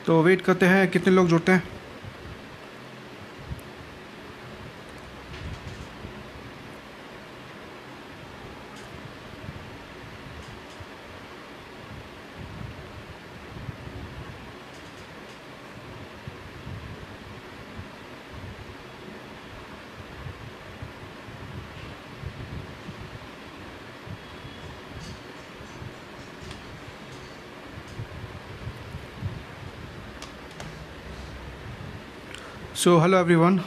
तो वेट करते हैं कितने लोग जुड़ते हैं। सो हेलो एवरीवन,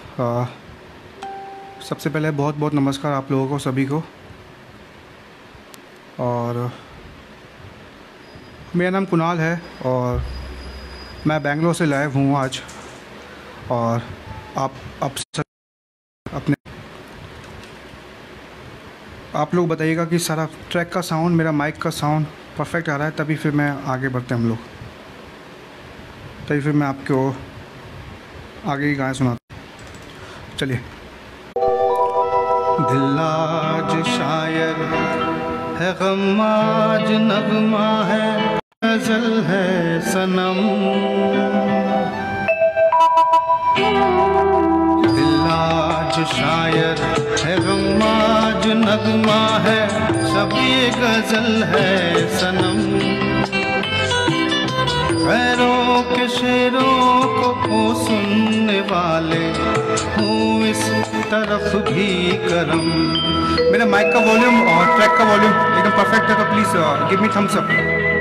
सबसे पहले बहुत बहुत नमस्कार आप लोगों को सभी को। और मेरा नाम कुणाल है और मैं बेंगलोर से लाइव हूँ आज। और आप लोग बताइएगा कि सारा ट्रैक का साउंड, मेरा माइक का साउंड परफेक्ट आ रहा है, तभी फिर मैं आगे बढ़ते हैं हम लोग, तभी फिर मैं आपको आगे की गाने सुनाता हूँ। चलिए। दिल आज शायर है, गम आज नगमा है, गज़ल है सनम। दिल आज शायर है, गम आज नगमा है, सब ये गज़ल है सनम। गैरों के शेरों को सुनने वाले हूँ इस तरफ भी करम। मेरा माइक का वॉल्यूम और ट्रैक का वॉल्यूम एकदम परफेक्ट है, तो please give me thumbs up.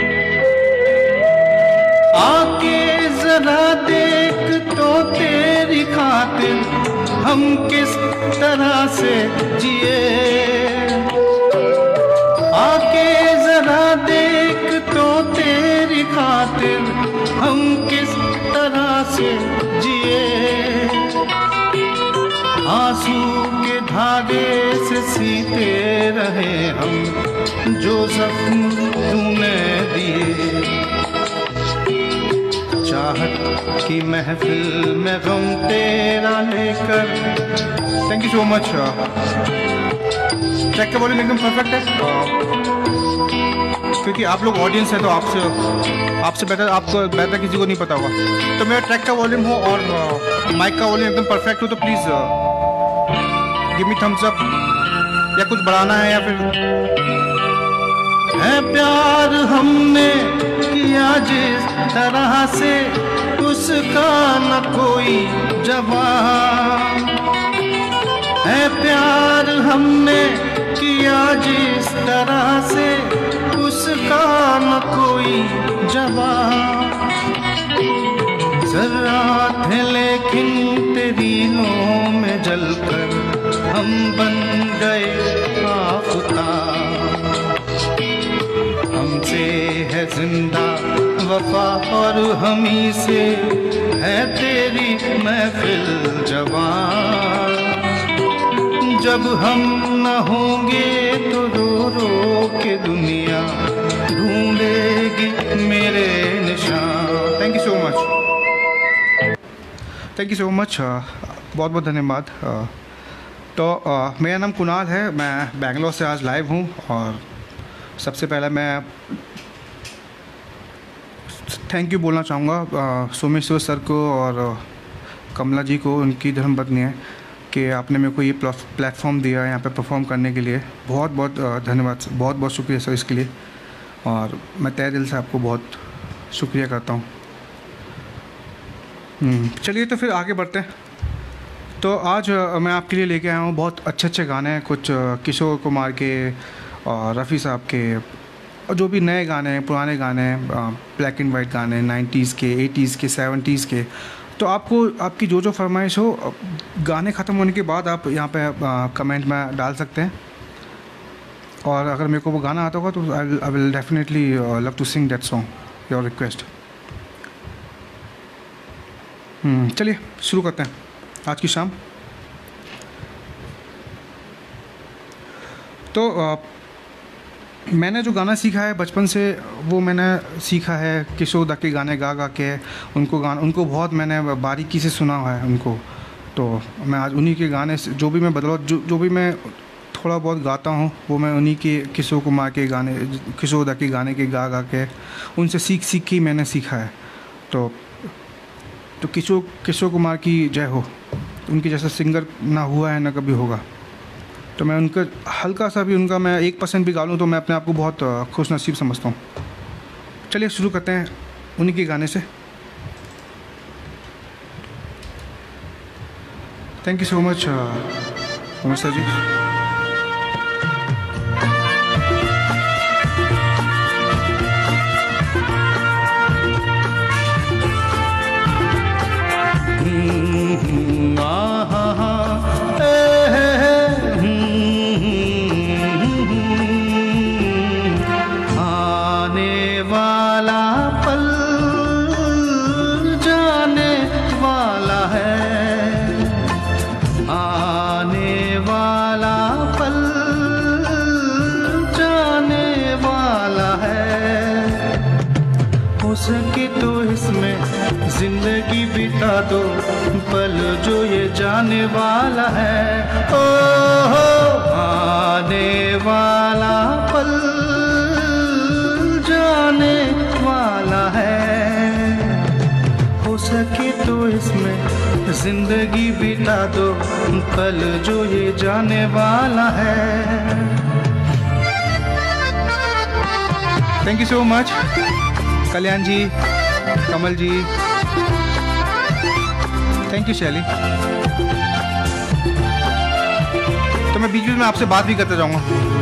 आके जरा देख तो तेरी खातिर हम किस तरह से जिए। आके जरा देख तो तेरी खातिर हम किस तरह से जिए। आंसू के धागे से सीते रहे हम जो जख्म तूने दिए। चाहत की महफिल में गम तेरा लेकर। Thank you so much. Track का वॉल्यूम एकदम परफेक्ट है, क्योंकि आप लोग ऑडियंस है तो आपसे बेटर किसी को नहीं पता होगा। तो मेरा ट्रैक का वॉल्यूम हो और माइक का वॉल्यूम एकदम परफेक्ट हो तो please give me thumbs up, या कुछ बढ़ाना है या फिर। है प्यार हमने किया जिस तरह से उसका न कोई जवाब। है प्यार हमने किया जिस तरह से उसका न कोई जवाब। ज़र्रात है लेकिन तेरी लौ में जलकर हम बन गए आफ़ताब। हमसे है जिंदा वफा और हमी से है तेरी महफिल जवान। जब हम न होंगे तो रो रो के दुनिया ढूंढेगी मेरे निशान। Thank you so much, thank you so much, बहुत बहुत धन्यवाद। तो मेरा नाम कुणाल है, मैं बेंगलोर से आज लाइव हूँ। और सबसे पहले मैं थैंक यू बोलना चाहूँगा सोमेश्वर सर को और कमला जी को, उनकी धर्मपत्नी है, कि आपने मेरे को ये प्लेटफॉर्म दिया यहाँ पे परफॉर्म करने के लिए। बहुत बहुत धन्यवाद, बहुत बहुत शुक्रिया सर इसके लिए। और मैं तहे दिल से आपको बहुत शुक्रिया करता हूँ। चलिए तो फिर आगे बढ़ते हैं। तो आज मैं आपके लिए लेके आया हूँ बहुत अच्छे अच्छे गाने हैं, कुछ किशोर कुमार के और रफ़ी साहब के, और जो भी नए गाने हैं, पुराने गाने हैं, ब्लैक एंड वाइट गाने, 90s के, 80s के, 70s के। तो आपको आपकी जो जो फरमाइश हो, गाने ख़त्म होने के बाद आप यहाँ पे कमेंट में डाल सकते हैं। और अगर मेरे को वो गाना आता होगा तो I will definitely love to sing that song, your request. चलिए शुरू करते हैं आज की शाम। तो मैंने जो गाना सीखा है बचपन से, वो मैंने सीखा है किशोर दा के गाने गा गा के। उनको बहुत मैंने बारीकी से सुना है उनको। तो मैं आज उन्हीं के गाने से जो भी मैं जो भी मैं थोड़ा बहुत गाता हूँ, वो मैं उन्हीं के किशोर कुमार के गाने, किशोर दा के गाने के गा गा के, उनसे सीख के ही मैंने सीखा है। तो तो किशोर कुमार की जय हो। उनकी जैसा सिंगर ना हुआ है ना कभी होगा। तो मैं उनका हल्का सा भी उनका मैं 1% भी गा लूँ तो मैं अपने आप को बहुत खुश नसीब समझता हूँ। चलिए शुरू करते हैं उन्हीं के गाने से। Thank you so much Umar sir ji. सके तो इसमें जिंदगी बिता दो, पल जो ये जाने वाला है। ओ आने वाला पल जाने वाला है। हो सके तो इसमें जिंदगी बिता दो, पल जो ये जाने वाला है। Thank you so much Kalyan ji, Kamal ji, thank you Shaily. तो मैं बीच बीच में आपसे बात भी करते जाऊंगा।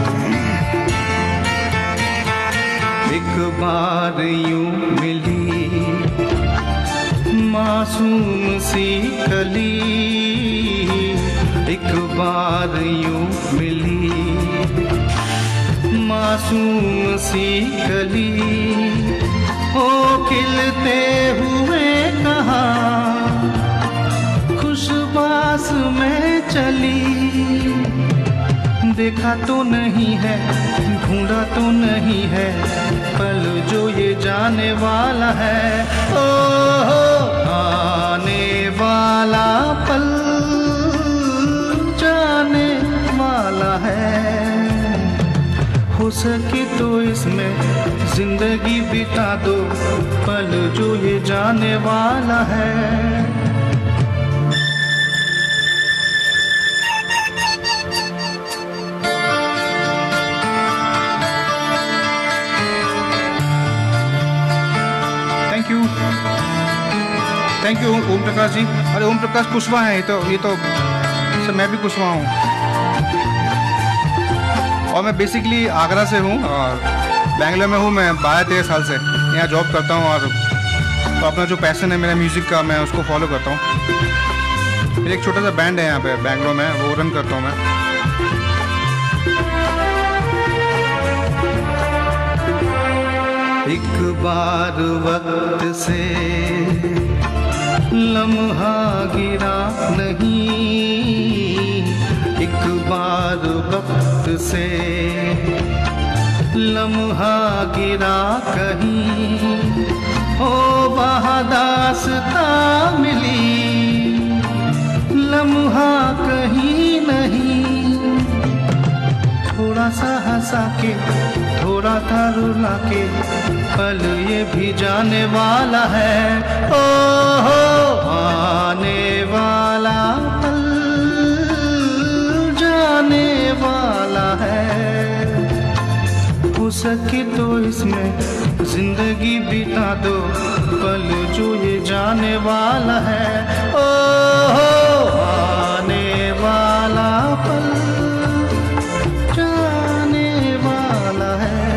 एक बार यूं मिली मासूम सी कली, एक बार यूं मिली मासूम सी कली, ओ खिलते हुए कहाँ खुशबास में चली। देखा तो नहीं है, ढूंढा तो नहीं है, पल जो ये जाने वाला है। ओ आने वाला पल जाने वाला है। हो सके तो इसमें जिंदगी बिता दो, पल जो ये जाने वाला है। Thank you Om Prakash ji. अरे ओम प्रकाश कुशवाहा है, ये तो सर मैं भी कुशवाहा हूँ और मैं बेसिकली आगरा से हूँ और बेंगलोर में हूँ। मैं 12-13 साल से यहाँ जॉब करता हूँ और तो अपना जो पैशन है मेरा म्यूज़िक का, मैं उसको फॉलो करता हूँ। मेरा एक छोटा सा बैंड है यहाँ पे बेंगलोर में, वो रन करता हूँ मैं। एक बार वक्त से लम्हा गिरा नहीं, एक बार वक्त से लम्हा गिरा कहीं, हो वहाँ दास्ता मिली लम्हा कहीं नहीं। थोड़ा सा हंसा के थोड़ा था रुला के, पल ये भी जाने वाला है। ओ आने वाला पल जाने वाला है। हो सके तो इसमें जिंदगी बिता दो, पल जो ये जाने वाला है। ओ आने वाला पल जाने वाला है।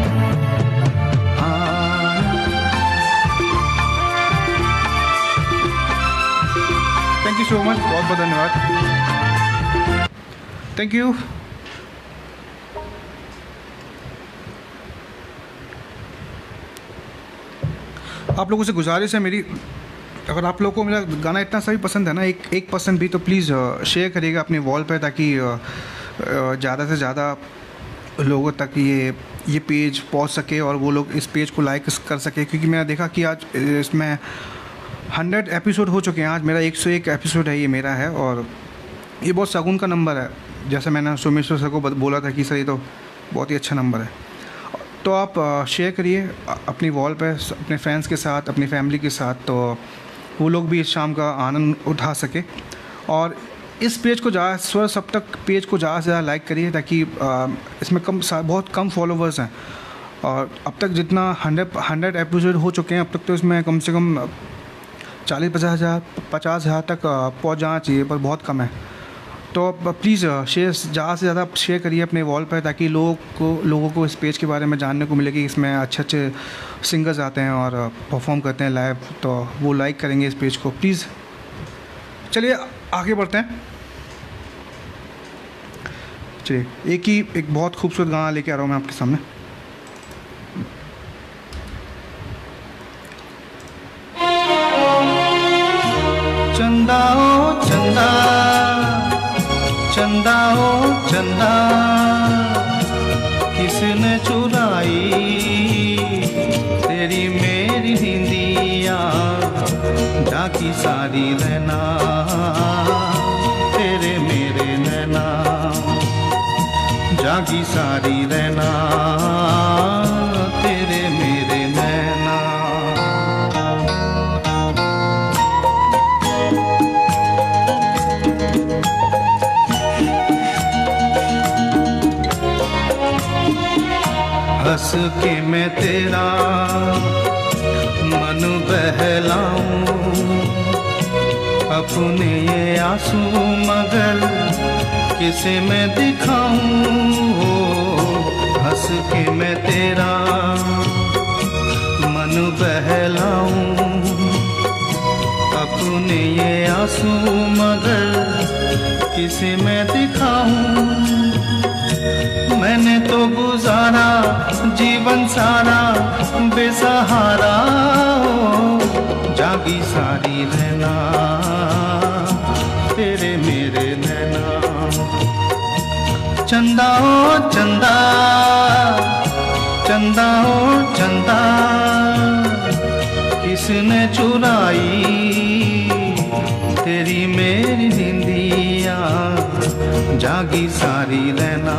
थैंक यू सो मच, बहुत बहुत धन्यवाद। Thank you. आप लोगों से गुजारिश है मेरी, अगर आप लोगों को मेरा गाना इतना सा भी पसंद है ना, 1% भी, तो प्लीज़ शेयर करिएगा अपनी वॉल पर, ताकि ज़्यादा से ज़्यादा लोगों तक ये पेज पहुंच सके और वो लोग इस पेज को लाइक कर सके। क्योंकि मैंने देखा कि आज इसमें 100 एपिसोड हो चुके हैं। आज मेरा 101 एपिसोड है, ये मेरा है, और ये बहुत शगुन का नंबर है। जैसे मैंने सोमेश्वर सर को बोला था कि सर ये तो बहुत ही अच्छा नंबर है। तो आप शेयर करिए अपनी वॉल पे अपने फ्रेंड्स के साथ, अपनी फैमिली के साथ, तो वो लोग भी इस शाम का आनंद उठा सके। और इस पेज को स्वर सप्तक पेज को ज़्यादा से ज़्यादा लाइक करिए, ताकि इसमें बहुत कम फॉलोवर्स हैं, और अब तक जितना 100 एपिसोड हो चुके हैं अब तक, तो इसमें कम से कम 40-50 हज़ार तक पहुंच जाना चाहिए, पर बहुत कम है। तो प्लीज़ ज़्यादा से ज़्यादा शेयर करिए अपने वॉल पर, ताकि लोगों को इस पेज के बारे में जानने को मिले कि इसमें अच्छे अच्छे सिंगर्स आते हैं और परफॉर्म करते हैं लाइव, तो वो लाइक करेंगे इस पेज को प्लीज़। चलिए आगे बढ़ते हैं। चलिए एक बहुत खूबसूरत गाना लेके आ रहा हूँ मैं आपके सामने। चंदा ओ चंदा, चंदा ओ चंदा, किसने चुराई तेरी मेरी नींदिया, जागी सारी रहना तेरे मेरे नैना, जागी सारी रहना तेरे मेरे नैना। हंस के मैं तेरा मन बहलाऊं, अपने ये आंसू मगर किसे मैं दिखाऊं। हंस के मैं तेरा मन बहलाऊं, अपने ये आंसू मगर किसे मैं दिखाऊं। मैंने तो गुजारा जीवन सारा बेसहारा, जागी सारी रहना तेरे मेरे नैना। चंदा ओ चंदा, चंदा ओ चंदा, किसने चुराई तेरी मेरी नींदिया, जागी सारी रहना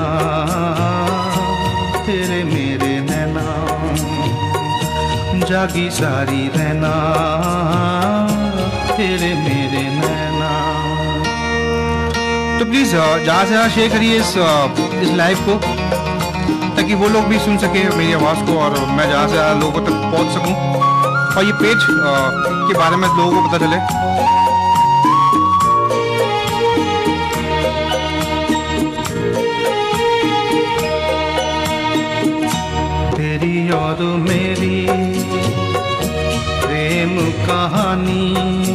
तेरे मेरे नैना, जागी सारी रहना तेरे मेरे नैना। तो प्लीज़ ज़्यादा से ज़्यादा शेयर करिए इस लाइव को, ताकि वो लोग भी सुन सके मेरी आवाज़ को, और मैं ज़्यादा से ज़्यादा लोगों तक पहुंच सकूं, और ये पेज के बारे में लोगों को पता चले। तेरी और मेरी प्रेम कहानी,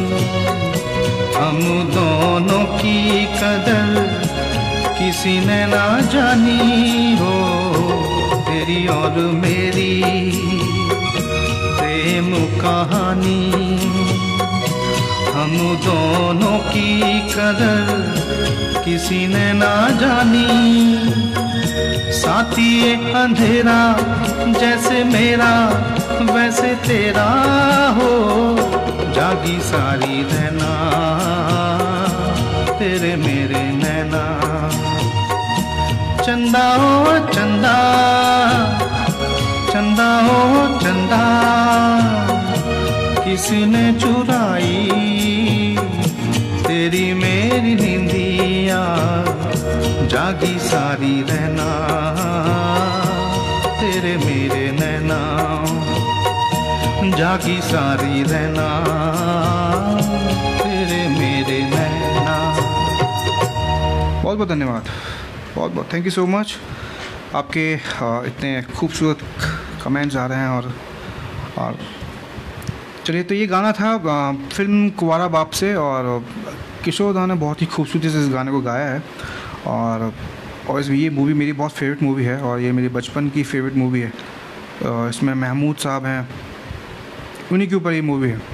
हम दोनों की कदर किसी ने ना जानी हो। तेरी और मेरी प्रेम कहानी, हम दोनों की कदर किसी ने ना जानी। साथी ये अंधेरा जैसे मेरा वैसे तेरा हो, जागी सारी रहना तेरे मेरे नैना। चंदा ओ चंदा, चंदा ओ चंदा, किसने चुराई तेरी मेरी नींदिया, जागी सारी रहना तेरे मेरे नैना, जागी सारी रहना तेरे मेरे नैना। बहुत बहुत धन्यवाद, बहुत बहुत थैंक यू सो मच। आपके इतने खूबसूरत कमेंट्स आ रहे हैं। और चलिए, तो ये गाना था फिल्म कुंवारा बाप से, और किशोर दा ने बहुत ही खूबसूरती से इस गाने को गाया है। और ये मूवी मेरी बहुत फेवरेट मूवी है, और ये मेरी बचपन की फेवरेट मूवी है। इसमें महमूद साहब हैं, उन्हीं के ऊपर ये मूवी है।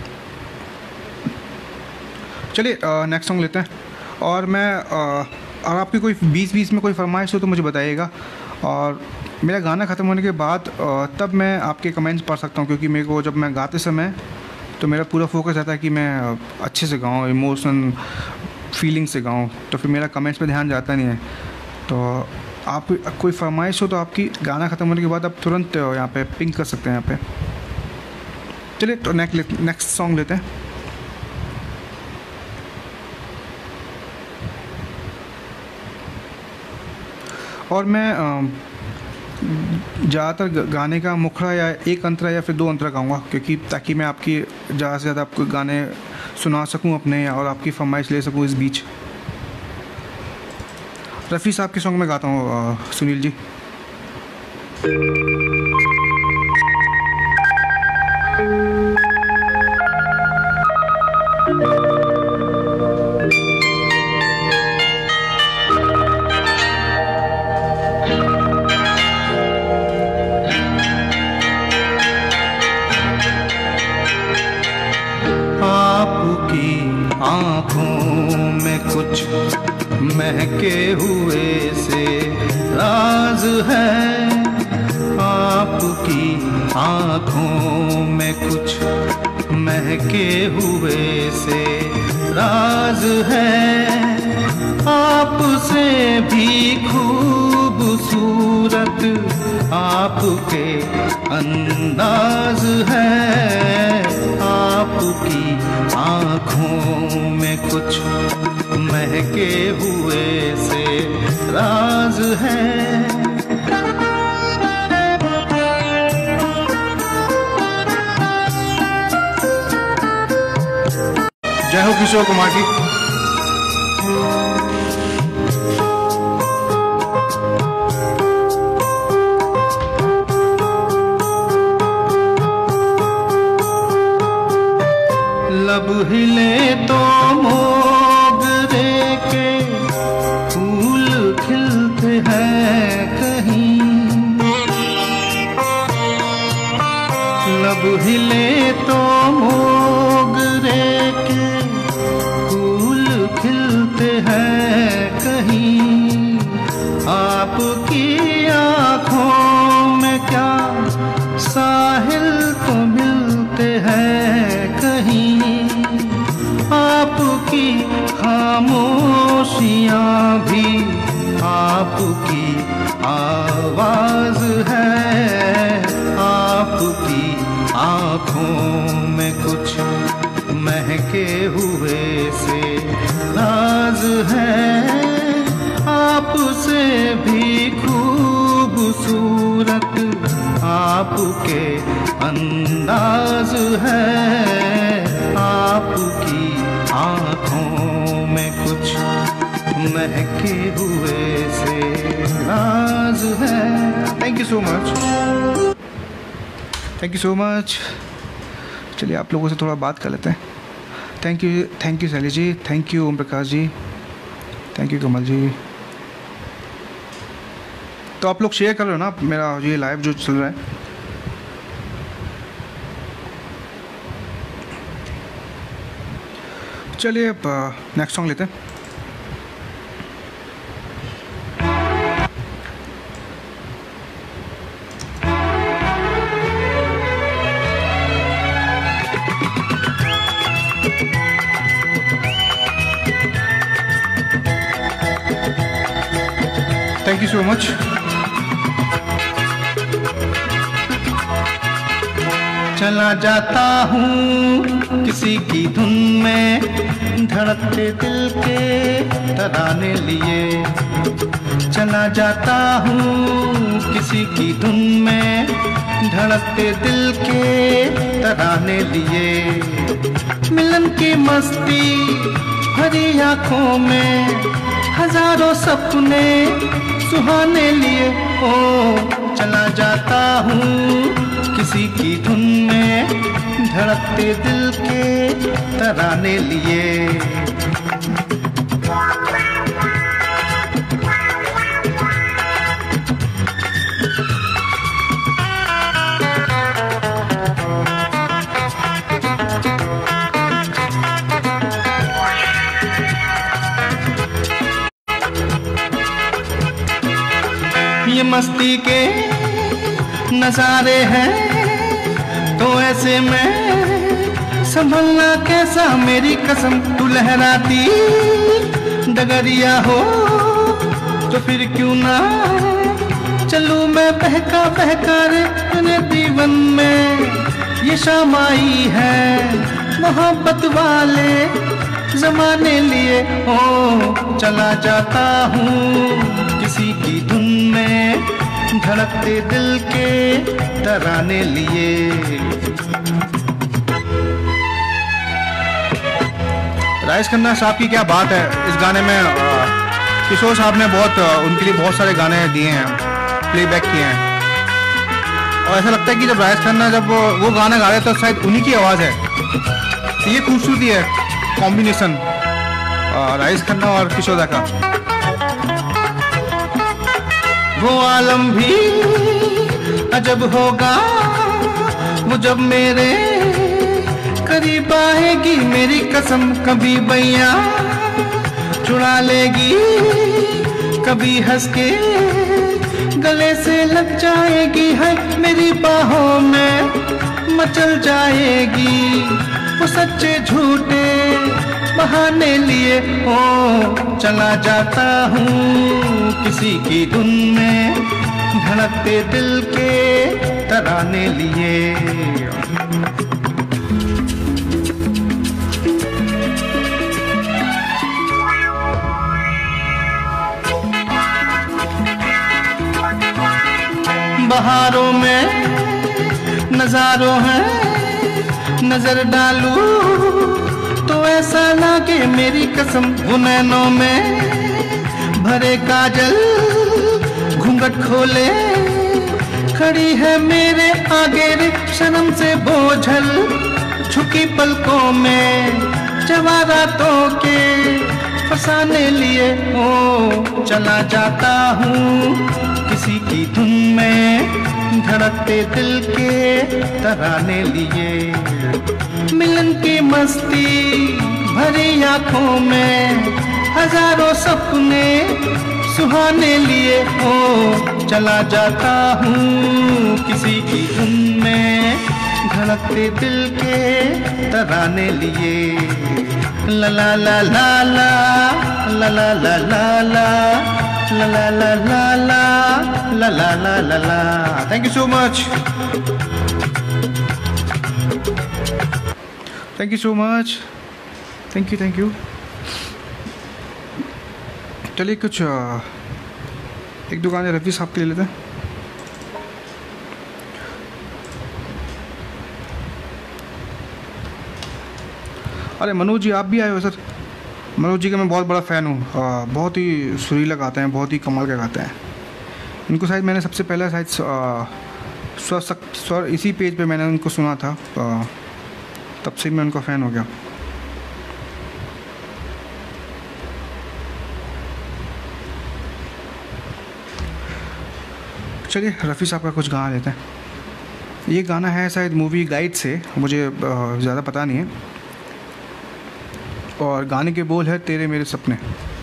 चलिए नेक्स्ट सॉन्ग लेते हैं। और मैं अगर आपकी कोई बीच में कोई फरमाइश हो तो मुझे बताइएगा, और मेरा गाना ख़त्म होने के बाद तब मैं आपके कमेंट्स पढ़ सकता हूँ, क्योंकि मेरे को जब मैं गाते समय तो मेरा पूरा फोकस रहता है कि मैं अच्छे से गाऊँ, इमोशन फीलिंग से गाऊँ, तो फिर मेरा कमेंट्स पे ध्यान जाता नहीं है। तो आप कोई फरमाइश हो तो आपकी गाना ख़त्म होने के बाद आप तुरंत यहाँ पे पिंक कर सकते हैं यहाँ पे। चलिए तो नेक्स्ट सॉन्ग लेते हैं। और मैं ज़्यादातर गाने का मुखड़ा या एक अंतरा या फिर दो अंतरा गाऊंगा, क्योंकि ताकि मैं आपकी ज़्यादा से ज़्यादा आपको गाने सुना सकूं अपने और आपकी फरमाइश ले सकूं इस बीच। रफ़ी साहब के सॉन्ग में गाता हूँ सुनील जी। आपकी आँखों में कुछ महके हुए से राज है, आपकी आँखों में कुछ महके हुए से राज है, आपसे भी खूबसूरत आपके अंदाज है, आपकी आँखों में कुछ महके हुए से राज है। जय हो किशोर कुमार की। लब हिले तो मोगरे के फूल खिलते हैं कहीं, लब हिले तो मोगरे के फूल खिलते हैं कहीं, आपकी आँखों में क्या साहिल तो मिलते हैं कहीं, आपकी खामोशियाँ भी आपकी आवाज है, आपकी आँखों में कुछ महके हुए से राज है, आपसे भी खूबसूरत आपके अंदाज है, आपकी आँखों में कुछ महके हुए से राज है। Thank you so much, thank you so much. चलिए आप लोगों से थोड़ा बात कर लेते हैं। Thank you Shaily ji, thank you Om Prakash ji, thank you Kamal ji. तो आप लोग शेयर कर रहे हो ना मेरा ये लाइव जो चल रहा है। चलिए अब नेक्स्ट सॉन्ग लेते हैं। Thank you so much. चला जाता हूँ किसी की धुन में, धड़कते दिल के तराने लिए, चला जाता हूँ किसी की धुन में, धड़कते दिल के तराने लिए, मिलन की मस्ती भरी आँखों में, हजारों सपने सुहाने लिए, ओ चला जाता हूँ किसी की धुन में, धड़कते दिल के तराने लिए। ये मस्ती के नजारे हैं तो ऐसे में संभलना कैसा, मेरी कसम तू लहराती डगरिया हो तो फिर क्यों ना चलूं मैं बहका बहका रे दीवन में। ये शाम आई है मोहब्बत वाले जमाने लिए, ओ चला जाता हूँ किसी की धुन धड़कते दिल के तराने लिए। राइस खन्ना साहब की क्या बात है इस गाने में। किशोर साहब ने उनके लिए बहुत सारे गाने दिए हैं, प्लेबैक किए हैं, और ऐसा लगता है कि जब राइस खन्ना जब वो गाना गा रहे तो शायद उन्हीं की आवाज़ है। तो ये खूबसूरती है कॉम्बिनेशन राइस खन्ना और किशोर दा का। वो आलम भी अजब होगा वो जब मेरे करीब आएगी, मेरी कसम कभी बैया चुरा लेगी, कभी हंस के गले से लग जाएगी, है मेरी बाहों में मचल जाएगी। वो सच्चे झूठे बहाने लिए ओ चला जाता हूँ किसी की धुन में, धड़कते दिल के तराने लिए। बहारों में नजारों है, नजर डालूं तो ऐसा लागे मेरी कसम, वो नैनों में भरे काजल घूंघट खोले, खड़ी है मेरे आगे रे शर्म से बोझल, झुकी पलकों में जवारातों के फसाने लिए ओ चला जाता हूँ किसी की धुन में, धड़कते दिल के तराने लिए। मिलन की मस्ती भरी आंखों में हजारों सपने सुहाने लिए ओ चला जाता हूँ किसी की धुन में, धड़कते दिल के तराने लिए। ला ला ला ला ला ला ला ला ला ला ला ला ला ला ला ला ला ला। Thank you so much, thank you so much, thank you. चलिए कुछ एक दो गाने रफ़ी साहब के ले लेते हैं। अरे मनोज जी आप भी आए हो सर। मनोज जी का मैं बहुत बड़ा फ़ैन हूँ, बहुत ही सुरीला गाते हैं, बहुत ही कमाल का गाते हैं। इनको शायद मैंने सबसे पहले शायद स्वर इसी पेज पे मैंने उनको सुना था, तब से मैं उनका फ़ैन हो गया। चलिए रफ़ी साहब का कुछ गाना लेते हैं। ये गाना है शायद मूवी गाइड से, मुझे ज़्यादा पता नहीं है, और गाने के बोल है तेरे मेरे सपने।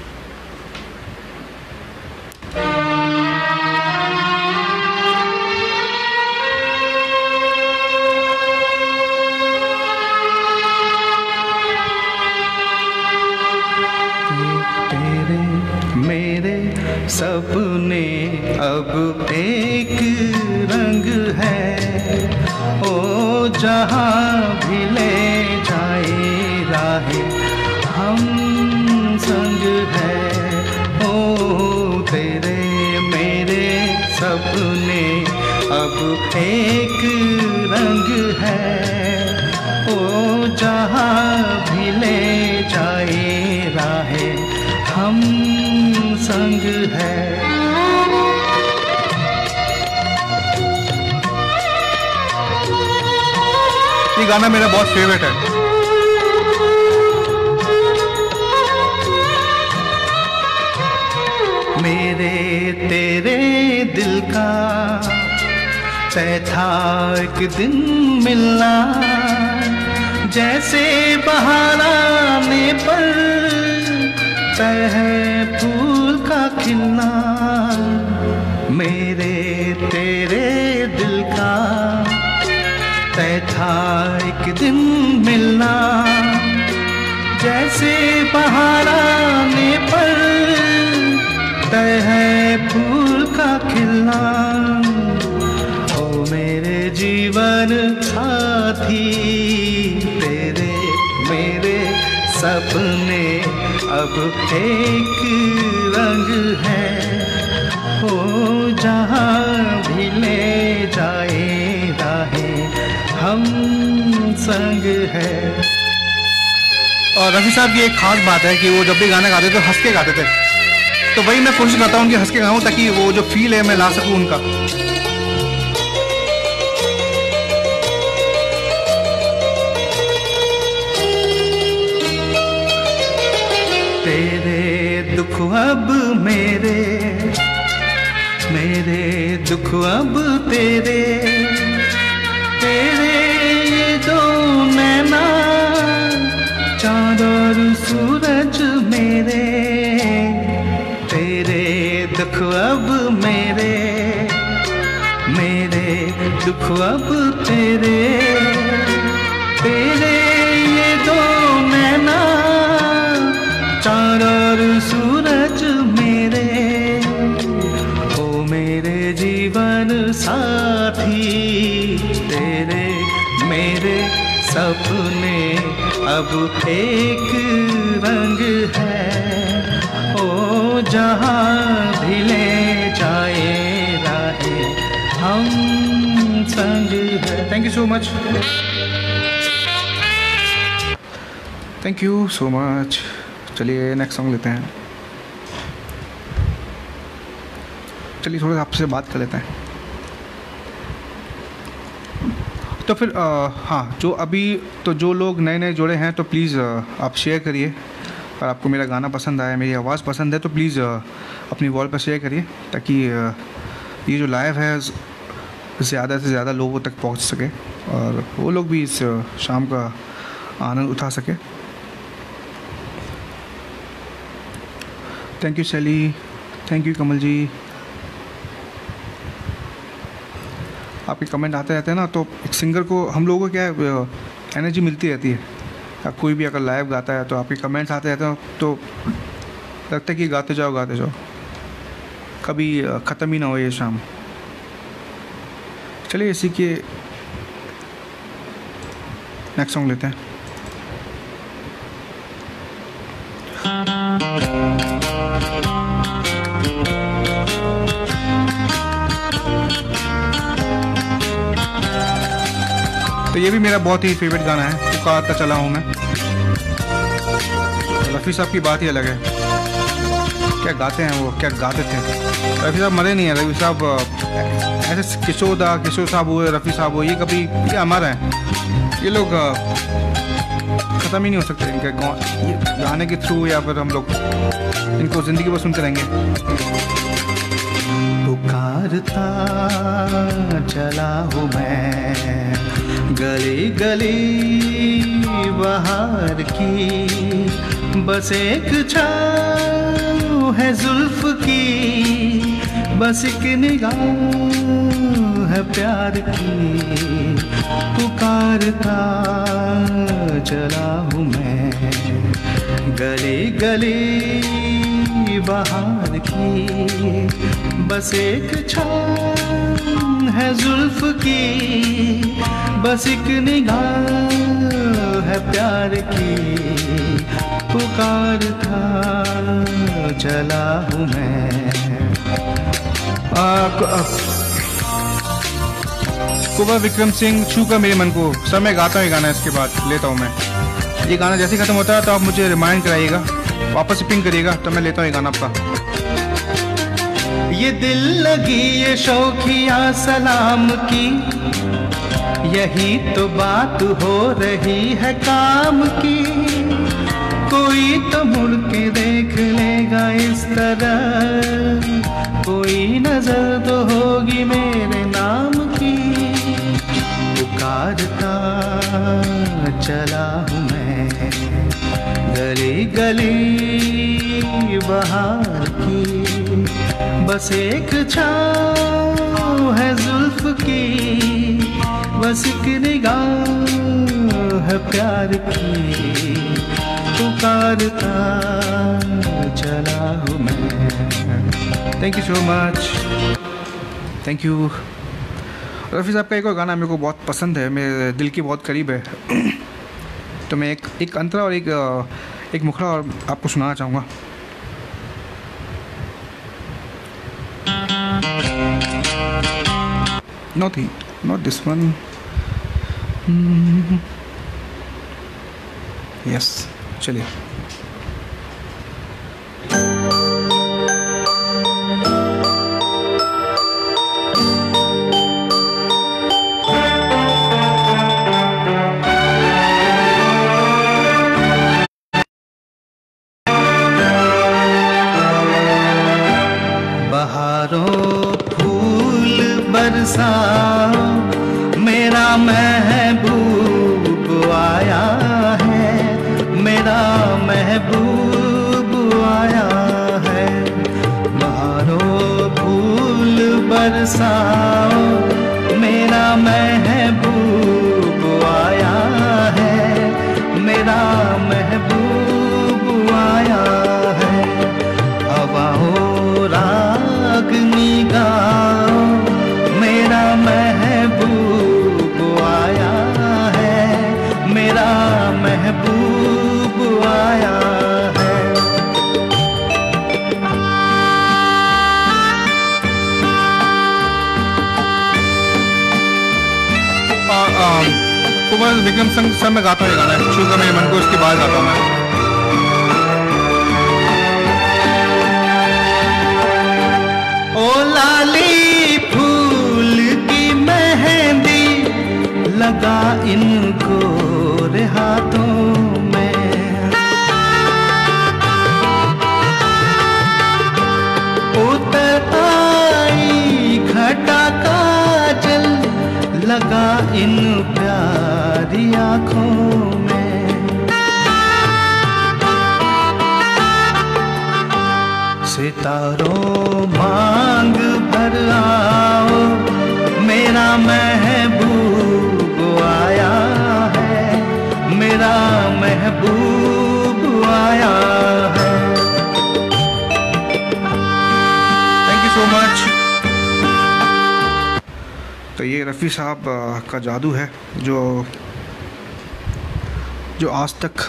तेरे मेरे सपने अब एक रंग है, ओ जहाँ भी ले जाए राहे हम संग है, ओ तेरे मेरे सपने अब एक रंग है, ओ जहाँ भी ले जाए राहे हम संग है। ये गाना मेरा बहुत फेवरेट है। मेरे तेरे दिल का तय था एक दिन मिलना, जैसे बहार आने पर तय है फूल का खिलना। मेरे तेरे दिल का तय था एक दिन मिलना, जैसे बहार आने पर तय है फूल का खिलना। ओ मेरे जीवन साथी तेरे मेरे सपने अब एक रंग है, हो जहाँ संग है। और रफ़ी साहब की एक खास बात है कि वो जब भी गाना गाते थे हंस के गाते थे, तो वही मैं कोशिश करता हूँ उनकी हंस के गाऊँ ताकि वो जो फील है मैं ला सकूँ उनका। तेरे दुख अब मेरे, मेरे दुख अब तेरे, तेरे ये दो नैना चाँद और सूरज मेरे, तेरे दुख अब मेरे, मेरे दुख अब तेरे, तेरे ये दो नैना चाँद और सूरज मेरे, ओ मेरे जीवन साथी, तेरे मेरे सपने अब एक रंग है, ओ जहाँ भी ले जाए राहें हम संग है। Thank you so much, thank you so much. चलिए नेक्स्ट सॉन्ग लेते हैं। चलिए थोड़ा आपसे बात कर लेते हैं। तो फिर हाँ, जो अभी तो जो लोग नए नए जुड़े हैं तो प्लीज़ आप शेयर करिए। अगर आपको मेरा गाना पसंद आया, मेरी आवाज़ पसंद है तो प्लीज़ अपनी वॉल पर शेयर करिए ताकि ये जो लाइव है ज़्यादा से ज़्यादा लोगों तक पहुंच सके और वो लोग भी इस शाम का आनंद उठा सके। Thank you Shaily, thank you Kamal ji. आपके कमेंट आते रहते हैं ना, तो एक सिंगर को, हम लोगों को क्या एनर्जी मिलती रहती है। अब कोई भी अगर लाइव गाता है तो आपके कमेंट्स आते रहते हैं तो लगता है कि गाते जाओ, कभी ख़त्म ही ना हो ये शाम। चलिए इसी के नेक्स्ट सॉन्ग लेते हैं। तो ये भी मेरा बहुत ही फेवरेट गाना है, पुकारता चला हूँ मैं। रफ़ी साहब की बात ही अलग है, क्या गाते हैं वो, क्या गाते थे। रफ़ी साहब मरे नहीं हैं। रफ़ी साहब ऐसे किशोर साहब हुए, रफ़ी साहब हुए, ये कभी ये हमारा है। ये लोग ख़त्म ही नहीं हो सकते इनके गाने के थ्रू, या फिर हम लोग इनको ज़िंदगी भर सुनते रहेंगे। पुकारता चला हूँ मैं गली गली बहार की, बस एक छाँव है जुल्फ की, बस एक निगाह है प्यार की। पुकारता चला हूँ मैं गली गली बहार की, बस एक छाँव है जुल्फ की, बस एक निगाह है प्यार की। पुकारता चला हूँ मैं। कुंवर विक्रम सिंह, छू का मेरे मन को। सर मैं गाता हूँ ये गाना, इसके बाद लेता हूँ मैं। ये गाना जैसे ख़त्म होता है तो आप मुझे रिमाइंड कराइएगा, वापस पिंग करिएगा, तो मैं लेता हूँ ये गाना आपका। ये दिल लगी ये शौकिया सलाम की, यही तो बात हो रही है काम की। कोई तो मुड़ के देख लेगा इस तरह, कोई नजर तो होगी मेरे नाम की। पुकारता चला हूँ मैं गली गली बहार की, बस एक छाँव है जुल्फ की, बस एक निगाह है प्यार की। पुकारता चला हूँ मैं। Thank you so much, thank you. Rafi साहब का एक और गाना मेरे को बहुत पसंद है, मेरे दिल के बहुत करीब है। तो मैं एक अंतरा और एक मुखड़ा और आपको सुनाना चाहूँगा। Not this one. यस, चलिए। बहारों फूल बरसा मेरा महबूब आया है, मेरा महबूब आया है। बहारों फूल बरसा मेरा महबूब आया है, मेरा महबूब आया है। हवाओं रागनी गाओ मेरा महबूब आया है, मेरा महबूब आया है। कुमार विक्रम संग सर मैं गाता हूँ ये गाना, छू कर मेरे मन को, उसके बाद गाता हूँ मैं। ओ लाली फूल की मेहंदी लगा इनको रे हाथों में, उतर आई घटा काजल लगा इन प्यारी आँखों में। सितारों मांग भर आओ मेरा महबूब आया है, मेरा महबूब आया है। Thank you so much. तो ये रफ़ी साहब का जादू है जो आज तक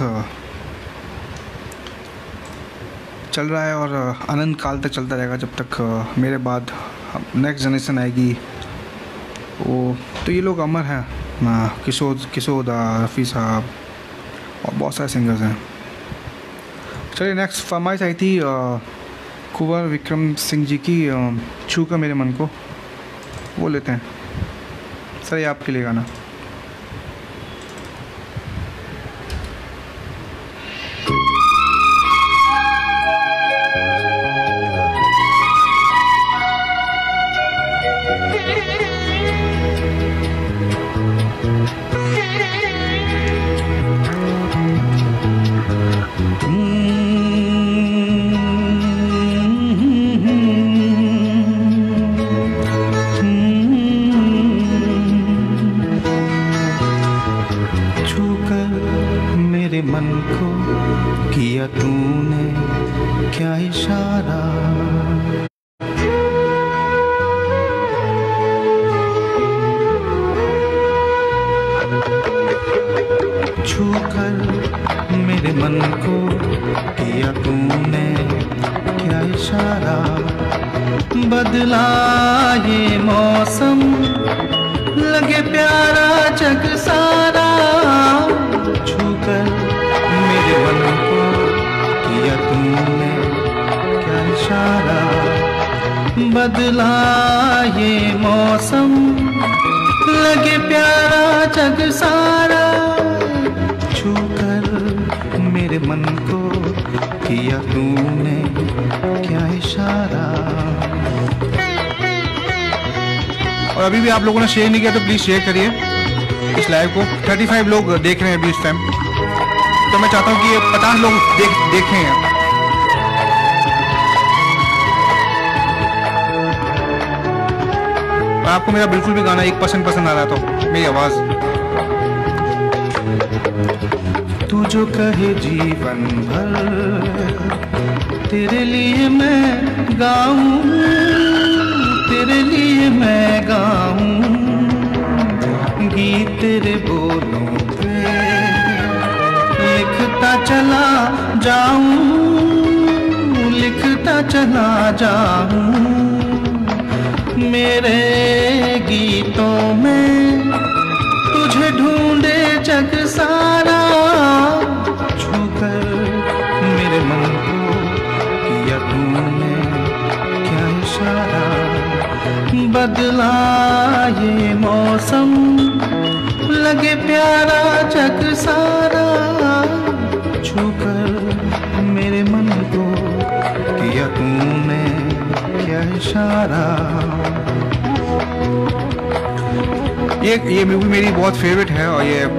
चल रहा है और अनंत काल तक चलता रहेगा, जब तक मेरे बाद नेक्स्ट जनरेशन आएगी वो। तो ये लोग अमर हैं, किशोर दा, रफ़ी साहब और बहुत सारे सिंगर्स हैं। चलिए नेक्स्ट फरमाइश आई थी कुंवर विक्रम सिंह जी की, छू कर मेरे मन को, वो लेते हैं सर, ये आपके लिए गाना। मन को किया तूने क्या इशारा, छूकर मेरे मन को किया तूने क्या इशारा। बदला ये मौसम लगे प्यारा जग सारा, छूकर मेरे मन को किया तूने क्या इशारा। बदला ये मौसम लगे प्यारा जग सारा, छूकर मेरे मन को किया तूने क्या इशारा। और अभी भी आप लोगों ने शेयर नहीं किया तो प्लीज़ शेयर करिए इस लाइव को। 35 लोग देख रहे हैं अभी इस टाइम, तो मैं चाहता हूँ कि 50 लोग देखें। आपको मेरा बिल्कुल भी गाना 1% पसंद आ रहा तो मेरी आवाज़। तू जो कहे जीवन भर तेरे लिए मैं गाऊं, तेरे लिए मैं गाऊं, गीत तेरे बोलों पे लिखता चला जाऊं, लिखता चला जाऊं। मेरे गीतों में तुझे ढूंढे जग सारा, बदला ये मौसम, लगे प्यारा जग सारा, छूकर मेरे मन को किया तूने क्या इशारा। ये मूवी मेरी बहुत फेवरेट है और ये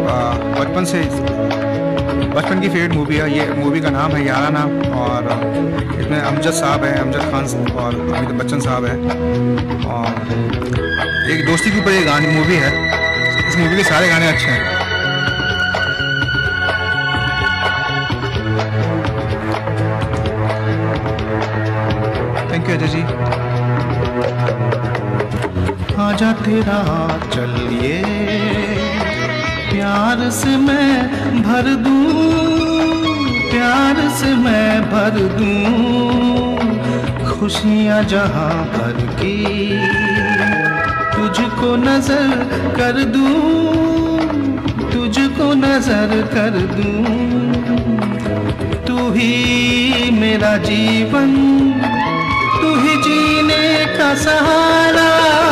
बचपन की फेवरेट मूवी है। ये मूवी का नाम है याराना और इसमें अमजद साहब है, अमजद खान और अमिताभ बच्चन साहब है और एक दोस्ती के ऊपर ये गाने मूवी है। इस मूवी के सारे गाने अच्छे हैं। Thank you Ajay ji. आजा तेरा चलिए प्यार से मैं भर दूं, प्यार से मैं भर दूं खुशियाँ जहाँ भर की, तुझको नजर कर दूं, तुझको नजर कर दूं। तू ही मेरा जीवन, तू ही जीने का सहारा,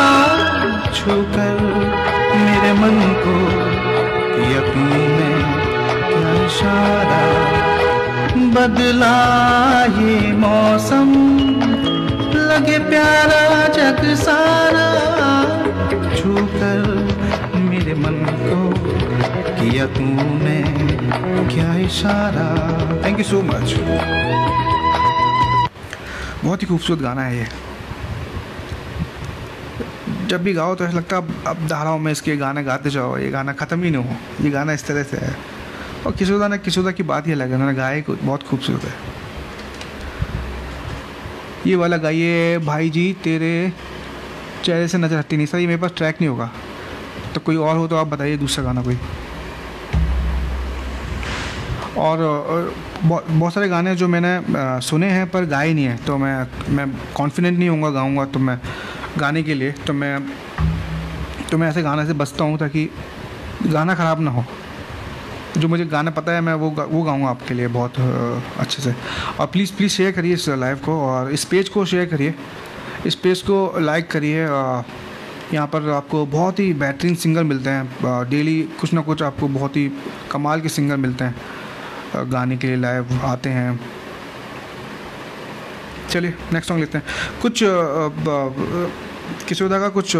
छूकर मेरे मन को किया तूने क्या इशारा। बदला ये मौसम, लगे प्यारा जग सारा, छूकर मेरे मन को किया तूने क्या इशारा। Thank you so much. बहुत ही खूबसूरत गाना है ये। जब भी गाओ तो ऐसा लगता है अब धाराओं में इसके गाने गाते जाओ, ये गाना ख़त्म ही नहीं हो। ये गाना इस तरह से है और किशोदा की बात ही अलग है, उन्होंने गाए को बहुत खूबसूरत है। ये वाला गाइए भाई जी तेरे चेहरे से नजर हटती नहीं। सर ये मेरे पास ट्रैक नहीं होगा, तो कोई और हो तो आप बताइए दूसरा गाना कोई। और बहुत सारे गाने जो मैंने सुने हैं पर गाए नहीं हैं, तो मैं कॉन्फिडेंट नहीं होऊंगा गाऊंगा तो मैं गाने के लिए, तो मैं ऐसे गाने से बचता हूँ ताकि गाना ख़राब ना हो। जो मुझे गाना पता है मैं वो गाऊंगा आपके लिए बहुत अच्छे से। और प्लीज़ शेयर करिए इस लाइव को और इस पेज को शेयर करिए, इस पेज को लाइक करिए। यहाँ पर आपको बहुत ही बेहतरीन सिंगर मिलते हैं, डेली कुछ ना कुछ आपको बहुत ही कमाल के सिंगर मिलते हैं गाने के लिए लाइव आते हैं। चलिए नेक्स्ट सॉन्ग लेते हैं। कुछ किशोदा का कुछ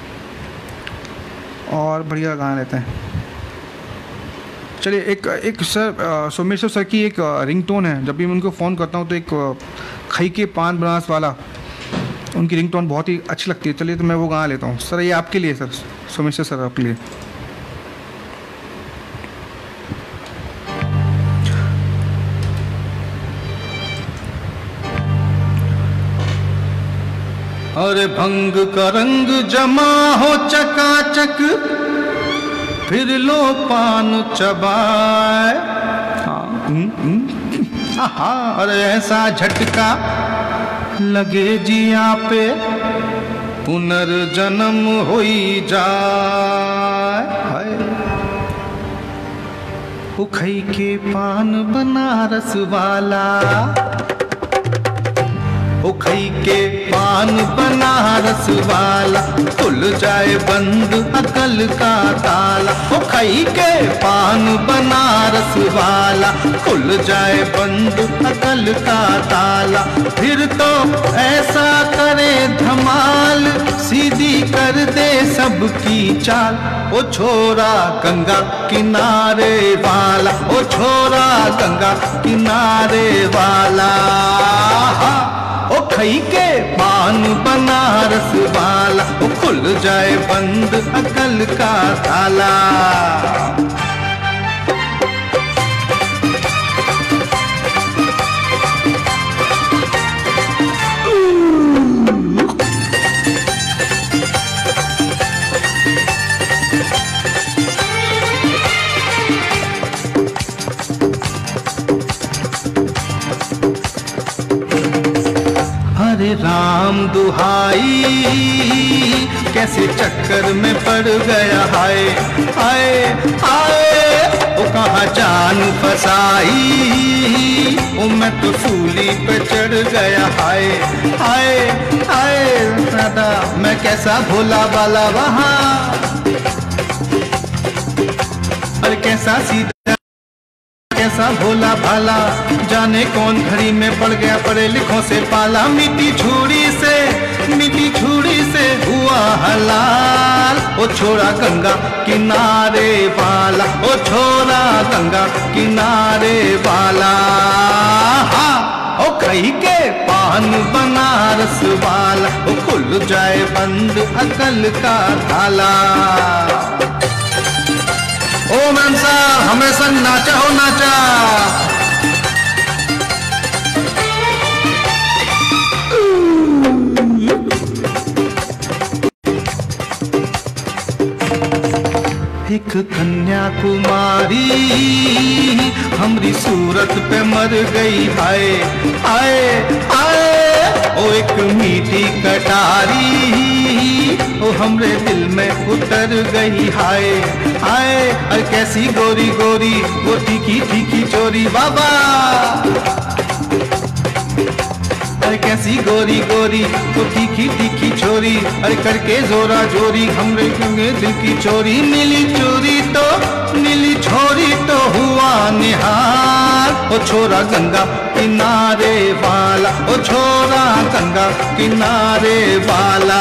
और बढ़िया गाना लेते हैं। चलिए एक सर सोमेश्वर सर की एक रिंगटोन है, जब भी मैं उनको फ़ोन करता हूँ तो एक खई के पान बनास वाला उनकी रिंगटोन बहुत ही अच्छी लगती है। चलिए तो मैं वो गाना लेता हूँ। सर ये आपके लिए, सर सोमेश्वर सर आपके लिए। अरे भंग का रंग जमा हो चकाचक, फिर लो पान चबाए। अरे ऐसा झटका लगे जिया पे, पुनर्जन्म होई जाए। उखई के पान बनारस वाला, उखई के पान बनारस वाला, खुल जाए बंद अकल का ताला। उखई के पान बनारस वाला, खुल जाए बंद अकल का ताला। फिर तो ऐसा करे धमाल, सीधी कर दे सबकी चाल। ओ छोरा गंगा किनारे वाला, ओ छोरा गंगा किनारे वाला। ओ खई के पान बनारस वाला, ओ खुल जाए बंद अकल का ताला। अरे राम दुहाई, कैसे चक्कर में पड़ गया। हाय हाय हाय, ओ कहाँ जान फसाई, ओ मैं तो सूली पे चढ़ गया। हाय हाय हाय, दादा मैं कैसा भोला बाला वहाँ, अरे कैसा सीधा कैसा भोला भाला, जाने कौन घड़ी में पड़ गया पढ़े लिखों से पाला। मीठी छुरी से हुआ हलाल, ओ छोरा गंगा किनारे वाला, ओ छोरा गंगा किनारे वाला। हाँ ओ कही के पान बनारस वाला, ओ खुल जाए बंद अकल का ताला। ओ मैम साहब हमें संग नाचा हो नाचा। एक कन्याकुमारी हमरी सूरत पे मर गई, हाय हाय हाय। ओ एक मीठी कटारी ओ हमरे दिल में उतर गई, हाय हाय। अरे कैसी गोरी गोरी वो तीखी तीखी चोरी बाबा, अरे कैसी गोरी गोरी वो तीखी तीखी छोरी। अरे करके जोरा जोरी हमरे दिल की चोरी, मिली छोरी तो हुआ निहाल। ओ छोरा गंगा किनारे वाला, ओ छोरा गंगा किनारे वाला।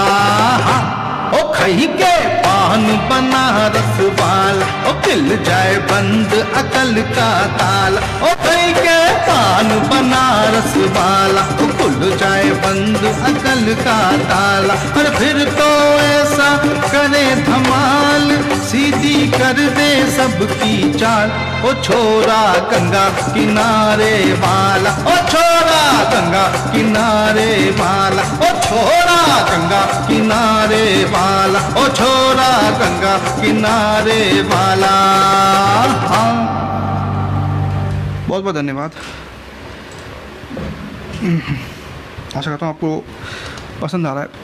ओ खही के पान बनारस वाला, ओ खिल जाए बंद अकल का ताला। ओ खही के पान बनारस वाला, ओ खुल जाए बंद अकल का ताला। और फिर तो ऐसा करे धमाल, सीधी कर दे सबकी चाल। ओ छोरा गंगा किनारे वाला, ओ छोरा गंगा किनारे वाला, ओ छोरा गंगा किनारे वाला, ओ छोरा गंगा किनारे वाला। हाँ बहुत बहुत धन्यवाद। आशा करता हूँ आपको पसंद आ रहा है।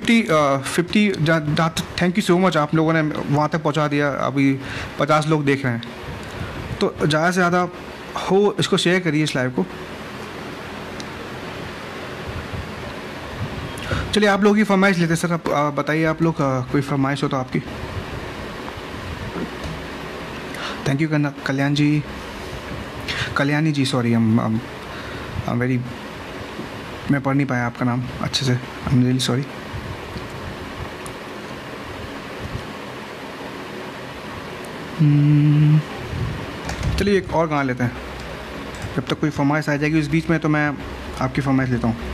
50 थैंक यू सो मच, आप लोगों ने वहाँ तक पहुँचा दिया। अभी 50 लोग देख रहे हैं, तो ज़्यादा से ज़्यादा हो इसको शेयर करिए इस लाइव को। चलिए आप लोगों की फरमाइश लेते सर, आप बताइए आप लोग कोई फरमाइश हो तो आपकी। Thank you Kalyani ji, sorry very मैं पढ़ नहीं पाया आपका नाम अच्छे से, आई एम रियली सॉरी। चलिए एक और गाना लेते हैं, जब तक कोई फरमाइश आ जाएगी उस बीच में तो मैं आपकी फरमाइश लेता हूँ।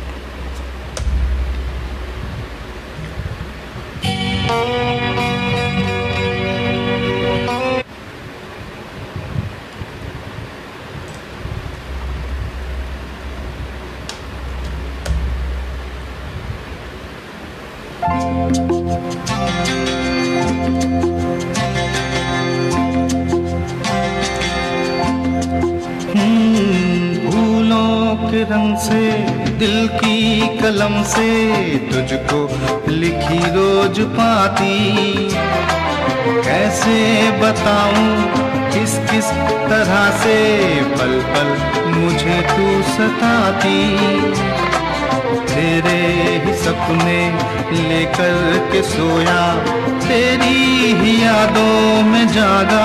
रंग से दिल की कलम से तुझको लिखी रोज पाती, कैसे बताऊं किस किस तरह से पल पल मुझे तू सताती। तेरे ही सपने लेकर के सोया, तेरी ही यादों में जागा,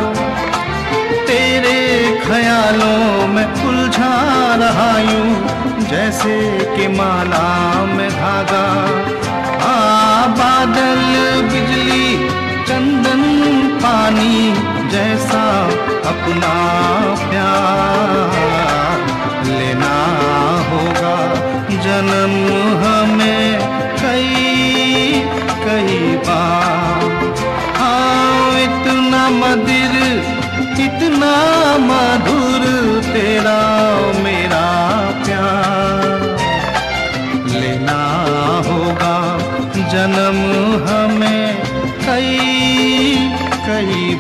तेरे ख्यालों में उलझा रहा यूं जैसे कि माला में धागा। बादल बिजली चंदन पानी जैसा अपना प्यार लेना होगा जन्म हमें कई बार। इतना मदिर इतना मधुर तेरा मेरा प्यार लेना होगा जन्म हमें कई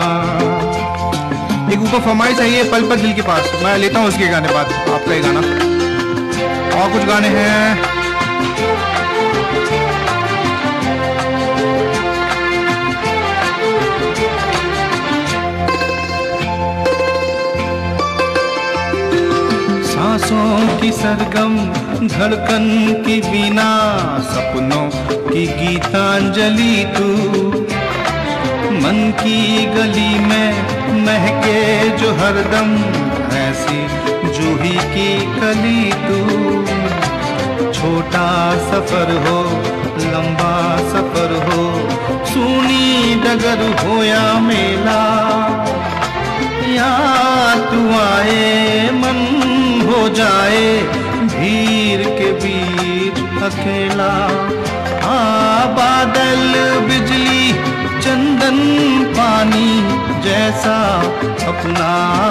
बार। एक ऊपर फरमाइश आई है पल पल दिल के पास, मैं लेता हूँ उसके गाने बाद आपका ये गाना। और कुछ गाने हैं सांसों की सरगम धड़कन की बीना, सपनों की गीतांजलि तू। मन की गली में महके जो हरदम, ऐसी जूही की कली तू। छोटा सफर हो, लंबा सफर हो, सूनी डगर हो या मेला, या तू आए मन हो जाए भीड़ के बीच अकेला। बादल बिजली चंदन पानी जैसा अपना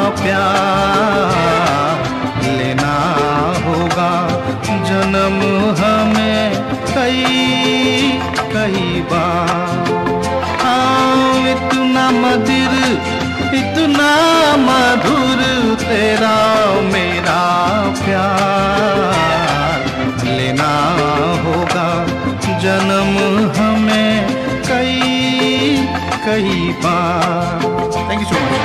प्यार लेना होगा जन्म हमें कई बार। इतना मधुर इतना मधुर तेरा मेरा प्यार लेना होगा जन्म हमें कई बार। Thank you so much,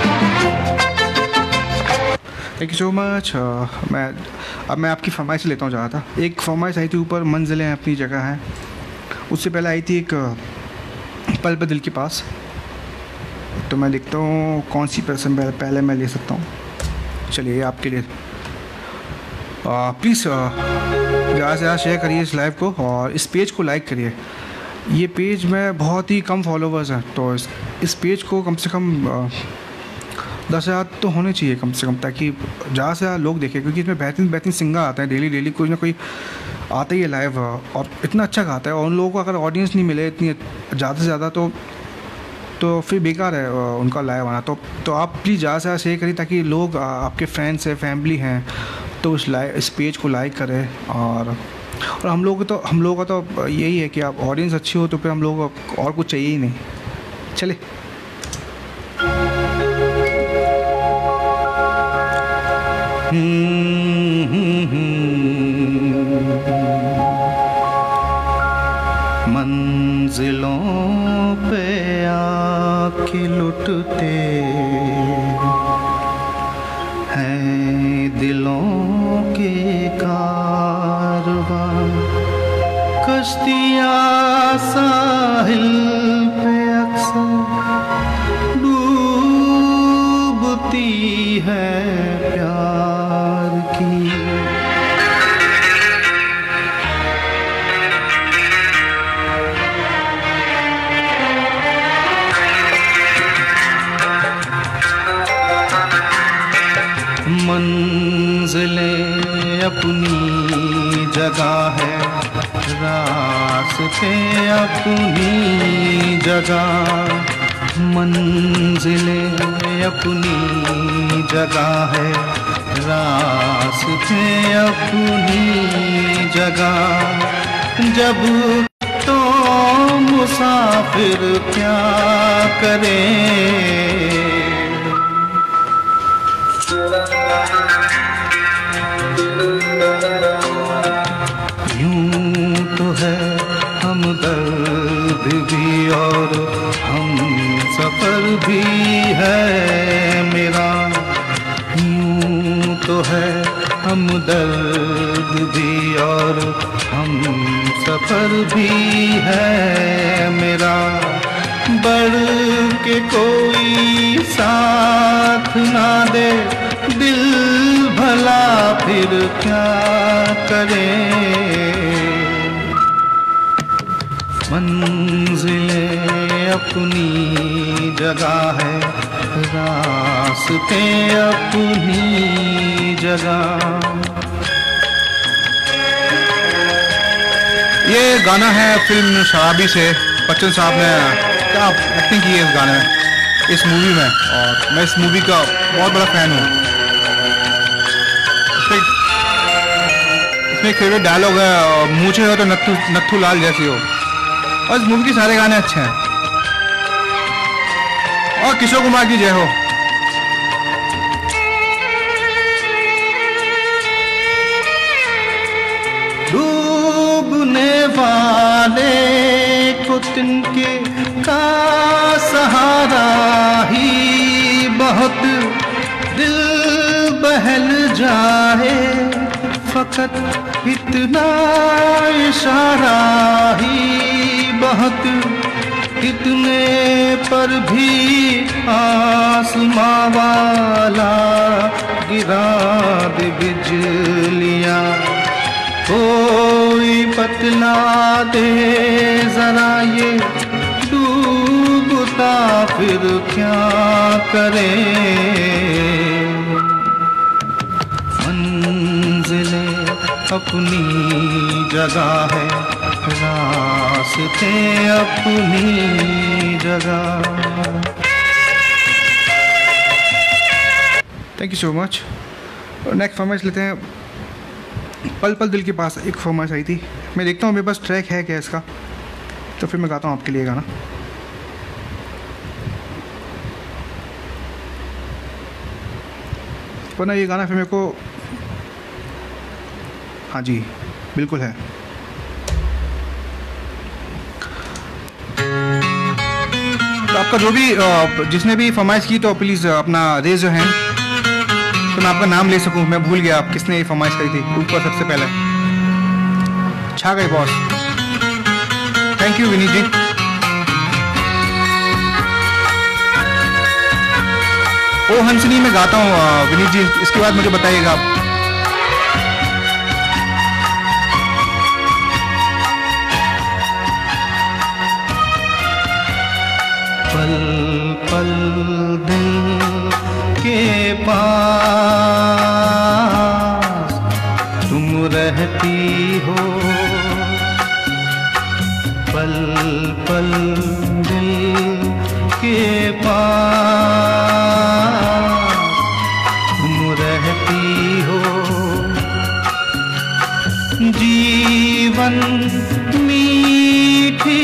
thank you so much. मैं आपकी फरमाइश लेता हूँ जहाँ था। एक फरमाइश आई थी ऊपर, मंजिलें अपनी जगह हैं। उससे पहले आई थी एक पल पे दिल के पास। तो मैं लिखता हूँ कौन सी पर्सन पहले मैं ले सकता हूँ। चलिए आपके लिए प्लीज़ ज़्यादा से ज़्यादा शेयर करिए इस लाइव को और इस पेज को लाइक करिए। ये पेज में बहुत ही कम फॉलोवर्स हैं, तो इस पेज को कम से कम 10,000 तो होने चाहिए कम से कम, ताकि ज़्यादा से ज़्यादा लोग देखें। क्योंकि इसमें बेहतरीन सिंगर आते हैं, डेली कोई ना कोई आता ही है लाइव और इतना अच्छा गाता है। और उन लोगों को अगर ऑडियंस नहीं मिले इतनी ज़्यादा से ज़्यादा तो फिर बेकार है उनका लाइव आना। तो आप प्लीज़ ज़्यादा से ज़्यादा शेयर करिए ताकि लोग, आपके फ्रेंड्स हैं, फैमिली हैं, तो इस पेज को लाइक करें। और हम लोगों का तो यही है कि आप ऑडियंस अच्छी हो तो फिर हम लोगों को और कुछ चाहिए ही नहीं। चले मंजिलों पे आके लुटते हैं दिलों के कारवां, कश्तियाँ साहिल पे अक्सर डूबती है प्यार की। मंजिलें अपनी जगह है, रास्ते अपनी जगह। मंजिलें अपनी जगह है, रास्ते अपनी जगह। जब तो मुसाफिर क्या करें, यूं तो है हमदर्द भी और हम सफर भी है मेरा। यूं तो है हमदर्द भी और हम सफर भी है मेरा। बढ़ के कोई साथ ना दे दिल भला फिर क्या करें। मंजिलें अपनी जगह है, रास्ते अपनी जगह। ये गाना है फिल्म शराबी से। बच्चन साहब ने क्या एक्टिंग की है इस गाने में, इस मूवी में, और मैं इस मूवी का बहुत बड़ा फ़ैन हूँ। इसमें एक फेवरेट डायलॉग है, मूछे हो तो नत्थू लाल जैसी हो। और इस मूवी के सारे गाने अच्छे हैं। और किशोर कुमार की जय हो। डूबने वाले को तिनके का सहारा ही बहुत, दिल बहल जाए फकत इतना इशारा ही बहुत, इतने पर भी आसमां वाला गिरा दे बिजलियां। कोई बतला दे जरा ये डूबता फिर क्या करे। मंजिलें अपनी जगह है, रास्ते अपनी जगह। Thank you so much. Next फरमाइश लेते हैं। पल पल दिल के पास एक फरमाइश आई थी, मैं देखता हूँ मेरे पास ट्रैक है क्या इसका, तो फिर मैं गाता हूँ आपके लिए गाना। वरना ये गाना फिर मेरे को, हाँ जी बिल्कुल है। तो आपका जो भी जिसने भी फरमाइश की तो प्लीज़ अपना रेज योर हैंड, तो मैं आपका नाम ले सकूं। मैं भूल गया आप किसने ये फरमाइश करी थी। ऊपर सबसे पहले छा गए boss. Thank you Vineet ji. ओ हंसनी मैं गाता हूँ विनीत जी, इसके बाद मुझे बताइएगा आप। पल पल दिल के पास तुम रहती हो, पल पल दिल के पास तुम रहती हो। जीवन मीठी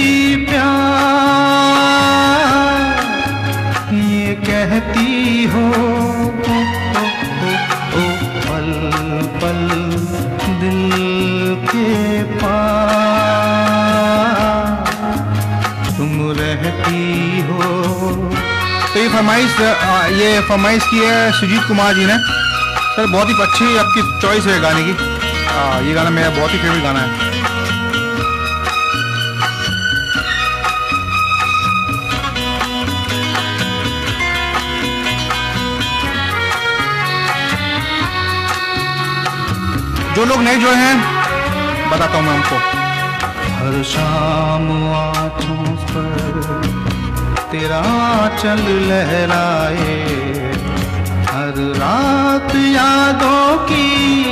प्यार ये कहती हो, ओ पल पल दिल के पास तुम रहती हो। तो ये फरमाइश की है सुजीत कुमार जी ने। सर बहुत ही अच्छी आपकी चॉइस है गाने की। ये गाना मेरा बहुत ही फेवरेट गाना है। जो लोग नए जुड़े हैं बताता हूँ मैं उनको। हर शाम आँखों पर तेरा चल लहराए, हर रात यादों की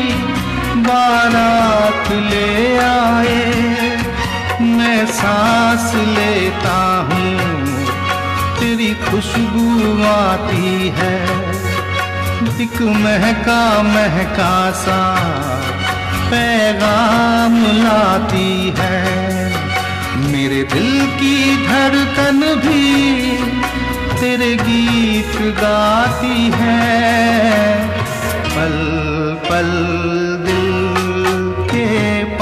बारात ले आए। मैं सांस लेता हूँ तेरी खुशबू आती है, एक महका महका सा पैगाम लाती है। मेरे दिल की धड़कन भी तेरे गीत गाती है। पल पल दिल के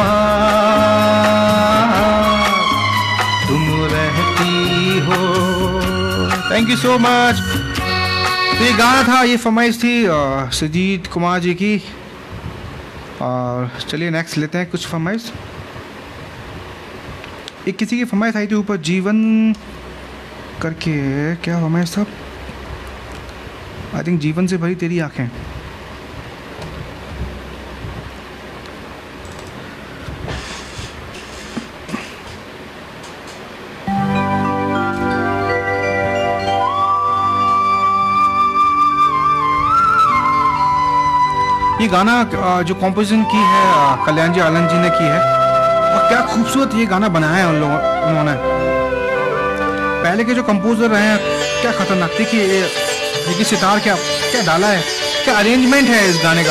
पास तुम रहती हो। Thank you so much. तो ये गाना था, ये फरमाइश थी सुजीत कुमार जी की। और चलिए नेक्स्ट लेते हैं कुछ फरमाइश। एक किसी की फरमाइश आई थी ऊपर जीवन करके, क्या फरमाइश था? आई थिंक जीवन से भरी तेरी आंखें। ये गाना जो कॉम्पोजिशन की है कल्याण जी आनंद जी ने की है, और क्या खूबसूरत ये गाना बनाया है उन्होंने। पहले के जो कंपोजर रहे हैं क्या खतरनाक थी कि ये सितार क्या क्या डाला है, क्या अरेंजमेंट है इस गाने का।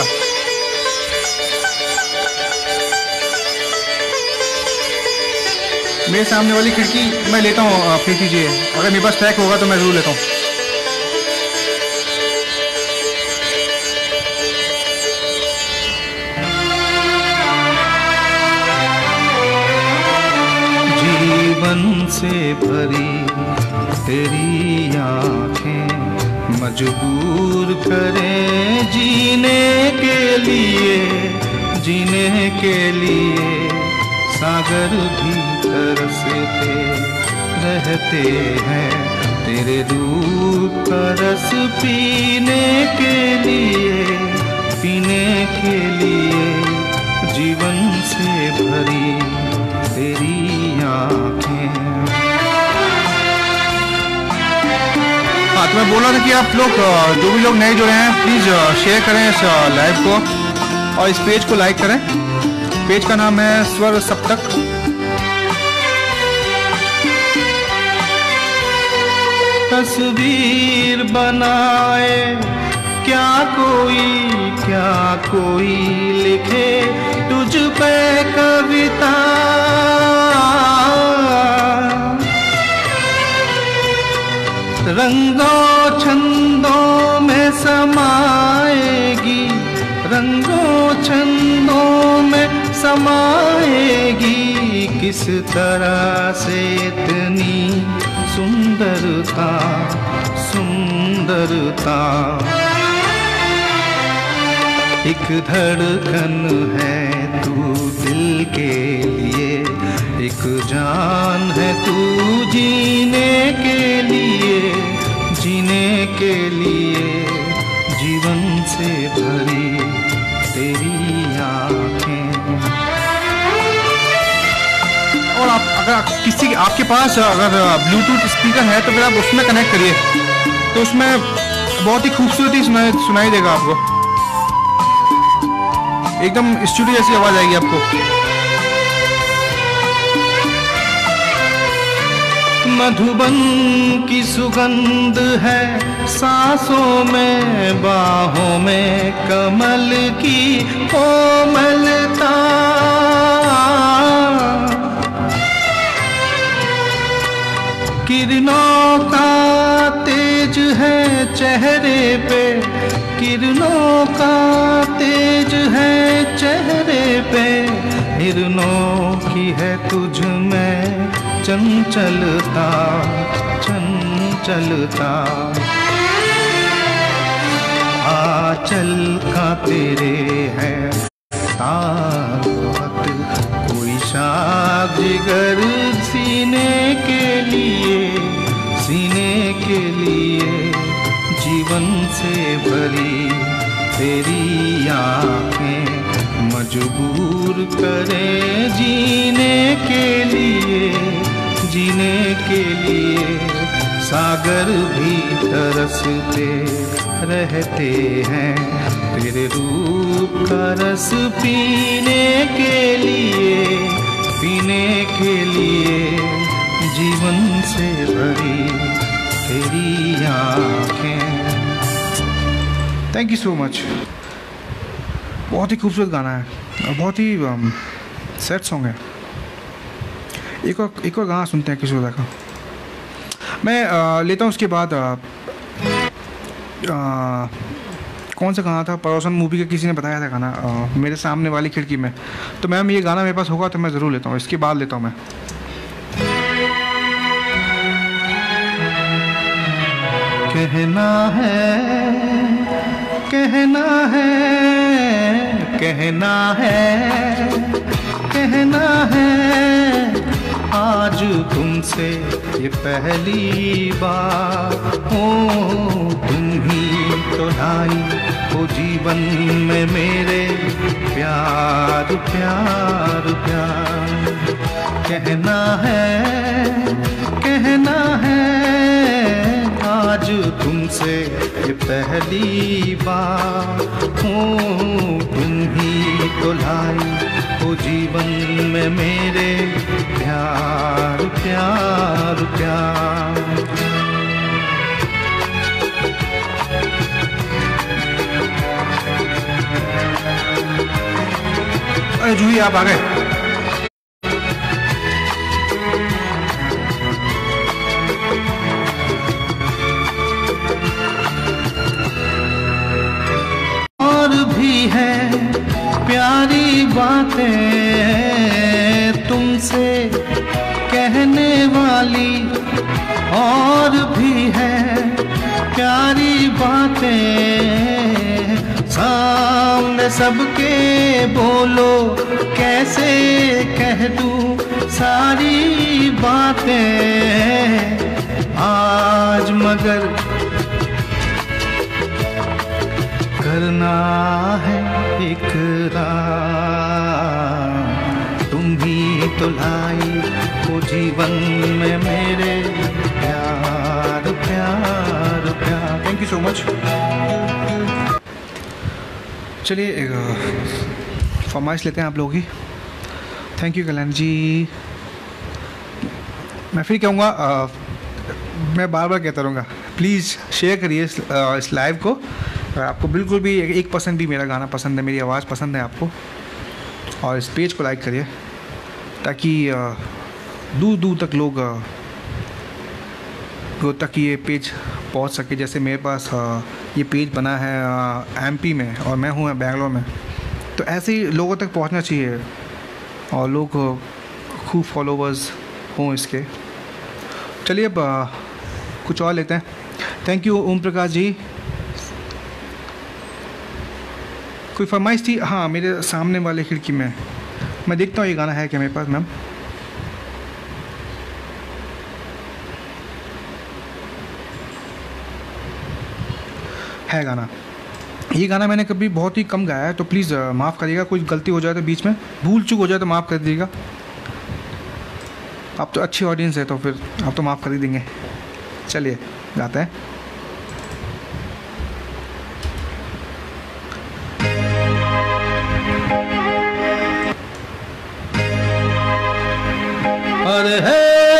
मेरे सामने वाली खिड़की मैं लेता हूँ, आप देख लीजिए, अगर मेरे पास ट्रैक होगा तो मैं जरूर लेता हूँ। जीवन से भरी तेरी आँखें मजबूर करे जीने के लिए, जीने के लिए सागर भी तरसते रहते हैं, तेरे रूप का रस पीने के लिए जीवन से भरी तेरी आँखें। हाँ, तो मैं बोल रहा था कि आप लोग जो भी लोग नए जुड़े हैं प्लीज़ शेयर करें इस लाइव को और इस पेज को लाइक करें। पेज का नाम है स्वर सप्तक। तस्वीर बनाए क्या कोई लिखे तुझ पे कविता, रंगों छंदों में समाएगी, रंगों छंदों में समाएगी, किस तरह से इतनी सुंदरता, सुंदरता। एक धड़कन है तू दिल के लिए, एक जान है तू जीने के लिए, जीने के लिए जीवन से भरी तेरी आँखें। और आप अगर किसी आपके पास अगर ब्लूटूथ स्पीकर है तो फिर आप उसमें कनेक्ट करिए, तो उसमें बहुत ही खूबसूरती सुनाई देगा आपको, एकदम स्टूडियो जैसी आवाज आएगी आपको। मधुबन की सुगंध है सांसों में, बाहों में कमल की कोमलता, किरणों का तेज है चेहरे पे, किरणों का तेज है चेहरे पे, हिरणों की है तुझ में चंचलता, चंचलता। आंचल का तेरे है ताकत, कोई शाख जिगर सीने के लिए जीवन से भरी तेरी आँखें, मजबूर करे जीने के लिए सागर भी तरसते रहते हैं, तेरे रूप का रस पीने के लिए जीवन से भरी तेरी आँखें। Thank you so much. बहुत ही खूबसूरत गाना है और बहुत ही सैड सॉन्ग है। एक और गाना सुनते हैं किशोर दा का। मैं लेता हूँ उसके बाद कौन सा गाना था, पड़ोसन मूवी का किसी ने बताया था गाना मेरे सामने वाली खिड़की में, तो मैम ये गाना मेरे पास होगा तो मैं ज़रूर लेता हूँ, इसके बाद लेता हूँ मैं। कहना है, कहना है, कहना है, कहना है आज तुमसे ये पहली बार हो, तुम ही तो लाई हो जीवन में मेरे प्यार प्यार प्यार। कहना है आज तुमसे ये पहली बार हो, तुम ही तो लाई हो जीवन में मेरे प्यार प्यार प्यार। अरे जूही आप आ गए। प्यारी बातें तुमसे कहने वाली, और भी है प्यारी बातें सामने सबके बोलो, कैसे कह दूं सारी बातें आज, मगर करना है इकरार। तुम ही तो लाई हो जीवन में मेरे प्यार प्यार प्यार। Thank you so much. चलिए एक फरमाइश लेते हैं आप लोगों की। Thank you Kalyan ji. मैं फिर कहूँगा, मैं बार बार कहता रहूँगा, प्लीज़ शेयर करिए इस लाइव को। अगर आपको बिल्कुल भी 1% भी मेरा गाना पसंद है, मेरी आवाज़ पसंद है आपको, और इस पेज को लाइक करिए ताकि दूर दूर तक लोग तक ये पेज पहुंच सके। जैसे मेरे पास ये पेज बना है एमपी में और मैं हूँ बेंगलोर में, तो ऐसे ही लोगों तक पहुंचना चाहिए और लोग खूब फॉलोवर्स हों इसके। चलिए अब कुछ और लेते हैं। Thank you Om Prakash ji. कोई फरमाइश थी? हाँ, मेरे सामने वाले खिड़की में। मैं देखता हूँ ये गाना है क्या मेरे पास। मैम है गाना। ये गाना मैंने कभी बहुत ही कम गाया है, तो प्लीज़ माफ़ करिएगा। कोई गलती हो जाए तो बीच में, भूल चूक हो जाए तो माफ़ कर दीजिएगा। आप तो अच्छी ऑडियंस है तो फिर आप तो माफ़ कर ही देंगे। चलिए गाते हैं। अरे है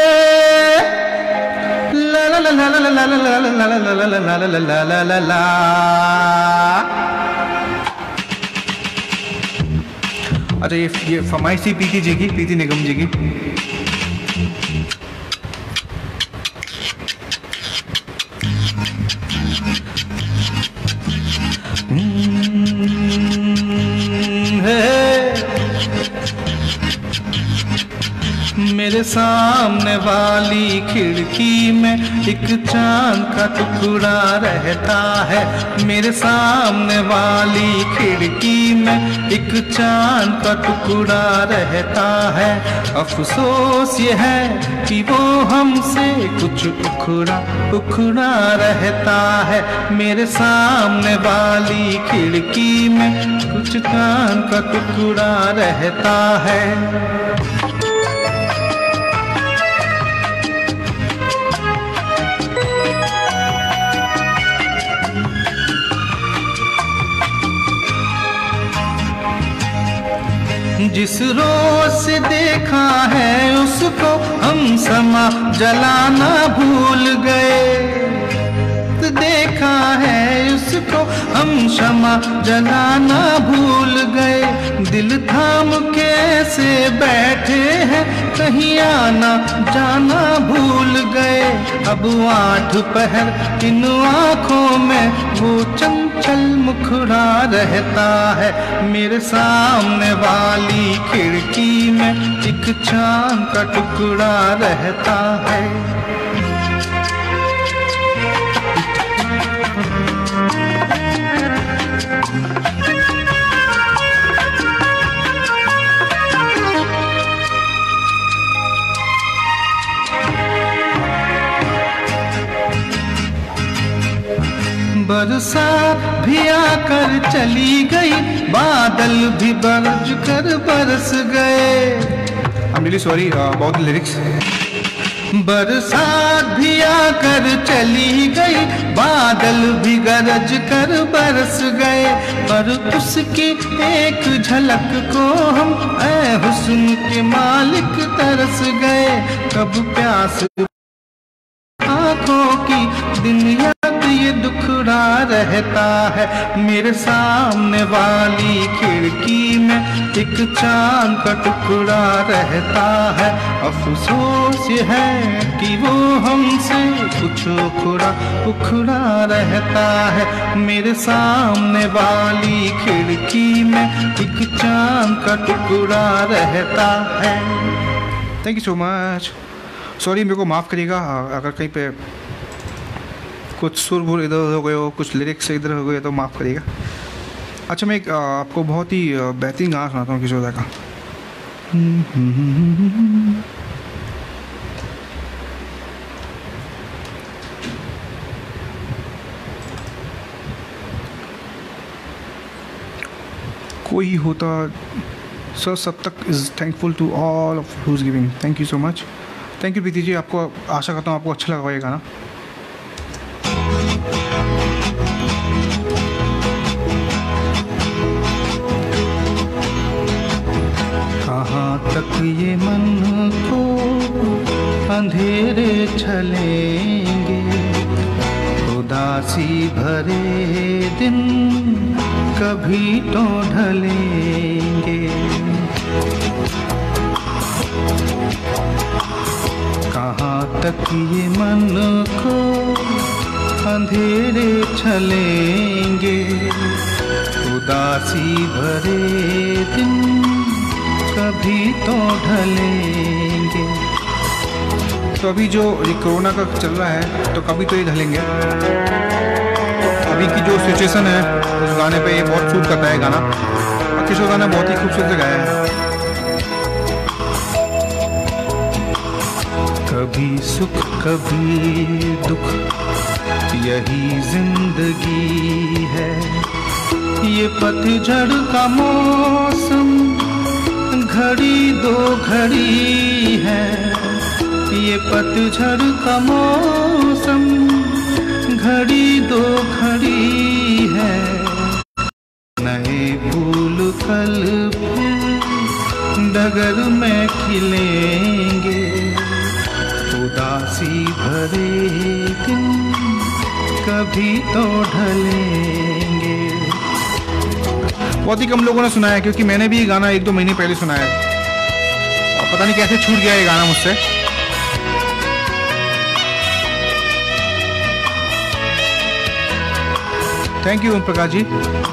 ला ला ला ला ला ला ला ला ला ला ला ला ला ला ला ला ला। अच्छा, ये फरमाइश थी प्रीति जी की, प्रीति निगम जी की। मेरे सामने वाली खिड़की में एक चांद का टुकड़ा रहता है। मेरे सामने वाली खिड़की में एक चांद का टुकड़ा रहता है। अफसोस ये है कि वो हमसे कुछ उखड़ा उखड़ा रहता है। मेरे सामने वाली खिड़की में कुछ चांद का टुकड़ा रहता है। जिस रोज से देखा है उसको हम समा जलाना भूल गए। देखा है उसको हम क्षमा जलाना भूल गए। दिल थाम के ऐसे बैठे हैं कहीं आना जाना भूल गए। अब 8 पहर इन आँखों में वो चंचल मुखड़ा रहता है। मेरे सामने वाली खिड़की में एक चांद का टुकड़ा रहता है। बरसात भी आकर चली गई, बादल भी बरस कर बरस गए। I am really sorry about the lyrics. बरसात भी आकर चली गई, बादल भी गरज कर बरस गए। पर उसकी एक झलक को हम ऐ हुस्न के मालिक तरस गए। कब प्यास आँखों की दिन याद ये दुखड़ा रहता है। मेरे सामने वाली खिड़की में एक चांद का टुकड़ा रहता है। अफसोस ये है कि वो हमसे कुछ उखड़ा उखड़ा रहता है। मेरे सामने वाली खिड़की में एक चांद का टुकड़ा रहता है। Thank you so much. Sorry, मेरे को माफ़ करिएगा अगर कहीं पे कुछ सुर बुर इधर हो गए हो, कुछ लिरिक्स इधर हो गए तो माफ़ करिएगा। अच्छा, मैं एक आपको बहुत ही बेहतरीन गाना सुनाता हूँ किशोर दा का। कोई होता sir, Saptak is thankful to all of who is giving. Thank you so much. Thank you Preeti ji, आपको आशा करता हूँ आपको अच्छा लगा ये गाना। कहाँ तक ये मन को अंधेरे छलेंगे, उदासी भरे दिन कभी तो ढलेंगे। कहाँ तक ये मन को अंधेरे छलेंगे, उदासी भरे दिन कभी तो ढलेंगे। तो अभी जो ये कोरोना का चल रहा है, तो कभी तो ये ढलेंगे। अभी की जो सिचुएशन है उस गाने पे ये बहुत सूट करता है गाना, और किशोर गाना बहुत ही खूबसूरत से गाया है। कभी सुख कभी दुख, यही जिंदगी है। ये पतझड़ का मौसम घड़ी दो घड़ी है। ये पतझड़ का मौसम घड़ी दो घड़ी है। नए फूल कल फिर डगर में खिलेंगे, उदासी भरे दिन कभी तो ढलेंगे। बहुत ही कम लोगों ने सुना है, क्योंकि मैंने भी ये गाना 1-2 महीने पहले सुना है, और पता नहीं कैसे छूट गया ये गाना मुझसे। Thank you Om Prakash ji.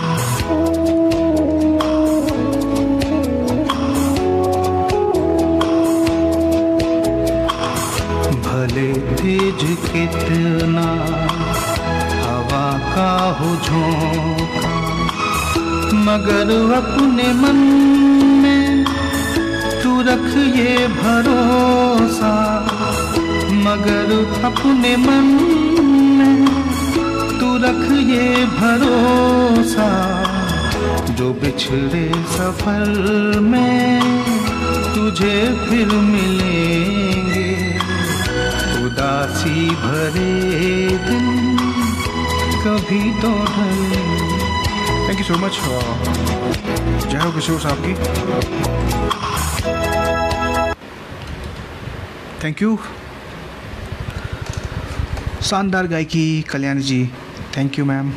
भले तेज कितना हवा का हो झोंका, मगर अपने मन में तू रख ये भरोसा। मगर अपने मन में तू रख ये भरोसा, जो बिछड़े सफर में तुझे फिर मिलेंगे, उदासी भरे दिन कभी तो ढलेंगे। Thank you so much. जय हो किशोर साहब की। Thank you. शानदार गायकी Kalyani ji, thank you ma'am,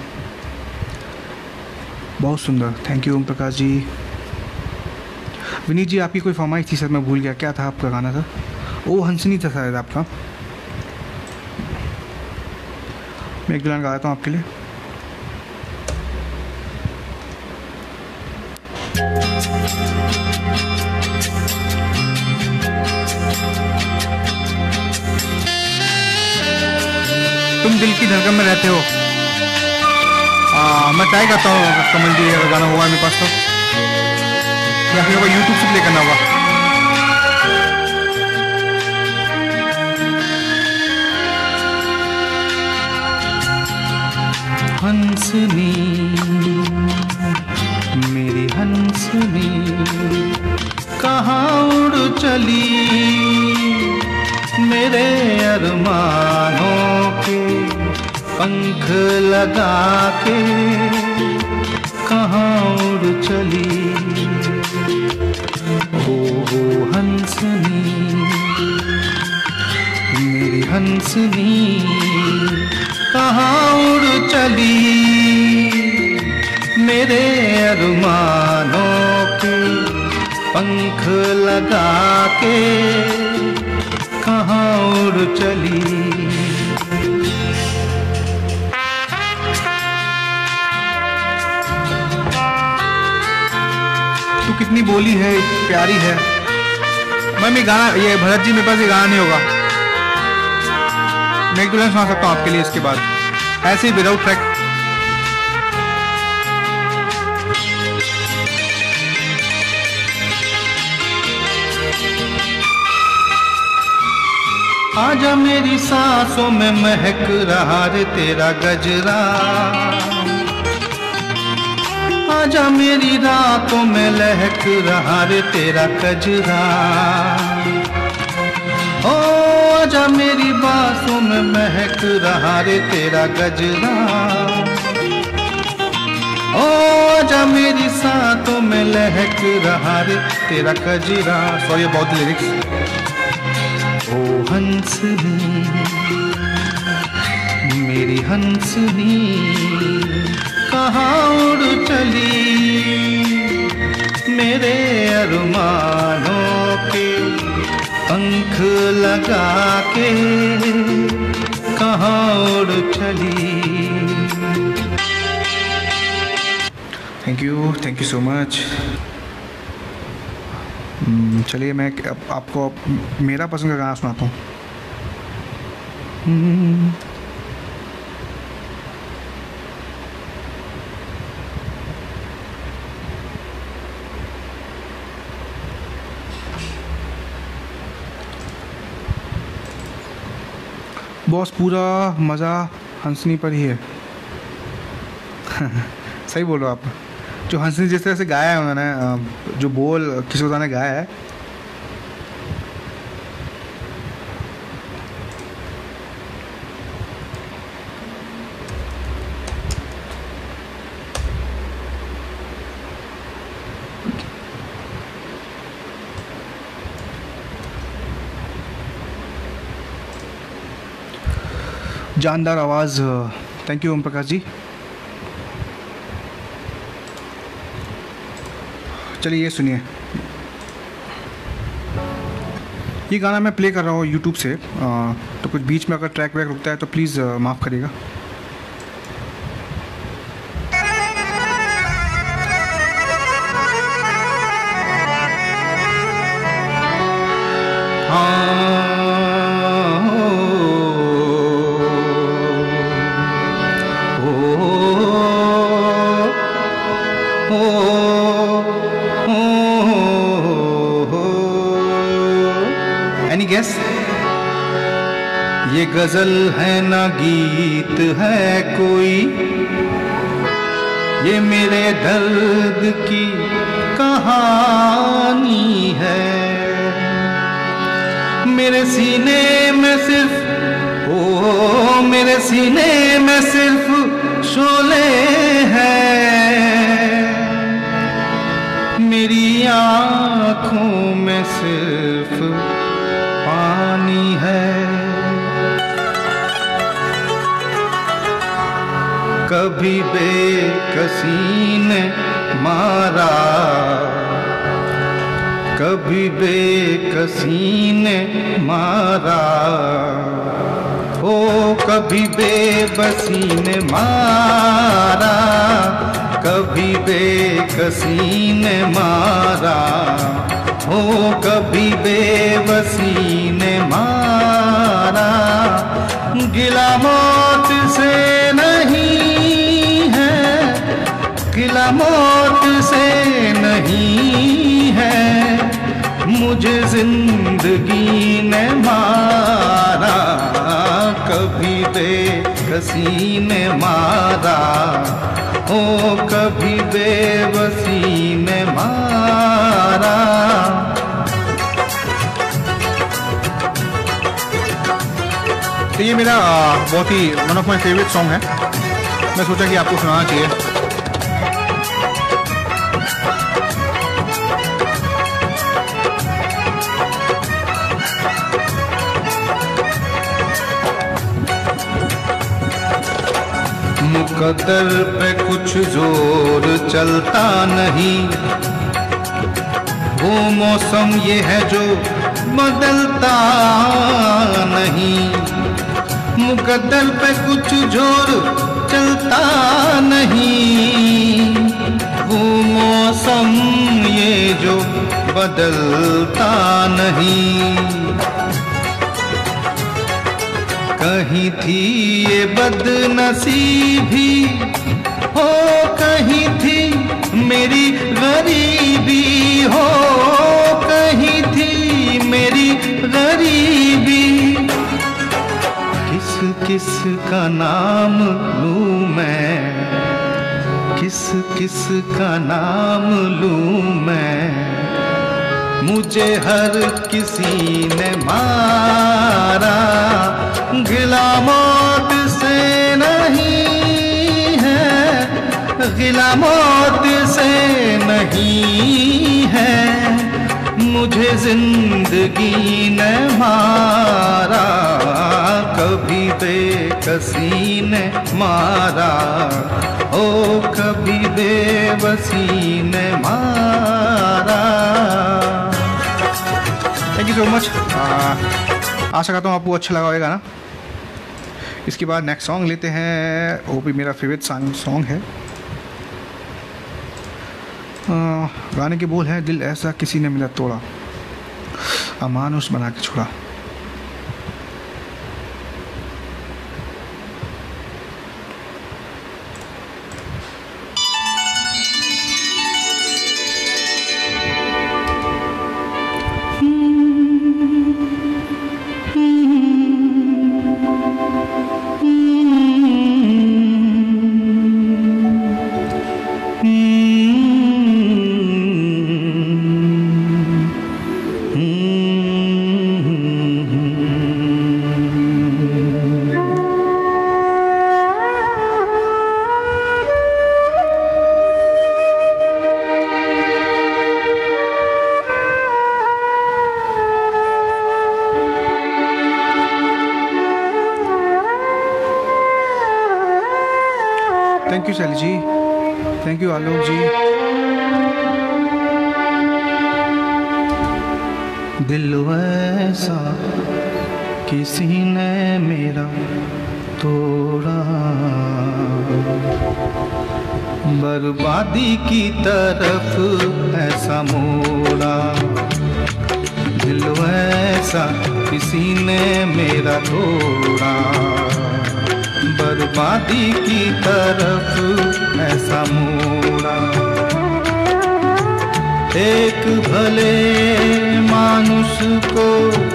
बहुत सुंदर। Thank you Om Prakash ji. विनीत जी, आपकी कोई फरमाइश थी सर, मैं भूल गया, क्या था आपका गाना था? ओ हंसनी था शायद आपका। मैं एक दो लाइन गा देता हूँ आपके लिए। तुम दिल की धड़कन में रहते हो। मैं ट्राई करता हूँ कमल जी, अगर गाना होगा मेरे पास तो, या फिर होगा यूट्यूब से प्ले करना होगा। हंसनी मेरी हंसनी कहाँ उड़ चली, मेरे अरमानों के पंख लगा के कहाँ उड़ चली। ओ हंसनी मेरी हंसनी कहाँ उड़ चली, मेरे अरमानों के पंख लगा के कहाँ उड़ चली। तू कितनी बोली है, प्यारी है। मैम ये गाना, ये भरत जी मेरे पास ये गाना नहीं होगा, मैं एक दो लाइन सुना सकता हूँ आपके लिए इसके बाद, ऐसे ही विदाउट ट्रैक। आजा मेरी सांसों में महक रहा रे तेरा गजरा, आजा मेरी रातों में लहक रहा रे तेरा कजरा, ओ आजा मेरी बातों में महक रहा रे तेरा गजरा, ओ आजा मेरी सांसों में लहक रहा रे तेरा कजरा। Sorry about the lyrics. ओ हंसनी मेरी हंसनी कहाँ उड़ चली, मेरे अरमानों के पंख लगा के कहाँ उड़ चली। Thank you so much. चलिए मैं आपको मेरा पसंद का गाना सुनाता हूँ। बॉस पूरा मज़ा हंसनी पर ही है। सही बोलो आप। जो हंसनी जिस तरह से गाया है उन्होंने, जो बोल किशोर ने गाया है, जानदार आवाज़। Thank you Om Prakash ji. चलिए ये सुनिए, ये गाना मैं प्ले कर रहा हूँ यूट्यूब से, तो कुछ बीच में अगर ट्रैक वैक रुकता है तो प्लीज़ माफ़ करिएगा। ये गजल है ना गीत है कोई, ये मेरे दर्द की कहानी है। मेरे सीने में सिर्फ मेरे सीने में सिर्फ शोले हैं, मेरी आँखों में सिर्फ पानी है। कभी बेकसी ने मारा, कभी बेकसी ने मारा, ओ कभी बेबसी ने मारा, कभी बेकसी ने मारा, ओ कभी बेबसी ने मारा। गिला मौत से नहीं है, गिला मौत से नहीं है, मुझे जिंदगी ने मारा, कभी बेकसी ने मारा, ओ कभी बेबसी ने मारा। तो ये मेरा बहुत ही one of my favourite song है, मैं सोचा कि आपको सुनाना चाहिए। मुकद्दर पे कुछ जोर चलता नहीं, वो मौसम ये है जो बदलता नहीं। मुकद्दर पे कुछ जोर चलता नहीं, वो मौसम ये जो बदलता नहीं। कहीं थी ये बदनसीबी, हो कहीं थी मेरी गरीबी, हो कहीं थी मेरी गरीबी। का नाम लूं मैं, किस किस का नाम लूं मैं, मुझे हर किसी ने मारा, गिला मौत से नहीं है, गिला मौत से नहीं है, मुझे जिंदगी ने मारा, कभी बेकसी ने मारा, ओ कभी बेबसी ने मारा। Thank you so much. आशा करता हूँ आपको अच्छा लगा होगा ना। इसके बाद नेक्स्ट सॉन्ग लेते हैं, वो भी मेरा फेवरेट सॉन्ग है। गाने के बोल है, दिल ऐसा किसी ने मेरा तोड़ा, अमानुष बना के छोड़ा। Thank you Shaily ji, thank you आलोक जी। दिल ऐसा किसी ने मेरा तोड़ा, बर्बादी की तरफ ऐसा मोड़ा, दिल ऐसा किसी ने मेरा तोड़ा, बर्बादी की तरफ ऐसा मोड़ा, एक भले मानुष को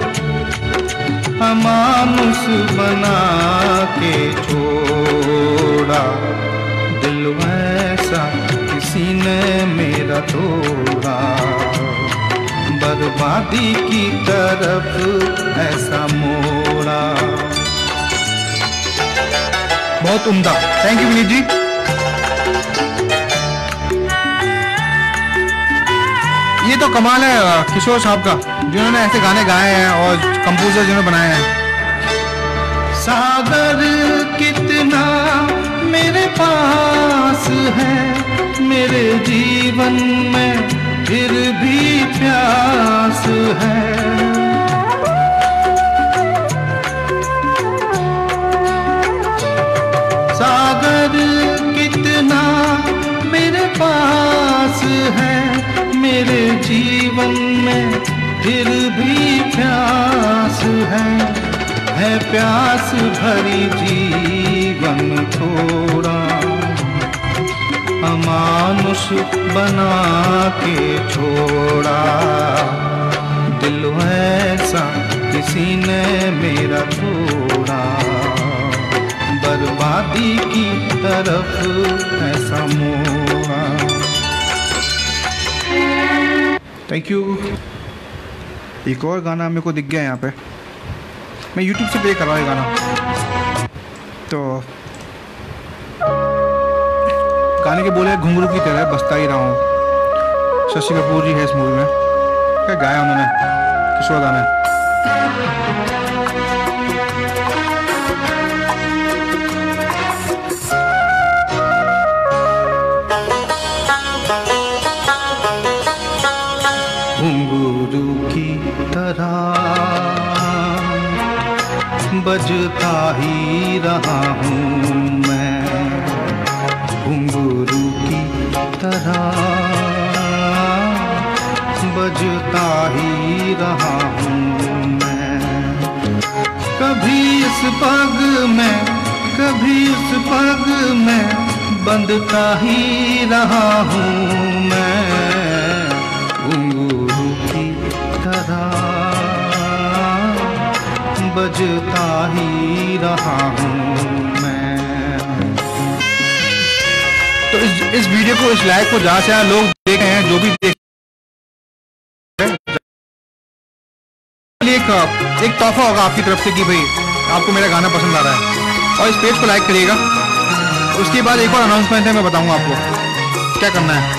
अमानुष बना के छोड़ा, दिल ऐसा किसी ने मेरा तोड़ा, बर्बादी की तरफ ऐसा मोड़ा। बहुत उम्दा, थैंक यू विनीत जी। ये तो कमाल है किशोर साहब का, जिन्होंने ऐसे गाने गाए हैं और कंपोजर जिन्होंने बनाए हैं। सागर कितना मेरे पास है, मेरे जीवन में फिर भी प्यास है, सागर कितना मेरे पास है, मेरे जीवन में फिर भी प्यास है प्यास भरी जीवन थोड़ा, अमानुष बना के छोड़ा, दिल ऐसा किसी ने मेरा तोड़ा, बर्बादी की तरफ ऐसा मोड़ा। Thank you. एक और गाना मेरे को दिख गया यहाँ पे, मैं YouTube से प्ले कर रहा हूँ ये गाना। तो गाने के बोले, घुंघरू की तरह बसता ही रहा हूँ। शशि कपूर जी है इस मूवी में, क्या गाया उन्होंने, किशोर गाना है। घुंघरू की तरह बजता ही रहा हूँ मैं, घुंघरू की तरह बजता ही रहा हूँ मैं, कभी इस पग में कभी इस पग में बंधता ही रहा हूँ मैं, घुंघरू की तरह बजता ही रहा हूँ। इस वीडियो को, इस लाइव को जहाँ से यहाँ लोग देख रहे हैं, जो भी देख एक तोहफा होगा आपकी तरफ से कि भाई आपको मेरा गाना पसंद आ रहा है, और इस पेज को लाइक करिएगा। उसके बाद एक और अनाउंसमेंट है, मैं बताऊंगा आपको क्या करना है।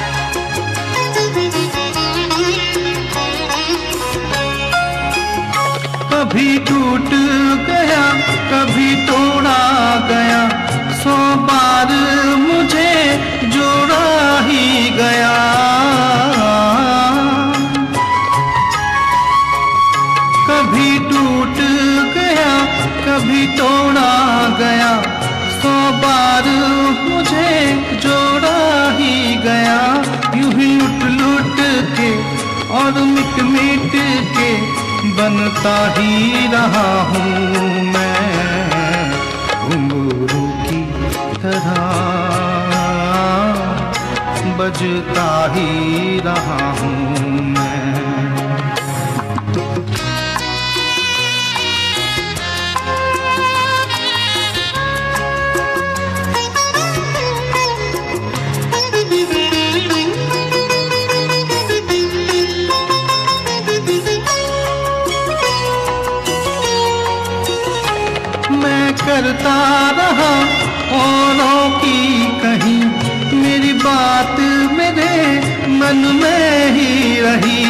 कभी टूट गया कभी तोड़ा गया, 100 बार मुझे जोड़ा ही गया। कभी टूट गया कभी तोड़ा गया, 100 बार मुझे जोड़ा ही गया। यूं ही लुट लुट के और मिट मिट के बनता ही रहा हूँ मैं, घुंघरू की तरह बजता ही रहा हूँ मैं। करता रहा औरों की कहीं, मेरी बात मेरे मन में ही रही।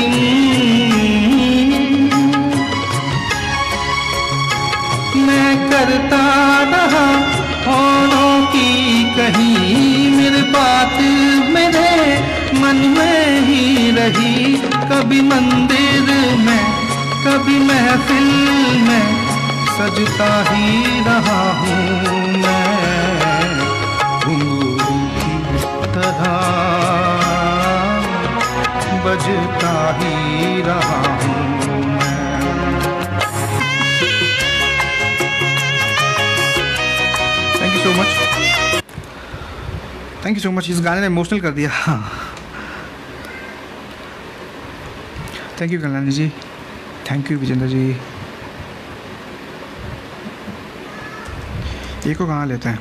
मैं करता रहा औरों की कहीं, मेरी बात मेरे मन में ही रही। कभी मंदिर में कभी महफिल में सजता ही रहा हूँ मैं, घुंघरू की तरह बजता ही रहा हूँ मैं। Thank you so much, thank you so much. इस गाने ने इमोशनल कर दिया। Thank you Kalyani ji, thank you Vijendra ji. एक को कहाँ लेते हैं?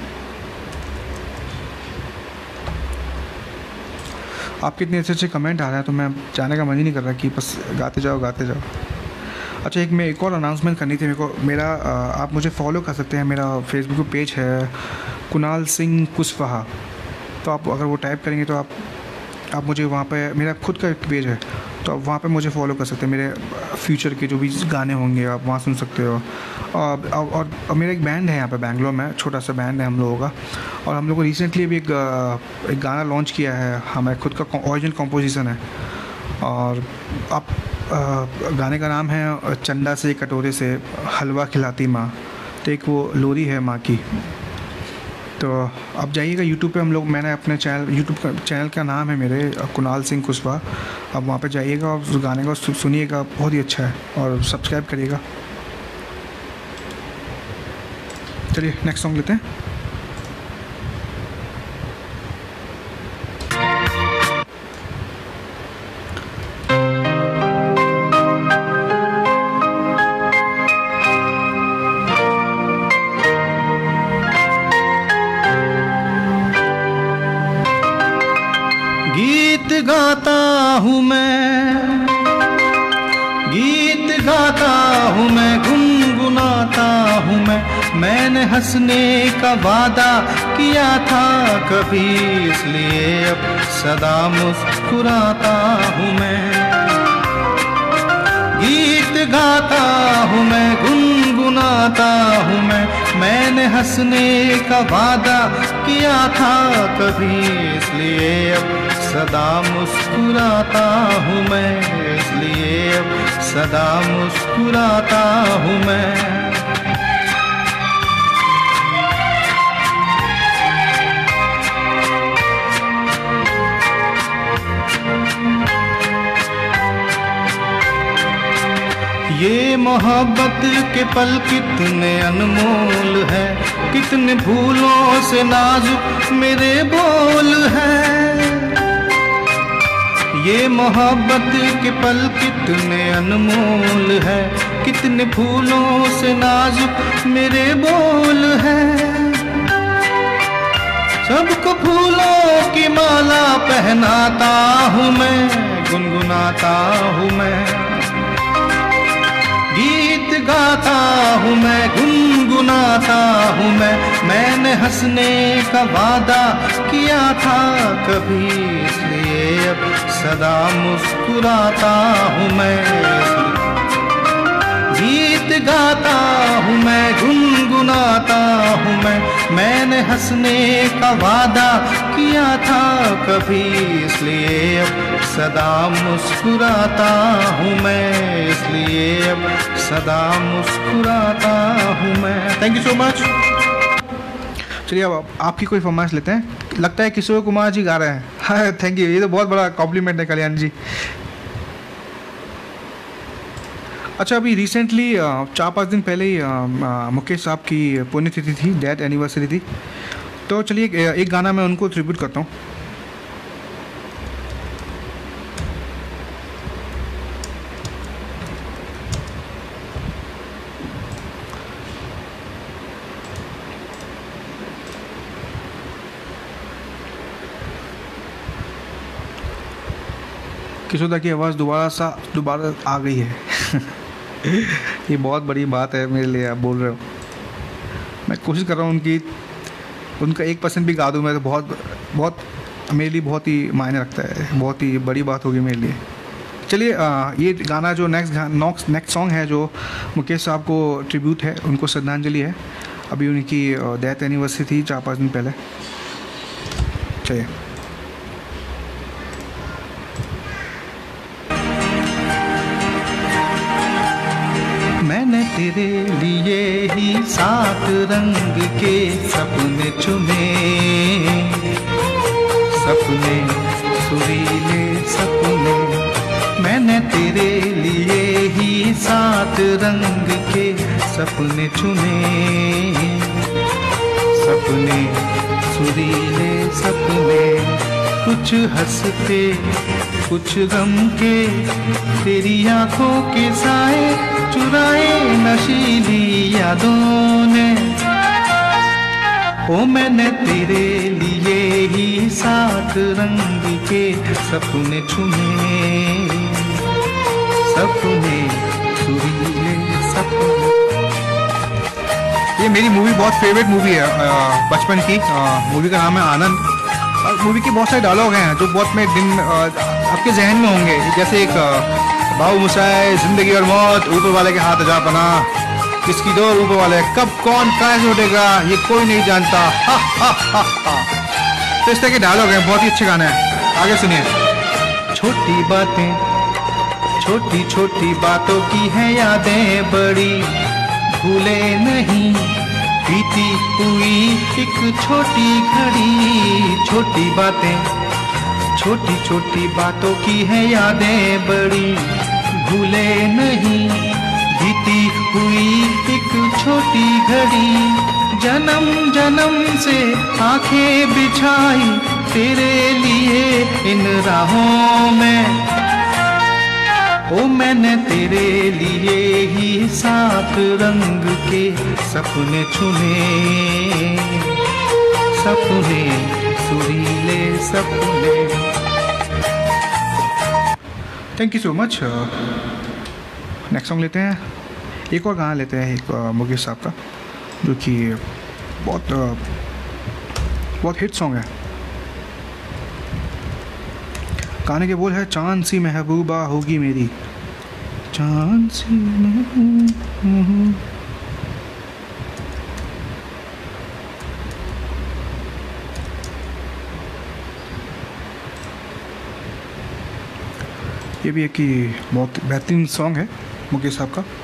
आपके इतने अच्छे अच्छे कमेंट आ रहे हैं तो मैं जाने का मन ही नहीं कर रहा कि बस गाते जाओ गाते जाओ। अच्छा, एक और अनाउंसमेंट करनी थी मेरा आप मुझे फॉलो कर सकते हैं। मेरा फेसबुक पेज है कुणाल सिंह कुशवाहा, तो आप अगर वो टाइप करेंगे तो आप मुझे वहाँ पे, मेरा खुद का एक पेज है तो आप वहाँ पे मुझे फॉलो कर सकते हैं। मेरे फ्यूचर के जो भी गाने होंगे आप वहाँ सुन सकते हो। और मेरा एक बैंड है यहाँ पे बेंगलोर में, छोटा सा बैंड है हम लोगों का, और हम लोग को रिसेंटली भी एक गाना लॉन्च किया है, हमारा खुद का ओरिजिनल कॉम्पोजिशन है। और आप गाने का नाम है चंदा से कटोरे से हलवा खिलाती माँ, तो एक वो लोरी है माँ की। तो आप जाइएगा यूट्यूब पे, हम लोग, मैंने अपने चैनल का नाम है मेरे कुणाल सिंह कुशवाहा, आप वहाँ पे जाइएगा और उस गाने को सुनिएगा, बहुत ही अच्छा है, और सब्सक्राइब करिएगा। चलिए नेक्स्ट सॉन्ग लेते हैं। गीत गाता हूँ मैं, गीत गाता हूँ मैं, गुनगुनाता हूँ मैंने हंसने का वादा किया था कभी, इसलिए अब सदा मुस्कुराता हूँ मैं। गीत गाता हूँ मैं, गुनगुनाता हूँ मैंने हंसने का वादा किया था कभी, इसलिए अब सदा मुस्कुराता हूँ मैं, इसलिए अब सदा मुस्कुराता हूँ मैं। ये मोहब्बत के पल कितने अनमोल है, कितने फूलों से नाजुक मेरे बोल हैं। ये मोहब्बत के पल कितने अनमोल है, कितने फूलों से नाजुक मेरे बोल हैं। सबको फूलों की माला पहनाता हूँ मैं, गुनगुनाता हूँ मैं, गीत गाता हूँ मैं, गुनगुनाता हूँ मैं। मैंने हंसने का वादा किया था कभी, इसलिए अब सदा मुस्कुराता हूँ मैं। गीत गाता हूँ मैं, गुनगुनाता हूँ मैं। मैंने हंसने का वादा किया था कभी, इसलिए अब सदा मुस्कुराता हूँ मैं, इसलिए अब सदा मुस्कुराता हूँ मैं। Thank you so much. चलिए अब आपकी कोई फरमाइश लेते हैं। लगता है किशोर कुमार जी गा रहे हैं। हाँ थैंक यू, ये तो बहुत बड़ा कॉम्प्लीमेंट है कल्याण जी। अच्छा अभी रिसेंटली 4-5 दिन पहले ही मुकेश साहब की पुण्यतिथि थी, डेथ एनिवर्सरी थी। तो चलिए एक गाना मैं उनको ट्रिब्यूट करता हूँ। किशोदा की आवाज़ दोबारा आ गई है। ये बहुत बड़ी बात है मेरे लिए, आप बोल रहे हो। मैं कोशिश कर रहा हूँ उनका 1% भी गा दूँ मैं तो बहुत मेरे लिए बहुत ही मायने रखता है, बहुत ही बड़ी बात होगी मेरे लिए। चलिए ये गाना जो नेक्स्ट सॉन्ग है जो मुकेश साहब को ट्रिब्यूट है, उनको श्रद्धांजलि है। अभी उनकी डेथ एनिवर्सरी थी 4-5 दिन पहले। चलिए मैंने तेरे लिए ही 7 रंग के सपने चुने, सपने सुरीले सपने। मैंने तेरे लिए ही 7 रंग के सपने चुने, सपने सुरीले सपने। कुछ हंसते कुछ गम के, तेरी आंखों के साए चुराए नशीली यादों ने। ओ मैंने तेरे लिए ही 7 रंग के सपने चुने, सपने सुरीले सपने। ये मेरी मूवी बहुत फेवरेट मूवी है बचपन की। मूवी का नाम है आनंद। और मूवी के बहुत सारे डायलॉग हैं जो बहुत में दिन आपके जहन में होंगे, जैसे एक बाबू मुसाए जिंदगी और मौत, ऊपर वाले के हाथ जा पना, किसकी दौर ऊपर वाले, कब कौन कैसे उठेगा ये कोई नहीं जानता। हा हा हा हा। तो इस तरह के डायलॉग हैं, बहुत ही अच्छे गाना है। आगे सुनिए। छोटी बातें, छोटी छोटी बातों की हैं यादें बड़ी, भूले नहीं बीती हुई एक छोटी घड़ी। छोटी बातें, छोटी छोटी बातों की हैं यादें बड़ी, भूले नहीं बीती हुई एक छोटी घड़ी। जन्म जन्म से आंखें बिछाई तेरे लिए इन राहों में। ओ मैंने तेरे लिए ही 7 रंग के सपने चुने, सपने सुरीले सपने। Thank you so much. Next song लेते हैं, एक और गाना लेते हैं, एक मुकेश साहब का, जो कि बहुत हिट सॉन्ग है। गाने के बोल है, चांद सी महबूबा होगी मेरी, चांद सी महबूबा। ये भी एक ही बहुत बेहतरीन सॉन्ग है मुकेश साहब का।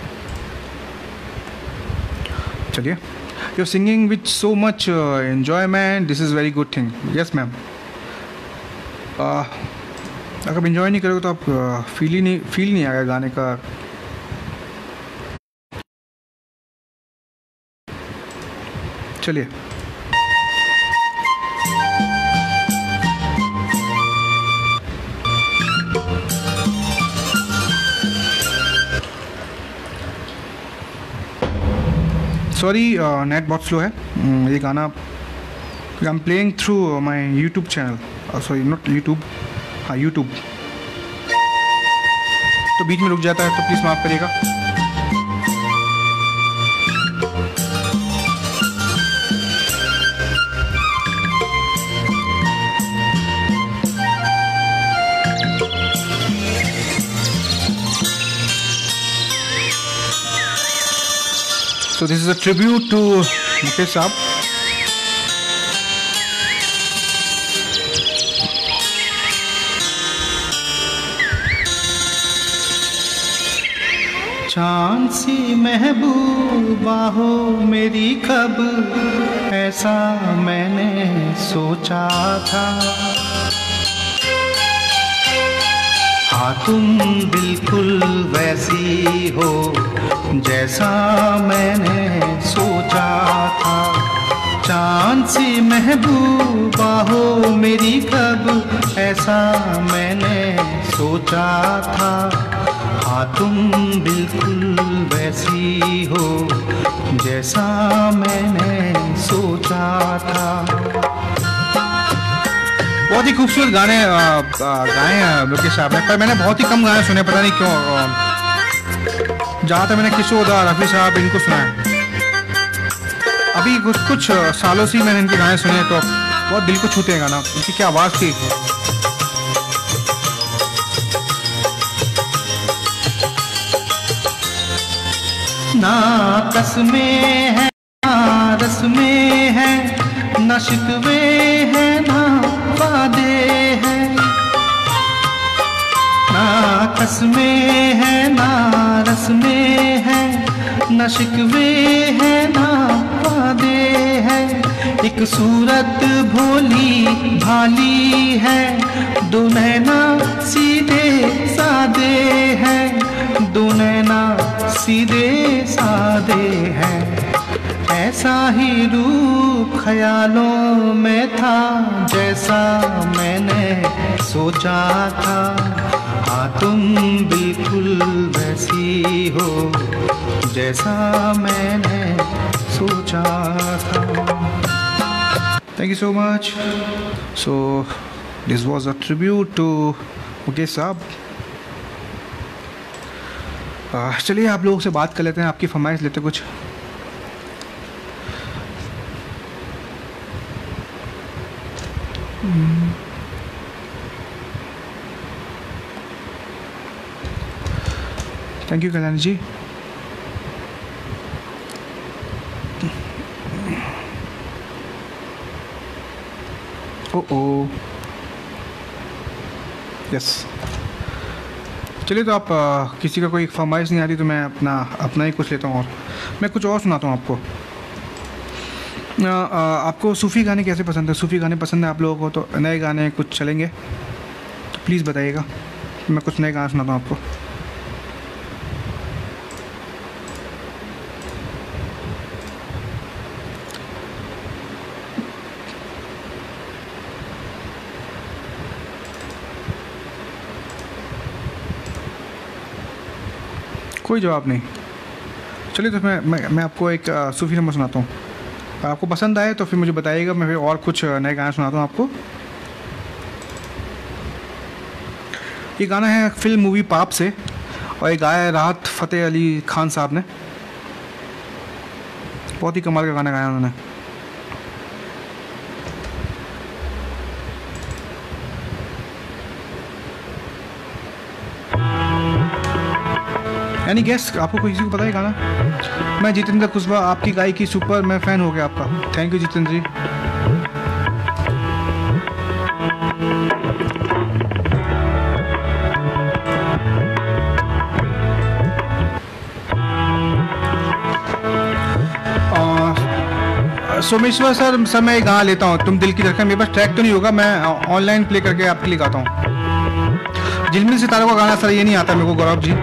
चलिए। You are singing with so much enjoyment, this is very good thing. Yes ma'am. अगर आप इन्जॉय नहीं करोगे तो आप फील नहीं आएगा गाने का। चलिए। सॉरी नेट बहुत स्लो है। ये गाना I am playing through my YouTube channel, sorry not YouTube, हाँ यूट्यूब, तो बीच में रुक जाता है तो प्लीज़ माफ़ करिएगा। So this is a tribute to Mukesh साहब। चांद सी महबूबा हो मेरी कब ऐसा मैंने सोचा था, हाँ तुम बिल्कुल वैसी हो जैसा मैंने सोचा था। चांद सी महबूबा हो मेरी कब ऐसा मैंने सोचा था, हाँ तुम बिल्कुल वैसी हो जैसा मैंने सोचा था। बहुत ही खूबसूरत गाने गाए हैं मुकेश साहब ने, पर मैंने बहुत ही कम गाने सुने, पता नहीं क्यों। ज़्यादातर मैंने किशोर दा, रफ़ी साहब, इनको सुना है। अभी कुछ सालों से मैंने इनके गाने सुने तो बहुत दिल को छूते हैं गाना, उनकी क्या आवाज़ थी। ना कसमें है ना रस्में है, ना शिकवे है ना वादे हैं, ना कसमें है ना रस्में है, ना शिकवे है ना वादे हैं। एक सूरत भोली भाली है, दो नैना सीधे सादे हैं, दो नैना सीधे सादे हैं। ऐसा ही रूप ख्यालों में था जैसा मैंने सोचा था, हाँ तुम बिल्कुल वैसी हो जैसा मैंने सोचा था। Thank you so much. So this was a tribute to Mukesh Sahab. चलिए आप लोगों से बात कर लेते हैं, आपकी फरमाइश लेते कुछ। Thank you Kalyani ji. Oh yes, चलिए तो आप किसी का कोई फरमाइश नहीं आ रही तो मैं अपना ही कुछ लेता हूँ, और मैं कुछ और सुनाता हूँ आपको। आपको सूफ़ी गाने कैसे पसंद है? सूफ़ी गाने पसंद है आप लोगों को? तो नए गाने कुछ चलेंगे तो प्लीज़ बताइएगा, मैं कुछ नए गाने सुनाता हूँ आपको। कोई जवाब नहीं। चलिए तो मैं आपको एक सूफ़ी नंबर सुनाता हूँ, आपको पसंद आए तो फिर मुझे बताइएगा, मैं फिर और कुछ नए गाने सुनाता हूँ आपको। ये गाना है फिल्म मूवी पाप से, और ये गाया है राहत फ़तेह अली खान साहब ने। बहुत ही कमाल का गाना गाया उन्होंने। यानी गेस आपको किसी को पता है गाना? मैं जितेंद्र कुशवाहा, आपकी गायकी सुपर, मैं फ़ैन हो गया आपका। Thank you Jitendra ji. Someshwar sir मैं गा लेता हूँ, तुम दिल की धड़कन। मेरे पास ट्रैक तो नहीं होगा, मैं ऑनलाइन प्ले करके आपके लिए गाता हूँ। झिलमिल सितारों का गाना सर ये नहीं आता मेरे को, गौरव जी।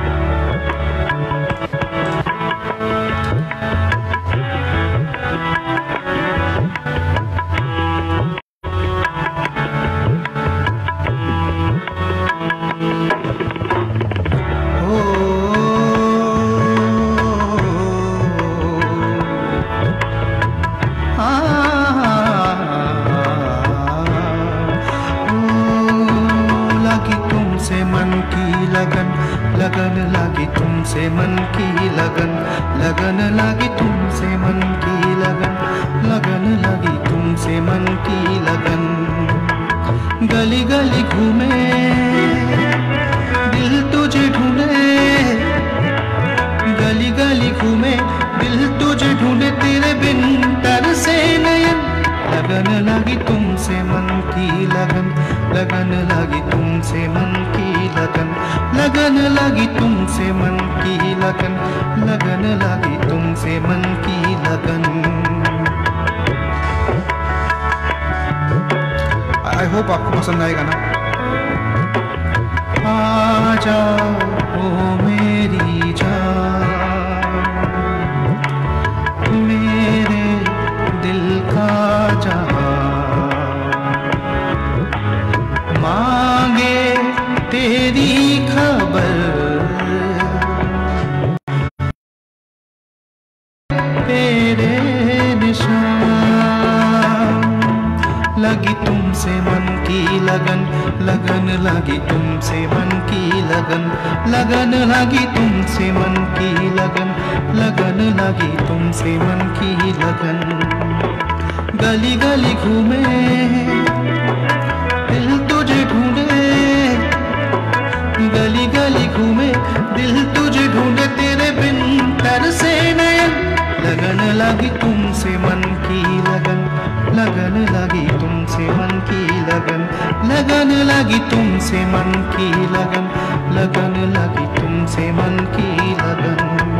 लगन लगी तुमसे मन की लगन, लगन लगी तुमसे मन की लगन। गली गली घूमे दिल तुझे ढूंढे, गली गली घूमे दिल तुझे ढूंढे, तेरे बिन तरसे नयन। लगन लगी तुमसे मन की लगन, लगन लगी तुमसे मन की लगन, लगन लगी तुमसे मन की लगन, लगन लगी तुमसे मन की लगन। आई होप आपको पसंद आएगा ना। आ जाओ ओ मेरी जान, मेरे दिल का जहां, मांगे तेरी खबर, तेरे निशान। लगी तुमसे मन की लगन, लगन लगी तुमसे मन की लगन, लगन लगी तुमसे मन की लगन, लगन लगी तुमसे मन की लगन। गली गली घूमे दिल तुझे ढूंढे, गली गली घूमे दिल तुझे ढूंढे, तेरे बिन तरसे नयन। लगन लगी तुमसे मन की लगन, लगन लगी तुमसे मन की लगन, लगन लगी तुमसे मन की लगन, लगन लगी तुमसे मन की लगन।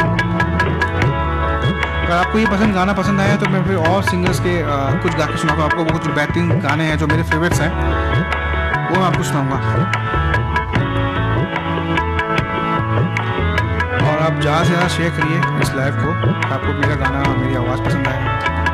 अगर आपको ये गाना पसंद आया तो मैं फिर और सिंगर्स के कुछ गा के सुनाऊंगा आपको। वो कुछ बेहतरीन गाने हैं जो मेरे फेवरेट्स हैं, वो मैं आपको सुनाऊंगा। और आप ज़्यादा से ज़्यादा शेयर करिए इस लाइव को, आपको मेरा गाना, मेरी आवाज़ पसंद आए।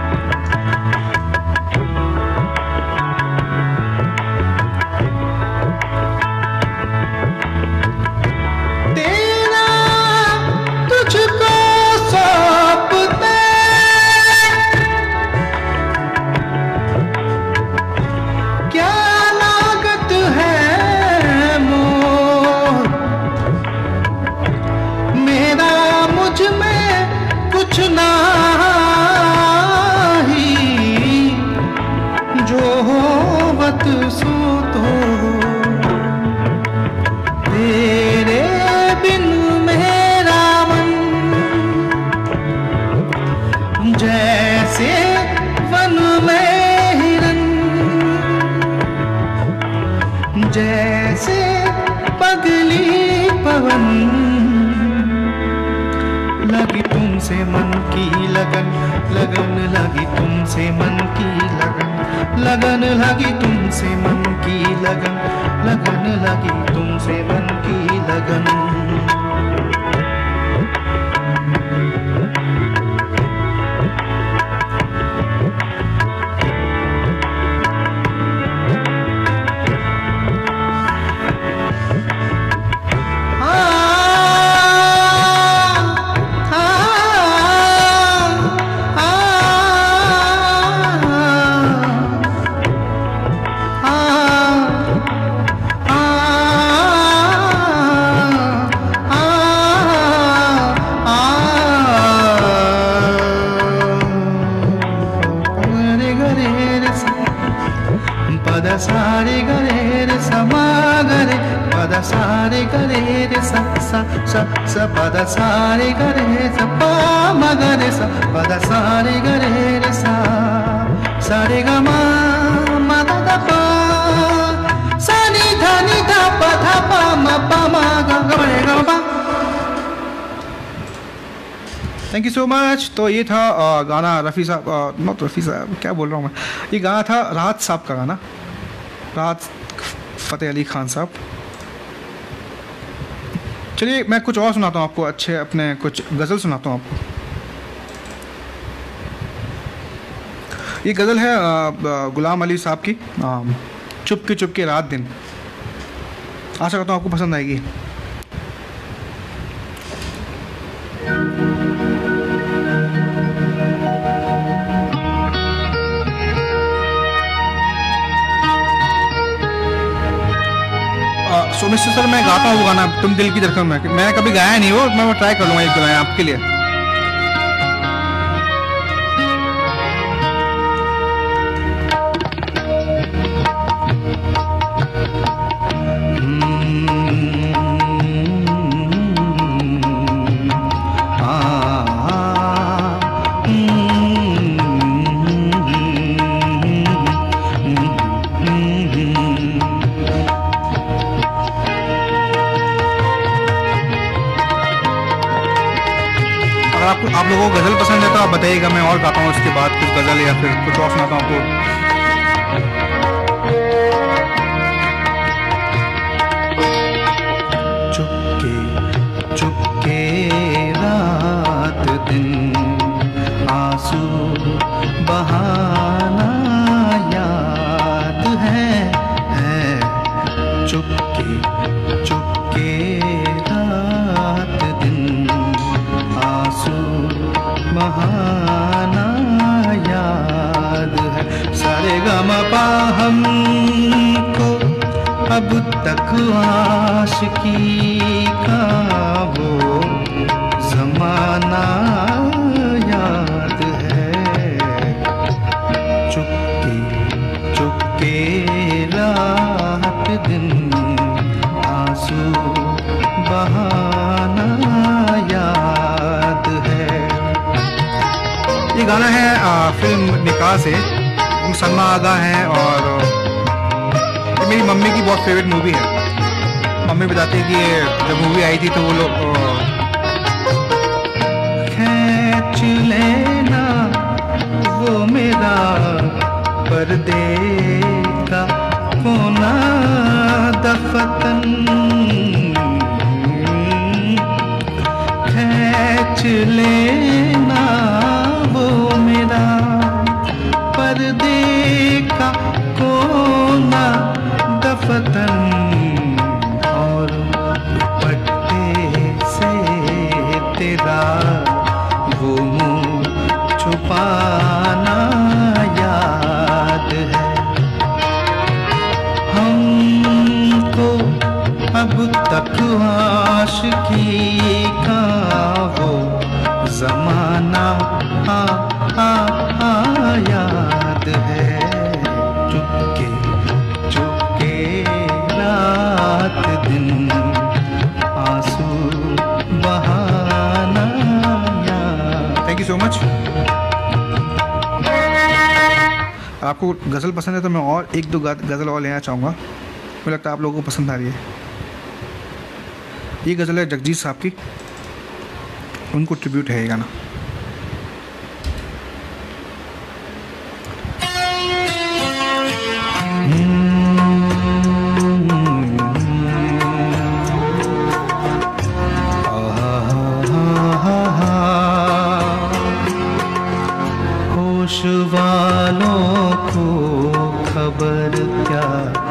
जैसे पगली पवन, लगी तुमसे मन की लगन, लगन लगी तुमसे मन की लगन, लगन लगी तुमसे मन की लगन, लगन लगी तुमसे मन की लगन। सारे गरे रे समा गरे पद सारे गरे रे सा सा सा सा पद सारे गरे सा पा म गरे सा पद सारे गरे रे सा सारे ग म म द द प सा नि ध नि ध प ध प म प म ग ग रे ग प। Thank you so much. तो ये था गाना रफ़ी साहब, नॉट रफ़ी साहब, क्या बोल रहा हूँ मैं, ये गाना था राहत साहब का गाना, राहत फ़तेह अली खान साहब। चलिए मैं कुछ और सुनाता हूँ आपको, अच्छे अपने कुछ गज़ल सुनाता हूँ आपको। ये गज़ल है गुलाम अली साहब की, चुपके रात दिन। आशा करता हूँ आपको पसंद आएगी। मिस्टर सर मैं गाता हूँ वो गाना तुम दिल की धड़कन में, मैंने कभी गाया नहीं वो, मैं ट्राई कर लूँगा एक गाना आपके लिए। अगर आप लोगों को गज़ल पसंद है तो आप बताइएगा, मैं और गाता हूँ उसके बाद कुछ गज़ल या फिर कुछ और सुनाता हूँ आपको। चुपके चुपके रात दिन आंसू बहाना याद है चुपके चुपके रात दिन आंसू बहाना याद है। सारे गमपा हमको अब तक आशिकी का वो जमाना याद है। चुपके चुपके रात दिन आंसू बहाना याद है। ये गाना है फिल्म निकाह से, सलमा आगा हैं और ये मेरी मम्मी की बहुत फेवरेट मूवी है। मम्मी बताती है कि जब मूवी आई थी तो वो लोग खींच लेना वो मेरा पर्दे का कोना दफतन, खींच लेना वो मेरा पर्दे का कोना दफतन, और दुपट्टे से तेरा वो मुंह छुपाना याद है। हमको अब तक आशिकी का वो जमाना याद है। चुपके चुपके रात दिन आंसू बहाना याद। Thank you so much. आपको गज़ल पसंद है तो मैं और एक दो गज़ल और लेना चाहूँगा, मुझे लगता है आप लोगों को पसंद आ रही है। ये गज़ल है जगजीत साहब की, उनको ट्रिब्यूट है ये गाना। होश वालों को खबर क्या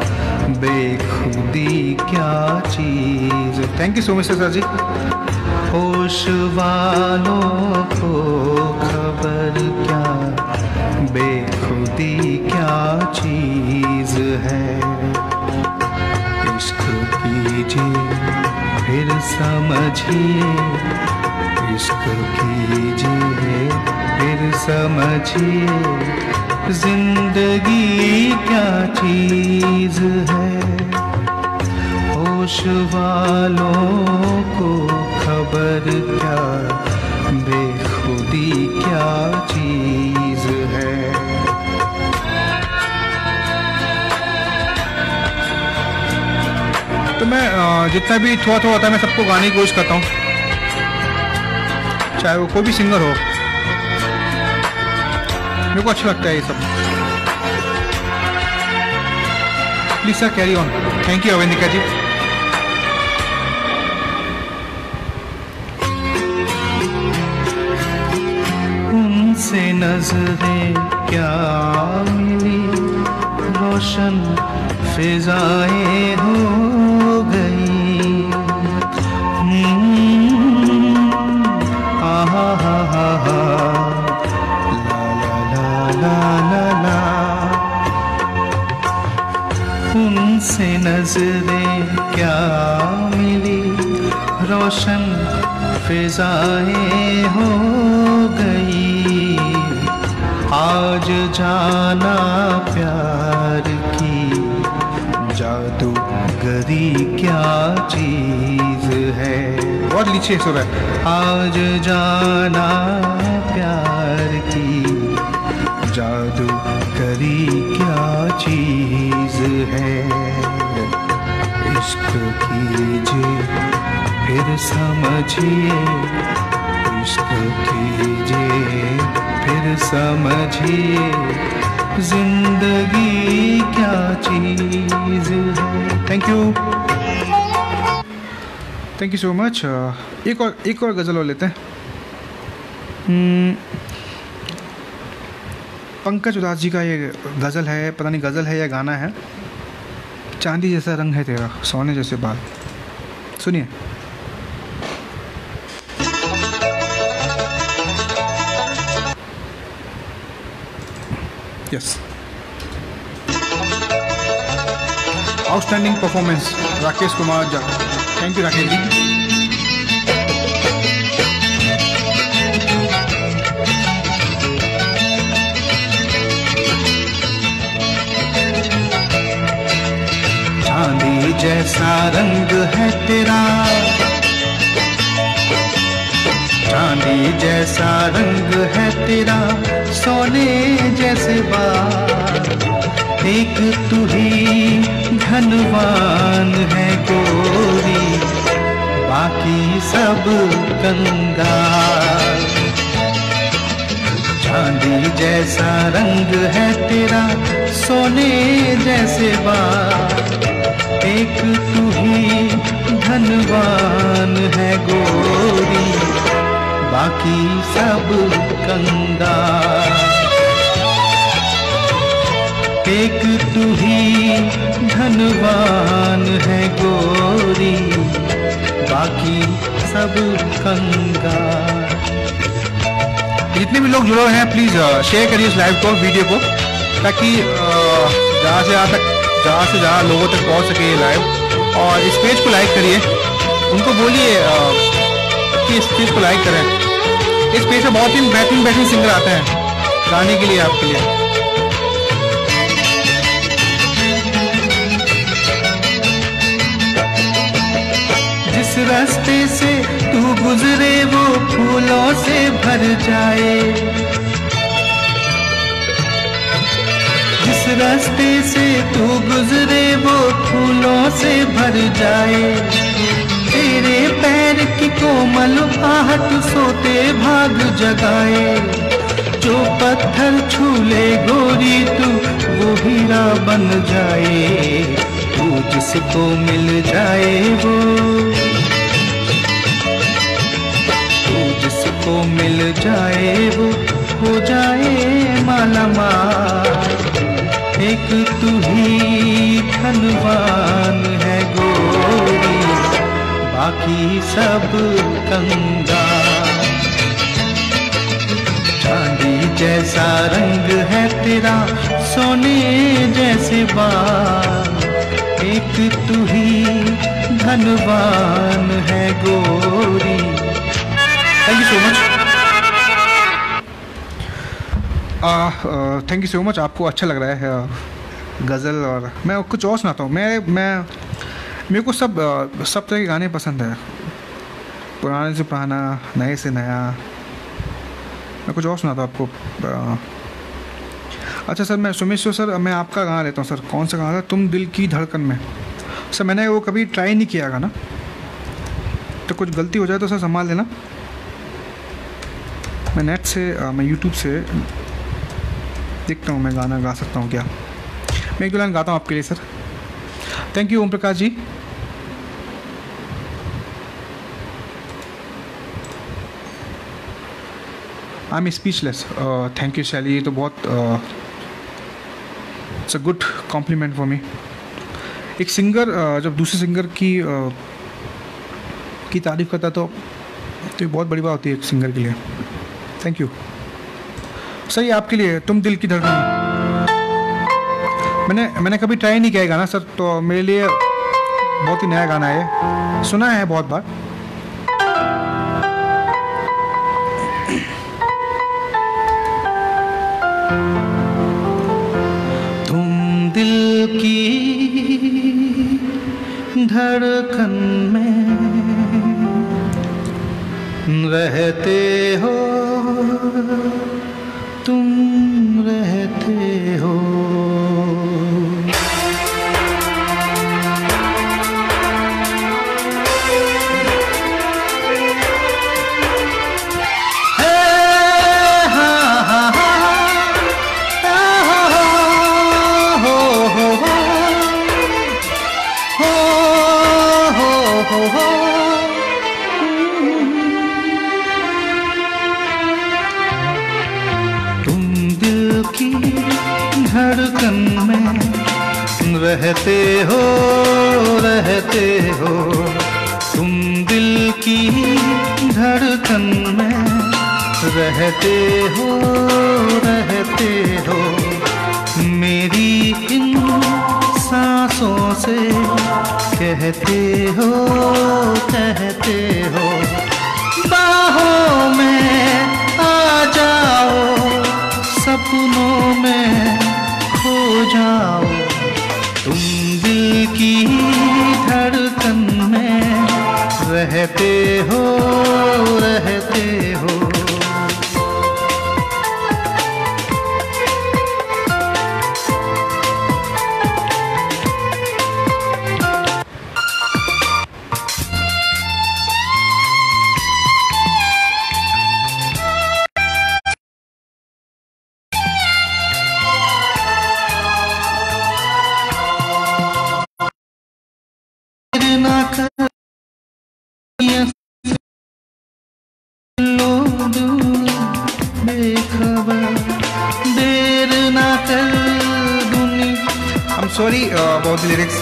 बेखुदी क्या चीज। Thank you so much sir ji. होश वालों को खबर क्या बेखुदी क्या चीज है। इश्क कीजिए फिर समझिए, इश्क कीजिए फिर समझिए, जिंदगी क्या चीज है। होश वालों को खबर क्या बेखुदी क्या चीज है। तो मैं जितना भी थोड़ा थोड़ा होता है मैं सबको गाने की कोशिश करता हूँ, चाहे वो कोई भी सिंगर हो, मेरे को अच्छा लगता है ये सब। Please sir carry on. Thank you Avendika ji. उनसे नजरें क्या मिली, रोशन फिजाएं हो गई। आहा हा हा हा ला ला ला। उनसे नजरें क्या मिली, रोशन फिजाएं हो गई। आज जाना प्यार की जादूगरी क्या चीज है। बहुत नीचे सुर है। आज जाना प्यार की जादूगरी क्या चीज है। इश्क कीजिए फिर समझिए, इश्क कीजिए फिर समझिए जिंदगी क्या चीज है। Thank you so much. एक और गज़ल और लेते हैं। पंकज उदास जी का ये गज़ल है, पता नहीं गज़ल है या गाना है। चांदी जैसा रंग है तेरा, सोने जैसे बाल। सुनिए। Yes, outstanding performance Rakesh Kumar जा। Thank you Rakesh ji. चांदी जैसा रंग है तेरा, चांदी जैसा रंग है तेरा, सोने जैसे बाल। एक तू ही धनवान है गोरी, बाकी सब कंगाल। चांदी जैसा रंग है तेरा, सोने जैसे बाल। एक तू ही धनवान है गोरी, बाकी सब कंगाल। एक तू ही धनवान है गोरी, बाकी सब कंगाल। जितने भी लोग जुड़े हैं प्लीज़ शेयर करिए इस लाइव को, वीडियो को, ताकि ज़्यादा से ज़्यादा लोगों तक पहुंच सके ये लाइव। और इस पेज को लाइक करिए, उनको बोलिए कि इस पेज को लाइक करें। इस पेज पे बहुत ही बेहतरीन सिंगर आते हैं गाने के लिए, आपके लिए। जिस रास्ते से तू गुजरे वो फूलों से भर जाए, जिस रास्ते से तू गुजरे वो फूलों से भर जाए। तेरे पैर की कोमल आहट सोते भाग जगाए। जो पत्थर छू ले गोरी तू वो हीरा बन जाए। तू जिसको मिल जाए वो, तू जिसको मिल जाए वो हो जाए माला माल। एक तू ही धनवान है गोरी, बाकी सब कंगाल। चांदी जैसा रंग है तेरा, सोने जैसे बाल। एक तू ही धनवान है गोरी। Thank you so much. Thank you so much. आपको अच्छा लग रहा है गज़ल, और मैं कुछ और सुनाता हूँ। मेरे को सब तरह के गाने पसंद है, पुराने से पुराना, नए से नया। मैं कुछ और सुनाता हूँ आपको। अच्छा सर, मैं सुमेश्वर सर, मैं आपका गाना लेता हूँ सर। कौन सा गाना था? तुम दिल की धड़कन में। सर मैंने वो कभी ट्राई नहीं किया गाना, तो कुछ गलती हो जाए तो सर संभाल लेना। मैं नेट से, मैं यूट्यूब से देखता हूँ मैं गाना गा सकता हूँ क्या। मैं एक दो लाइन गाता हूँ आपके लिए sir. Thank you Om Prakash ji. I am speechless. Thank you Shaily, ये तो बहुत it's a good compliment for me. एक सिंगर जब दूसरे सिंगर की तारीफ़ करता तो ये बहुत बड़ी बात होती है एक सिंगर के लिए। Thank you sir. ये आपके लिए, तुम दिल की धड़कन। मैंने कभी ट्राई नहीं किया है गाना सर, तो मेरे लिए बहुत ही नया गाना है, सुना है बहुत बार। तुम दिल की धड़कन में रहते हो, तुम रहते हो। धड़कन में रहते हो तुम दिल की धड़कन में रहते हो मेरी इन सांसों से कहते हो बाहों में आ जाओ सपनों में खो जाओ तुम दिल की धड़कन में रहते हो sorry about the lyrics.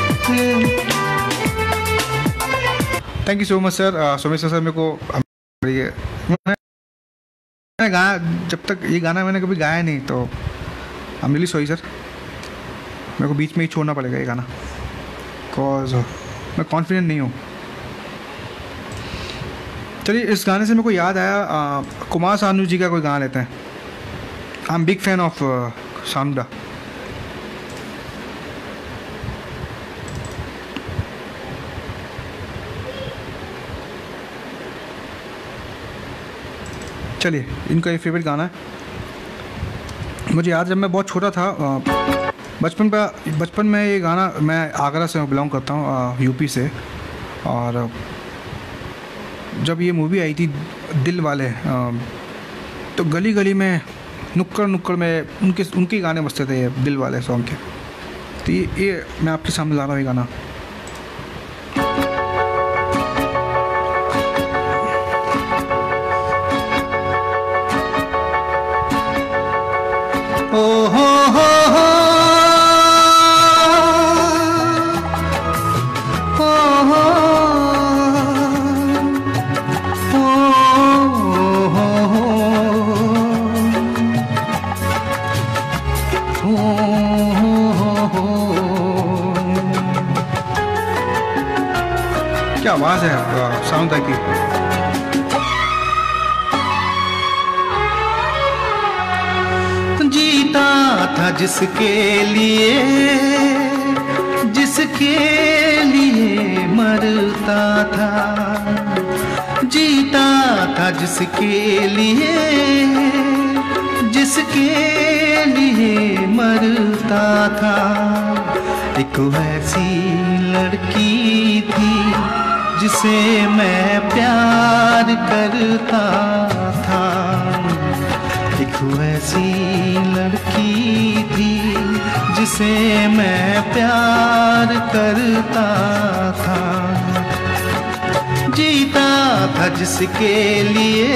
Thank you so much sir. Someshwar sir मेरे को मैंने गाया, जब तक ये गाना मैंने कभी गाया नहीं, तो I am really sorry sir. मेरे को बीच में ही छोड़ना पड़ेगा ये गाना, बिकॉज मैं कॉन्फिडेंट नहीं हूँ। चलिए, इस गाने से मेरे को याद आया, कुमार सानू जी का कोई गाना लेते हैं। I am big fan of Sanuda. चलिए, इनका ये फेवरेट गाना है। मुझे याद, जब मैं बहुत छोटा था, बचपन में ये गाना, मैं आगरा से बिलोंग करता हूँ, यूपी से, और जब ये मूवी आई थी दिल वाले, तो गली गली में नुक्कड़ में उनके गाने बजते थे, ये दिल वाले सॉन्ग के। तो ये मैं आपके सामने ला रहा हूँ ये गाना। क्या आवाज़ है साउंड की। जीता था जिसके लिए मरता था, जीता था जिसके लिए मरता था। एक ऐसी लड़की थी जिसे मैं प्यार करता था, एक ऐसी लड़की थी जिसे मैं प्यार करता था। जीता था जिसके लिए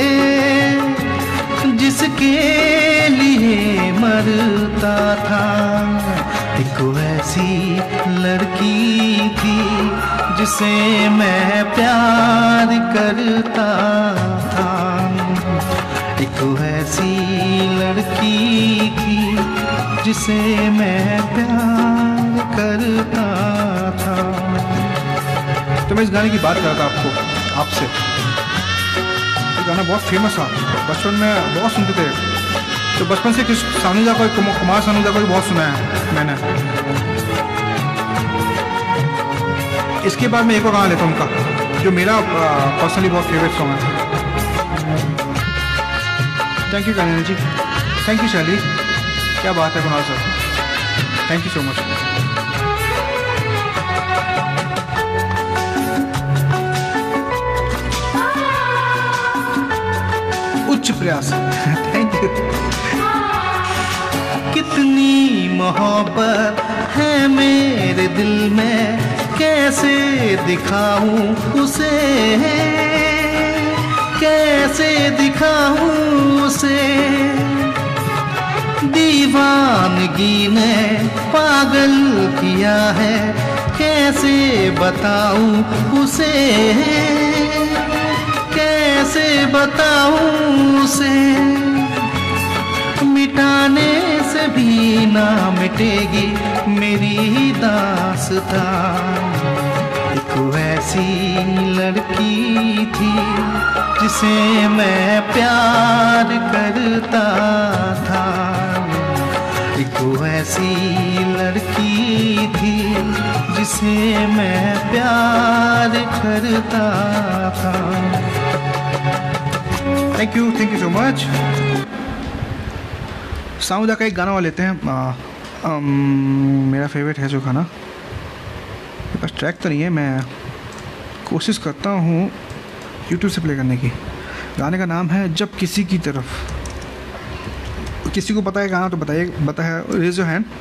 मरता था। एक ऐसी लड़की थी जिसे मैं प्यार करता था, एक ऐसी लड़की थी जिसे मैं प्यार करता था। तो मैं इस गाने की बात कर रहा था आपसे। ये गाना बहुत फेमस था, बचपन में बहुत सुनते थे। तो बचपन से सानूदा को, कुमार सानूदा को बहुत सुना है मैंने। इसके बाद मैं एक और गाना लेता हूँ उनका, जो मेरा पर्सनली बहुत फेवरेट सॉन्ग है। Thank you Kanhaiya ji, thank you Shaily, क्या बात है Kunal sir, thank you so much. उच्च प्रयास, थैंक यू। कितनी मोहब्बत है मेरे दिल में, कैसे दिखाऊं उसे, कैसे दिखाऊं उसे। दीवानगी सादगी ने पागल किया है, कैसे बताऊं उसे, कैसे बताऊं उसे, मिटाने से भी ना मिटेगी मेरी दास्तां। एक ऐसी लड़की थी जिसे मैं प्यार करता था, एक ऐसी लड़की थी जिसे मैं प्यार करता था। Thank you so much. Sound का एक गाना वाला लेते हैं, मेरा फेवरेट है जो गाना, मेरे पास ट्रैक तो नहीं है, मैं कोशिश करता हूँ यूट्यूब से प्ले करने की। गाने का नाम है जब किसी की तरफ। किसी को पता है गाना तो बताइए, बता है रेज योर हैंड।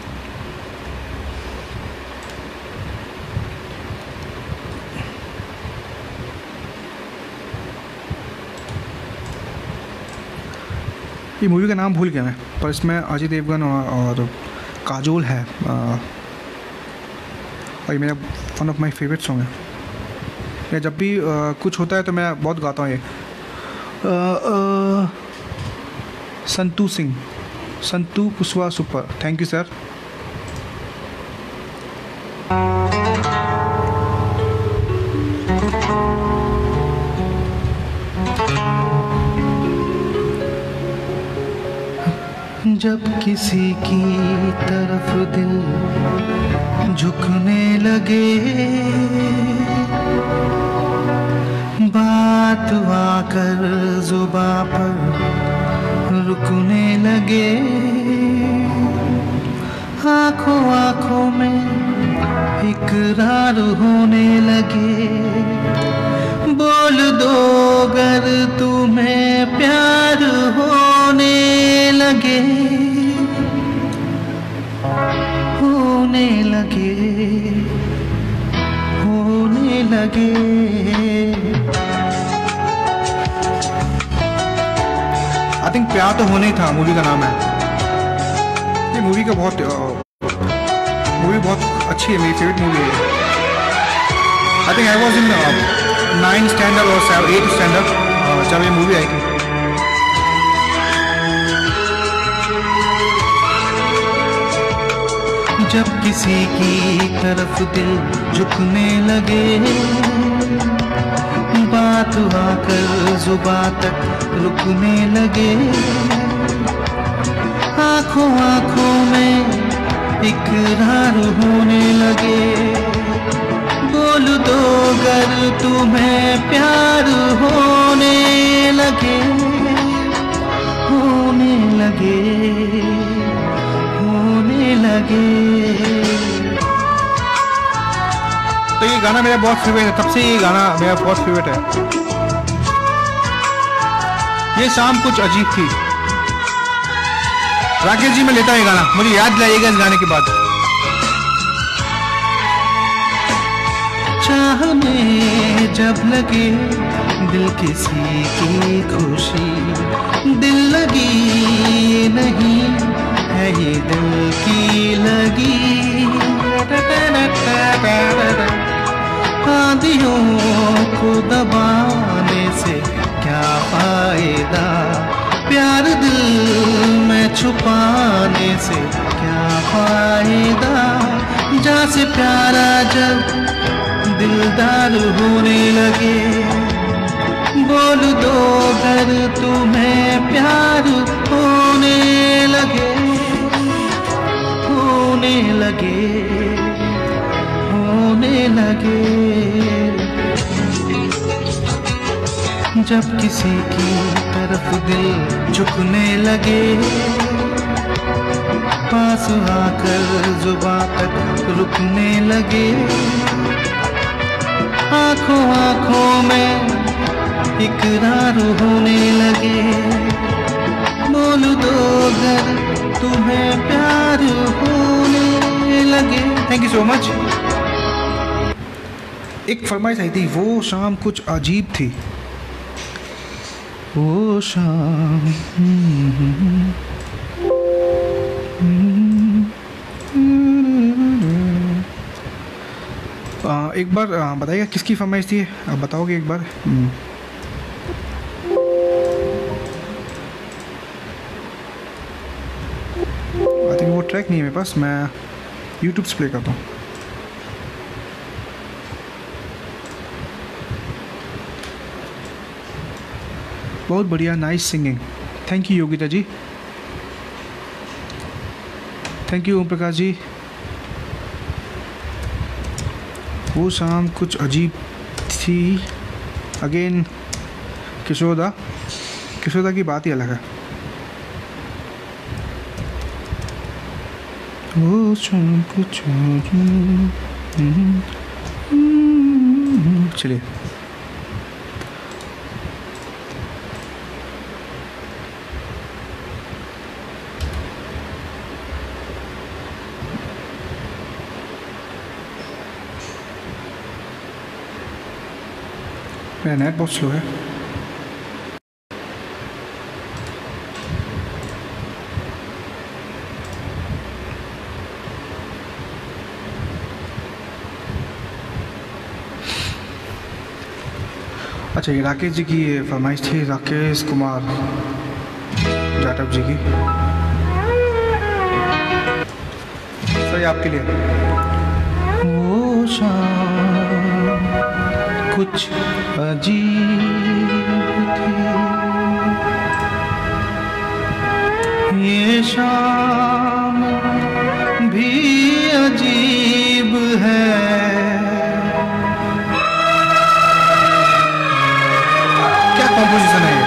ये मूवी का नाम भूल गया मैं, पर इसमें अजय देवगन और काजोल है, और ये मेरा one of my favourite song है। या जब भी कुछ होता है तो मैं बहुत गाता हूँ ये। Santu Singh, Santu Kushwaha super, thank you sir. जब किसी की तरफ दिल झुकने लगे, बात आकर जुबां पर रुकने लगे, आंखों आंखों में इकरार होने लगे, बोल दो अगर तुम्हें प्यार होने लगे, होने लगे, होने लगे। आई थिंक प्यार तो होने ही था, मूवी का नाम है। ये मूवी का बहुत अच्छी है, मेरी फेवरेट मूवी है। I think I was in 9th standard और 8th स्टैंडर्ड जब ये मूवी आई थी। जब किसी की तरफ दिल झुकने लगे, बात आकर जुबां तक रुकने लगे, आंखों आंखों में इकरार होने लगे, बोल दो अगर तुम्हें प्यार होने लगे, होने लगे, होने लगे। तो ये गाना मेरा बहुत फेवरेट है, तब से ये गाना मेरा बहुत फेवरेट है। ये शाम कुछ अजीब थी, राकेश जी में लेता है गाना, मुझे याद दिलाइएगा इस गाने के बाद। चाह में जब लगे दिल किसी की खुशी, दिल लगी नहीं है ये दिल की लगी, आंधियों को दबाने से क्या फायदा, प्यार दिल में छुपाने से क्या फायदा, जहाँ से प्यारा जब दिलदार होने लगे, बोल दो अगर तुम्हें प्यार होने लगे, होने लगे, होने लगे। जब किसी की तरफ दिल झुकने लगे, पास आकर जुबां तक रुकने लगे, आंखों आंखों में इकरार होने लगे, बोल दो अगर तुम्हें प्यार होने लगे। Thank you so much. एक फरमाइश आई थी, वो शाम कुछ अजीब थी। वो शाम एक बार बताइएगा किसकी फरमाइश थी, आप बताओगे एक बार? आई थिंक वो ट्रैक नहीं है मेरे पास, मैं यूट्यूब से प्ले करता हूँ। बहुत बढ़िया, nice singing, thank you Yogita ji, thank you Om Prakash ji. वो शाम कुछ अजीब थी, अगेन किशोदा की बात ही अलग है। वो शाम कुछ चलिए। मेरा नेट बहुत स्लो है। अच्छा, ये राकेश जी की फरमाइश थी, राकेश कुमार जाटव जी की। सर आपके लिए। वो शाम कुछ अजीब थी, ये शाम भी अजीब है। क्या कॉम्पोजिशन है ये?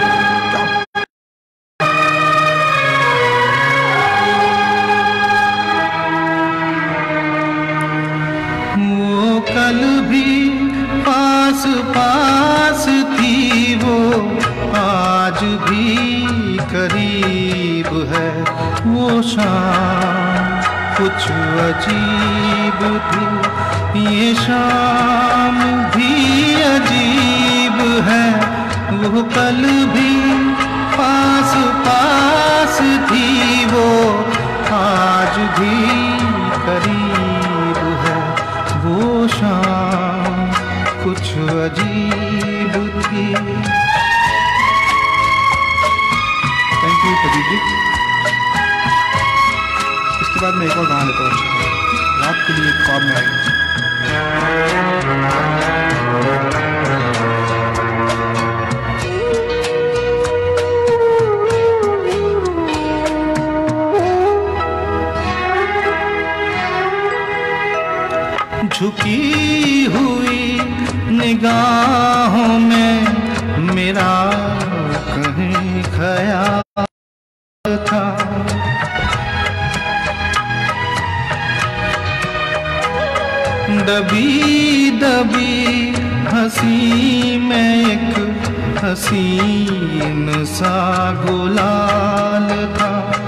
वो कल भी पास पास थी, वो आज भी करीब है। वो शाम कुछ अजीब थी, ये शाम भी अजीब है। वो कल भी पास पास थी, वो आज भी करीब है। वो शाम कुछ अजीब थी। Thank you Pradeep ji. इसके बाद मैं एक और गाना लेता हूँ, अच्छा रात के लिए एक ख्वाब में आई। झुकी हुई निगाहों में मेरा कहीं ख्याल था, दबी दबी हंसी में एक हसीन सा गुलाल था।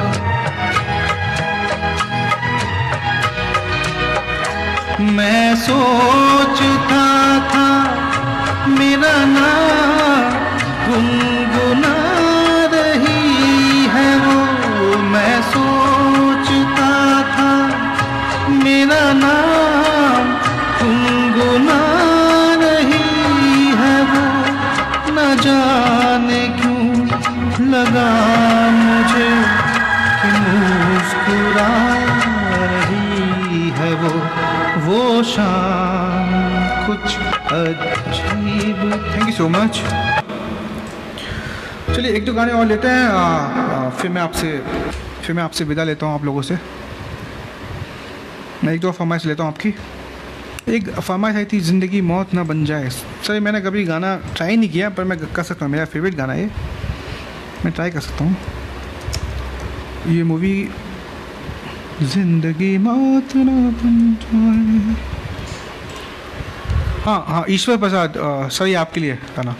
मैं सोचता था मेरा नाम गुनगुना रही है वो। मैं सोचता था मेरा नाम गुनगुना रही है वो। न जाने क्यों लगा मुझे कि मुस्कुरा रही है वो शाम कुछ अजीब। Thank you so much. चलिए एक दो गाने और लेते हैं, फिर मैं आपसे विदा लेता हूँ आप लोगों से। मैं एक दो फरमाइश लेता हूँ आपकी। एक फरमाइश आई थी, ज़िंदगी मौत ना बन जाए। सर मैंने कभी गाना ट्राई नहीं किया, पर मैं कर सकता हूँ, मेरा फेवरेट गाना है, मैं ट्राई कर सकता हूँ। ये मूवी जिंदगी मौत ना बन जाए। हाँ, ईश्वर प्रसाद सर, ये आपके लिए गाना।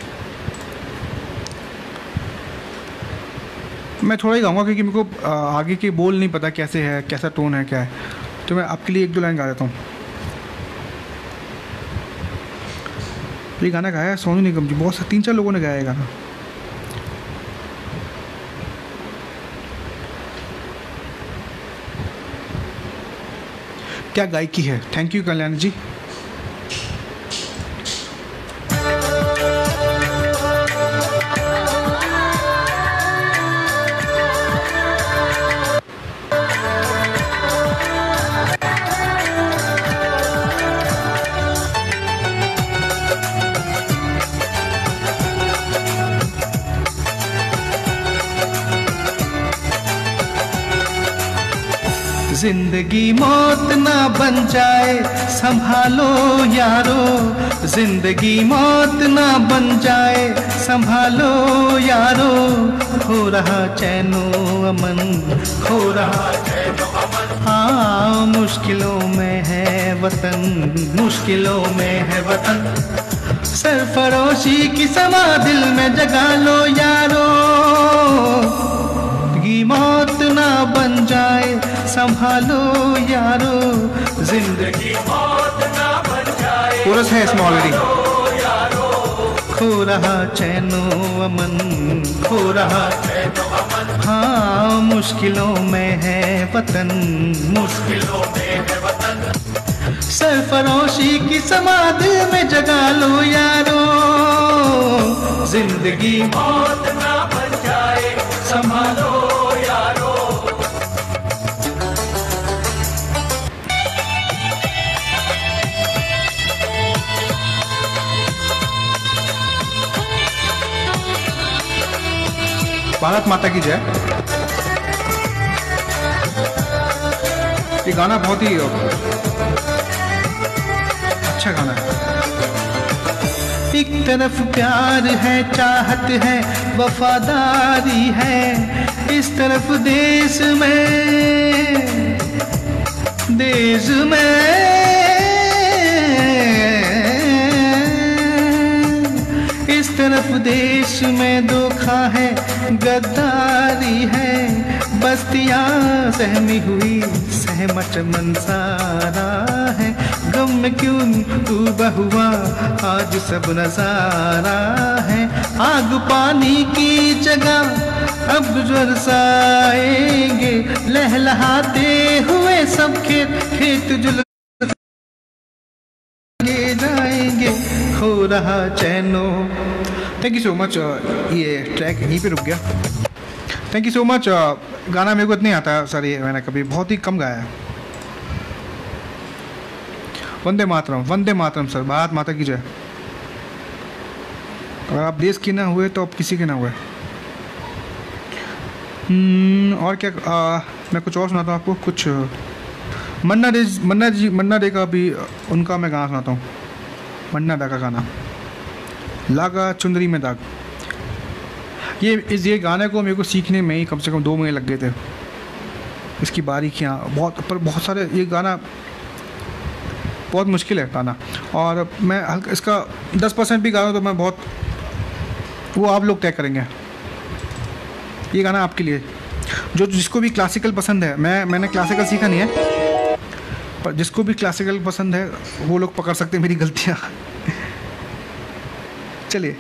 मैं थोड़ा ही गाऊंगा क्योंकि मेरे को आगे के बोल नहीं पता कैसे है, कैसा टोन है, क्या है, तो मैं आपके लिए एक दो लाइन गा देता हूँ। ये गाना गाया है सोनू निगम जी, बहुत से 3-4 लोगों ने गाया है गाना। क्या गायकी है। Thank you Kalyan ji. जिंदगी मौत ना बन जाए संभालो यारो, जिंदगी मौत ना बन जाए संभालो यारो, खो रहा चैनो अमन, खो रहा चैनो अमन। हाँ मुश्किलों में है वतन, मुश्किलों में है वतन, सरफरोशी की समा दिल में जगा लो यारो, जिंदगी मौत ना बन जाए संभालो यारो, जिंदगी मौत ना बन जाए। कोरस है इसमें ऑलरेडी। खो रहा चैनो अमन, खो रहा चैनो अमन। हाँ मुश्किलों में है वतन, मुश्किलों में है वतन, सरफरोशी की समा दिल में जगा लो यारो, जिंदगी मौत ना बन जाए संभालो यारो। भारत माता की जय। ये गाना बहुत ही अच्छा गाना है। एक तरफ प्यार है, चाहत है, वफादारी है, इस तरफ देश में, देश में, इस तरफ देश में धोखा है, गद्दारी है, बस्तियां सहमी हुई सहमत मनसारा है, गम में क्यों डूबा हुआ आज सब नजारा है, आग पानी की जगह अब बरसाएंगे, लहलहाते हुए सब खेत खेत जुल जाएंगे, खो रहा चैनो। Thank you so much. ये ट्रैक यहीं पे रुक गया। Thank you so much. गाना मेरे को इतना नहीं आता सर, ये मैंने कभी बहुत ही कम गाया है। वंदे मातरम, वंदे मातरम सर, भारत माता की जय। अगर आप देश के ना हुए तो आप किसी के ना हुए। और क्या मैं कुछ और सुनाता हूँ आपको। कुछ मन्ना डे का भी उनका मैं गाना सुनाता हूँ। मन्ना डा का गाना लागा चुंदरी में दाग। ये गाने को मेरे को सीखने में ही कम से कम 2 महीने लग गए थे। इसकी बारीकियाँ बहुत सारे, ये गाना बहुत मुश्किल है गाना, और मैं हल्का इसका 10% भी गाऊँ तो मैं बहुत, वो आप लोग तय करेंगे। ये गाना आपके लिए, जिसको भी क्लासिकल पसंद है, मैंने क्लासिकल सीखा नहीं है, पर जिसको भी क्लासिकल पसंद है वो लोग पकड़ सकते हैं मेरी गलतियाँ। चलिए।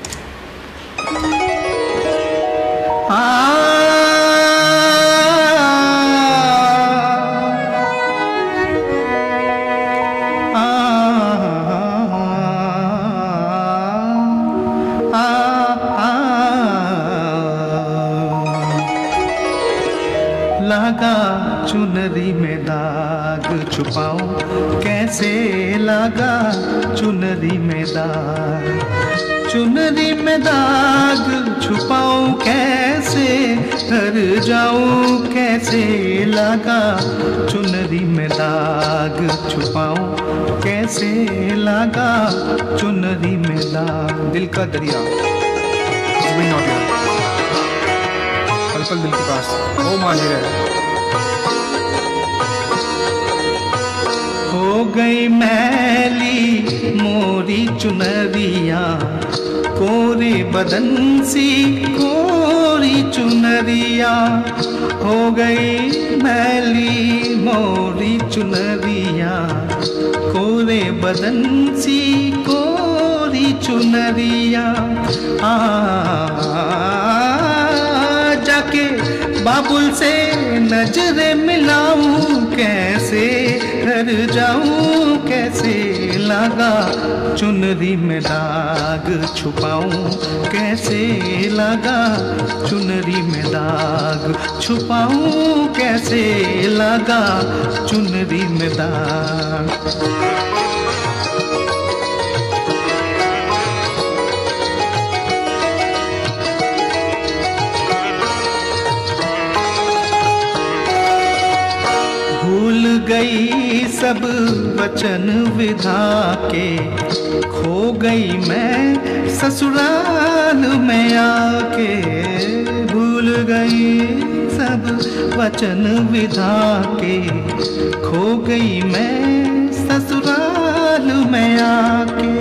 लागा चुनरी में दाग छुपाऊं कैसे, लागा चुनरी में दाग, चुनरी में दाग छुपाऊं कैसे, घर जाऊं कैसे, लागा चुनरी में दाग छुपाऊं कैसे, लागा चुनरी में दाग। दिल का दरिया, पल पल दिल के पास, ओ मांझी रहे। हो गई मैली मोरी चुनरिया, कोरे बदन सी कोरी चुनरिया, हो गई मैली मोरी चुनरिया, कोरे बदन सी कोरी चुनरिया, जाके बाबुल से नजरें मिलाऊं कैसे, घर जाऊं कैसे, लागा चुनरी में दाग छुपाऊं कैसे, लागा चुनरी में दाग छुपाऊं कैसे, लागा चुनरी में दाग। भूल गई सब वचन विधा के, खो गई मैं ससुराल में आके। भूल गई सब वचन विधा के, खो गई मैं ससुराल में आके।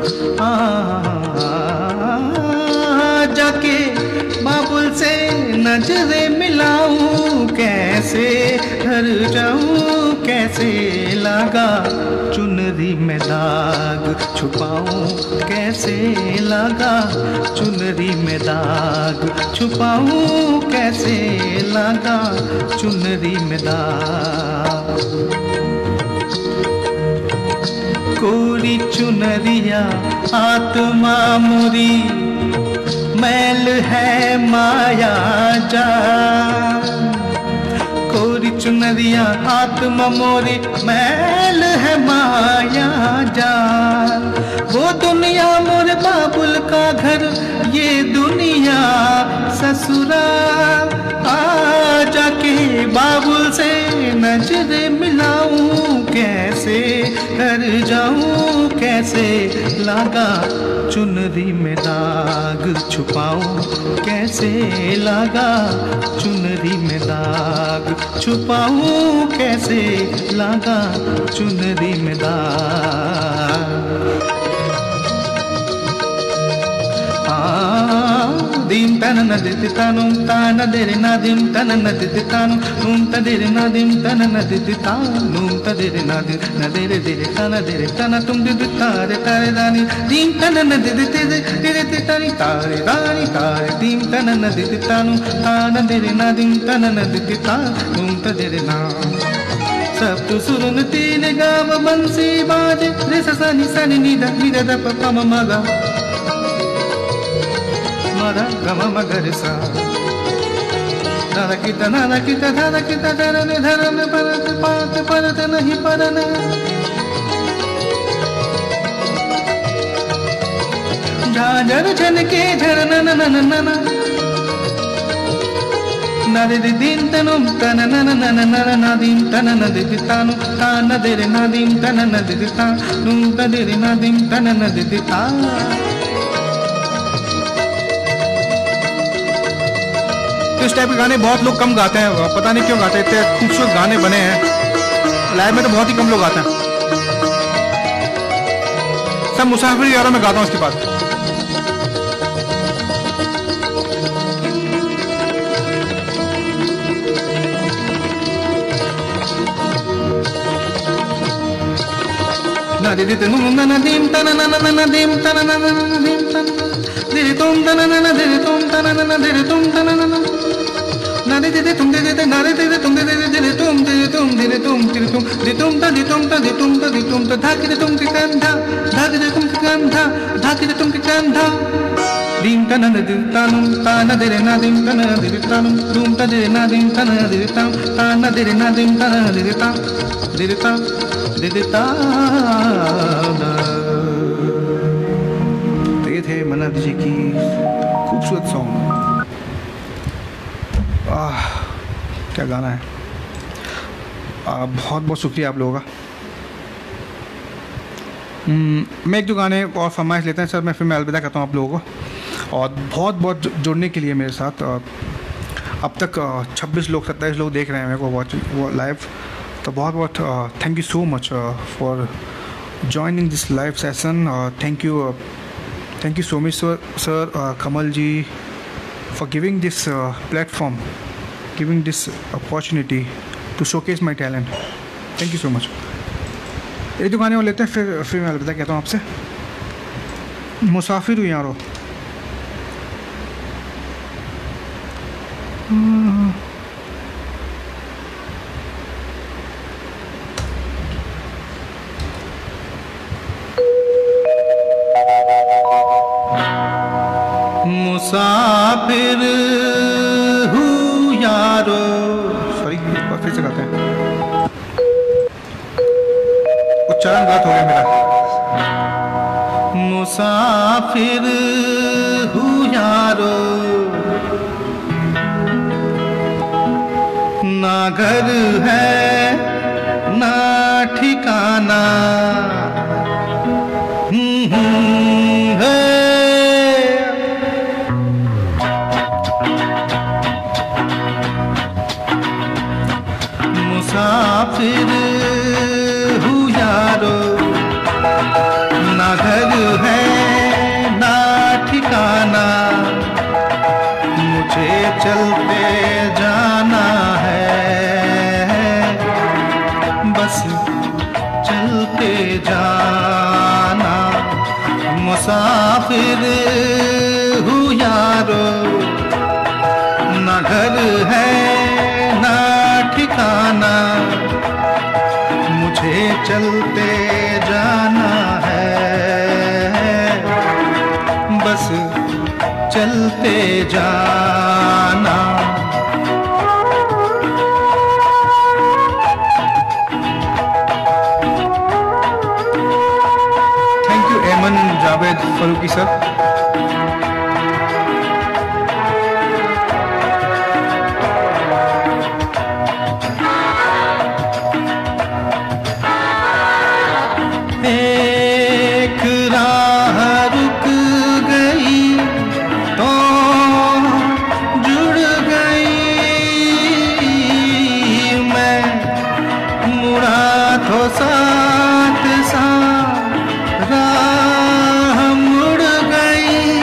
जाके बाबुल से नजरें मिलाऊं, कैसे घर जाऊं, कैसे लगा चुनरी में दाग छुपाऊं, कैसे लगा चुनरी में दाग छुपाऊं, कैसे लगा चुनरी में दाग। कोरी चुनरिया आत्मा मोरी, मैल है माया जा। कोरी चुनरिया आत्मा मोरी, मैल है माया जा। वो दुनिया मोरे बाबुल का घर, ये दुनिया ससुराल। जाके बाबुल से नजरें मिलाऊं, कैसे घर जाऊं, कैसे लगा चुनरी में दाग छुपाऊं, कैसे लगा चुनरी में दाग छुपाऊं, कैसे लगा चुनरी में दाग। dim tanana diti tanum tana dere nadim tanana diti tanum num tadere nadim tanana diti tanum tadere nadim nadere dere tana tum diti tare tare dani dim tanana diti dere tani tare dani tare dim tanana diti tanum tana dere nadim tanana diti tanum tadere na सब तो सुरन तीन गाव बंसी बाजे रे सनी सनी निदा निदा द प म म गा मदा ग म म ग रे सा दादा किता धर ने धर में परत पात परत नहीं परना झाझर झनके झरना न न न न Nadi din tanum tanana nanana nadim tanana diditanu tana dere nadim tanana diditanu num tadere nadim tanana diditanu तो इस टाइप के गाने बहुत लोग कम गाते हैं, पता नहीं क्यों गाते हैं। इतने खूबसूरत गाने बने हैं, लाइव में तो बहुत ही कम लोग गाते हैं। सब मुसाफिर यारों में गाता हूँ इसके बाद। na di di num na na dim ta na na na na dim ta na na na na dim ta di di tum ta na na na di di tum ta na na na di di tum ta na na na na di di tum di di na di di tum di di tum di di tum di di tum di di tum di tum ta di tum ta di tum ta di tum ta dha ki tum ki kan dha dha ki tum ki kan dha dha ki tum ki kan dha dim ta na na di ta num ta na di na dim ta na di ta num tum ta di na dim ta na di ta ta na di na dim ta na di ta di ta तो ये थे मनद जी की खूबसूरत song. क्या गाना है। बहुत बहुत शुक्रिया आप लोगों का। मैं एक दो गाने और फरमाइश लेते हैं सर, मैं फिर मैं अलविदा कहता हूँ आप लोगों को, और बहुत बहुत जुड़ने के लिए मेरे साथ। अब तक 26 लोग 27 लोग देख रहे हैं मेरे को वो लाइव, तो बहुत बहुत thank you so much for joining this live session. Thank you so much sir Kamal ji for giving this platform, giving this opportunity to showcase my talent. Thank you so much. एक दो गाने और लेते हैं, फिर मैं अलविदा कहता हूँ आपसे। मुसाफिर हूँ यारो। मुसाफिर हूँ यारो, सॉरी फिर से गाते हैं, उच्चारण गलत हो गया मेरा। मुसाफिर हूँ यारो, ना घर है ना ठिकाना। है मुसाफिर हूँ यारो, ना घर है ना ठिकाना, मुझे चलते जाना है, बस चलते जाना। मुसाफिर हूँ यारो, ना घर है ना ठिकाना, मुझे चलते जाना है, बस चलते जाना। थैंक यू एमन जावेद फरूकी सर। एक राह रुक गई तो जुड़ गई, मैं मुड़ा तो साथ साथ राह मुड़ गई।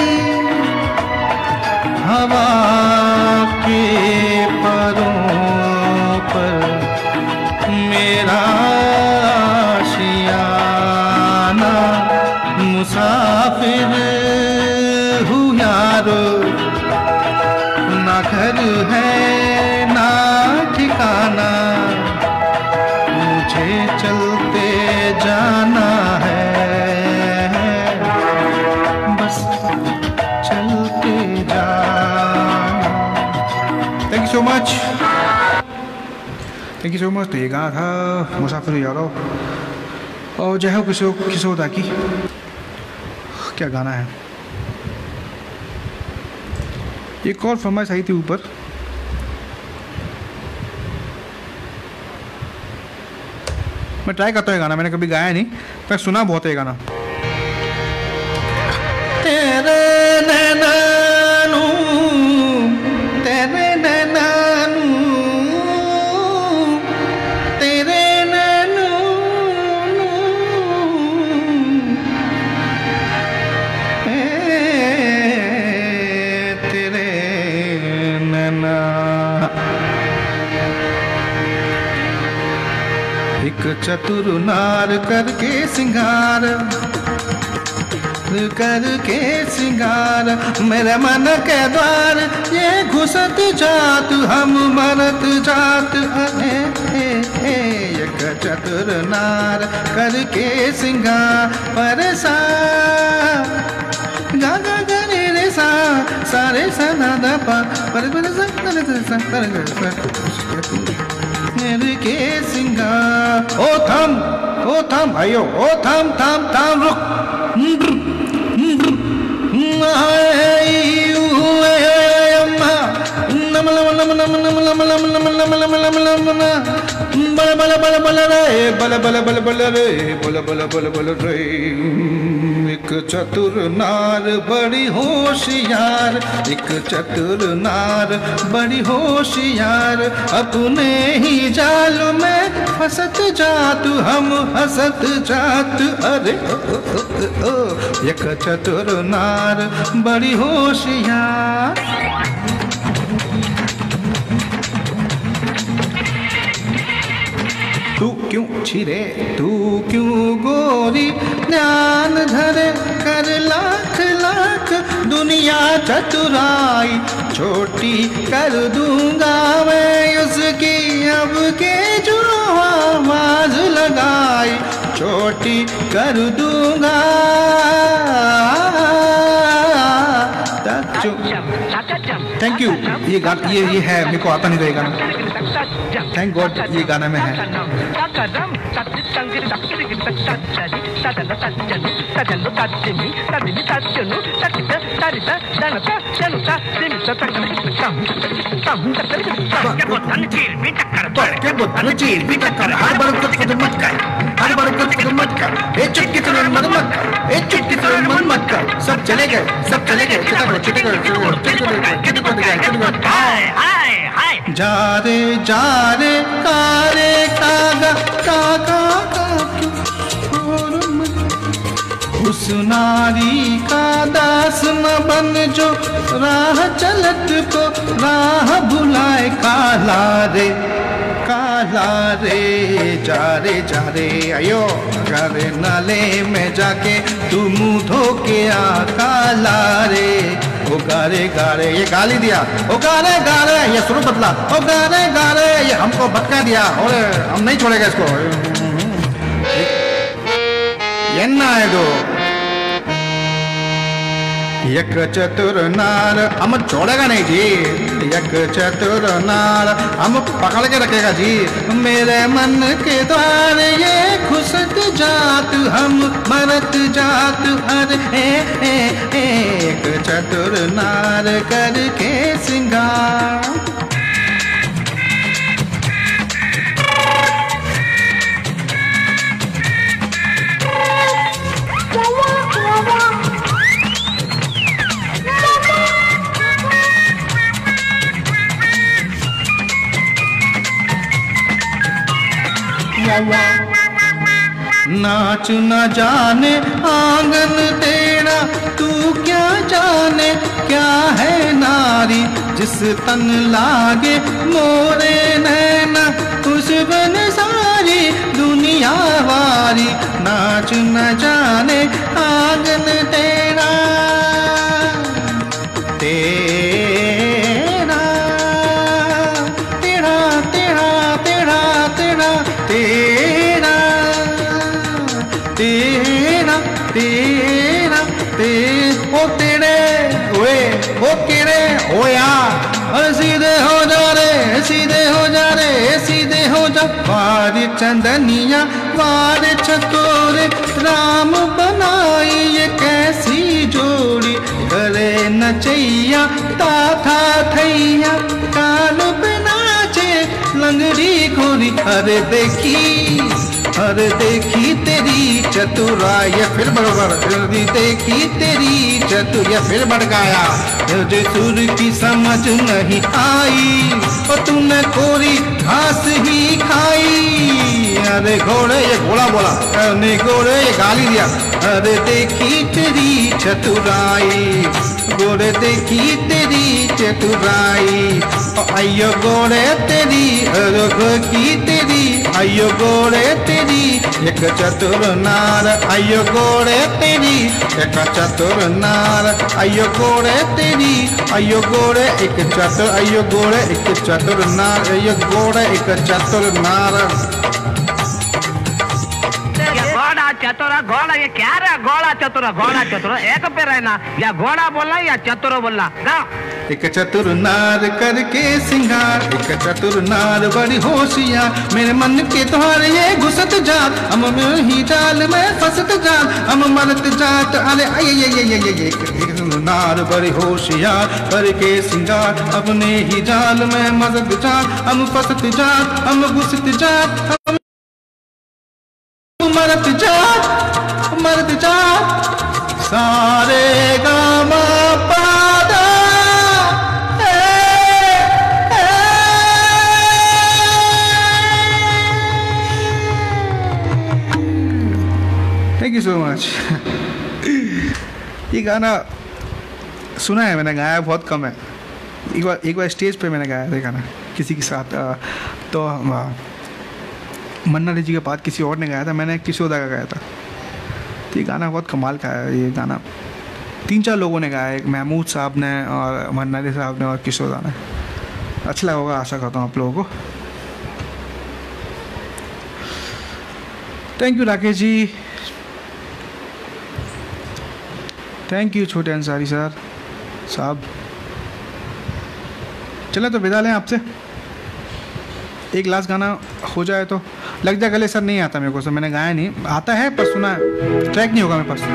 हवा के परों पर मेरा आशियाना, मुसाफिर हूँ यारो, ना घर है ना ठिकाना, मुझे चलते जाना है, बस चलते जाना। Thank you so much, thank you so much. तो ये गाना था मुसाफिर हूँ यारो, और जय हो किशोर दा की। क्या गाना है। एक और फरमाइश आई थी ऊपर, मैं ट्राई करता हूँ गाना, मैंने कभी गाया नहीं पर सुना बहुत है ये गाना। तेरे नैनानू, तेरे नैनानू, तेरे नैनू, तेरे नैना। एक चतुर नार करके सिंगार, करके सिंगार, मेरे मन के द्वार ये घुसत जात, हम मरत जात। एक चतुर नार करके सिंगार, परसा गा गा गा रे रे सा, सारे सा दा दा पा, पर सा के सिंगार। ओ थम भाइयों, ओ थम रुक। एक चतुर नार बड़ी होशियार, एक चतुर नार बड़ी होशियार, अपने ही जाल में फंसत जात, हम हंसत जात। अरे ओ एक चतुर नार बड़ी होशियार। तू क्यों छिरे, तू क्यों गोरी, ध्यान धरे कर लाख लाख, दुनिया चतुराई छोटी कर दूंगा मैं उसकी, अब के जो आवाज लगाई छोटी कर दूंगा। Thank you. ये गाना ये है, मेरे को आता नहीं था ये गाना, थैंक गॉड ये गाना में है। सब चले गए, सब चले गए, जा रे कारे कागा काका उस नारी का दास न बन जो राह चलत को राह भुलाए। काला रे जा रे अयो गारे नाले में जाके तू मुंह धो के आ। काला रे ओ गारे ये गाली दिया, ओ गारे ये सुर बदला, ओ गारे ये हमको भटका दिया और हम नहीं छोड़ेगा इसको। एन्ना है दो एक चतुर नार हम छोड़ेगा नहीं जी, एक चतुर नार हम पकड़ के रखेगा जी। मेरे मन के द्वार ये खुशत जात हम मरत जात अरे एक चतुर नार करके सिंगार। नाच न जाने आंगन तेरा तू क्या जाने क्या है नारी, जिस तन लागे मोरे नैना उस बन सारी दुनिया वारी। नाच न जाने आंगन तेरा तेरा तेरा तेरा तेरा तेरा तेरा तेरा तेरा ओ तेरे ओए ओ केरे ओ यार सीधे हो जा रे सीधे हो जा रे सीधे हो जा। वार चंदनिया वार चकोरे राम बनाई ये कैसी जोड़ी, गले नचैया ताथा थैया कान पे नाचे लंगड़ी घोड़ी। अरे देखी तेरी चतुराई फिर बरोबर, देखी तेरी चतुराई फिर भड़काया। तुझे सुर की समझ नहीं आई और तूने कोरी घास ही खाई। अरे घोड़े ये घोड़ा बोला, अरे घोड़े ये गाली दिया। अरे देखी तेरी चतुराई घोड़े देखी तेरी चतुराई। अयो घोड़े तेरी की तेरी अयो घोड़े तेरी एक चतुर नार। अयो घोड़े तेरी एक चतुर नार। अयो घोड़े तेरी अयो घोड़े एक चतुर अयो घोड़े एक चतुर नार। अयो घोड़े एक चतुर नार। चतुरा घोड़ा ये क्या रहा? घोड़ा चतुरा एक पे रहना, या घोड़ा बोलना या चतुर बोलना। एक चतुर नार करके सिंगार, एक चतुर नार बड़ी होशियार। मेरे मन के द्वार ये घुसत जात, हम ही जाल में फंसत जात, हम मरत जात। अरे एक नार बड़ी होशियार करके सिंगार, अपने ही जाल में मजत जात, हम फंसत जात, हम घुसत जात, हम मरत जात सारे गामा पादा। Thank you so much. ये गाना सुना है मैंने, गाया बहुत कम है। एक बार स्टेज पे मैंने गाया था गाना किसी के साथ, तो मन्ना जी के बाद किसी और ने गाया था, मैंने किशोदा का गाया था। तो ये गाना बहुत कमाल का है। ये गाना 3-4 लोगों ने गाया, एक महमूद साहब ने और मन्ना साहब ने और किशोदा ने। अच्छा लगा होगा, आशा करता हूँ आप लोगों को। Thank you Rakesh ji, thank you Chhote Ansari sir साहब। चले तो विदा लें आपसे। एक लास्ट गाना हो जाए तो। लग जा गले सर नहीं आता मेरे को, सर मैंने गाया नहीं, आता है पर सुना है, ट्रैक नहीं होगा मेरे पास।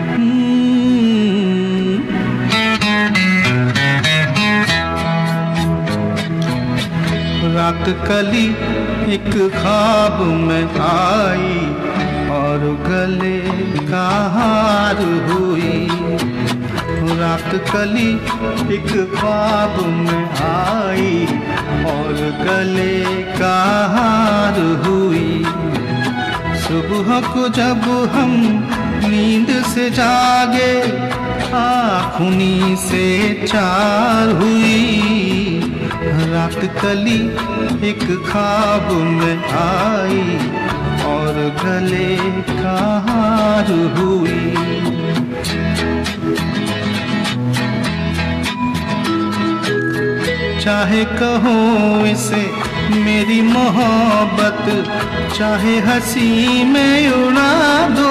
रात कली एक ख्वाब में आई और गले का हार हुई। रात कली एक ख्वाब में आई और गले का हार हुई। सुबह को जब हम नींद से जागे आँखों से चार हुई। रात कली एक ख्वाब में आई और गले का हार हुई। चाहे कहो इसे मेरी मोहब्बत, चाहे हंसी में उड़ा दो।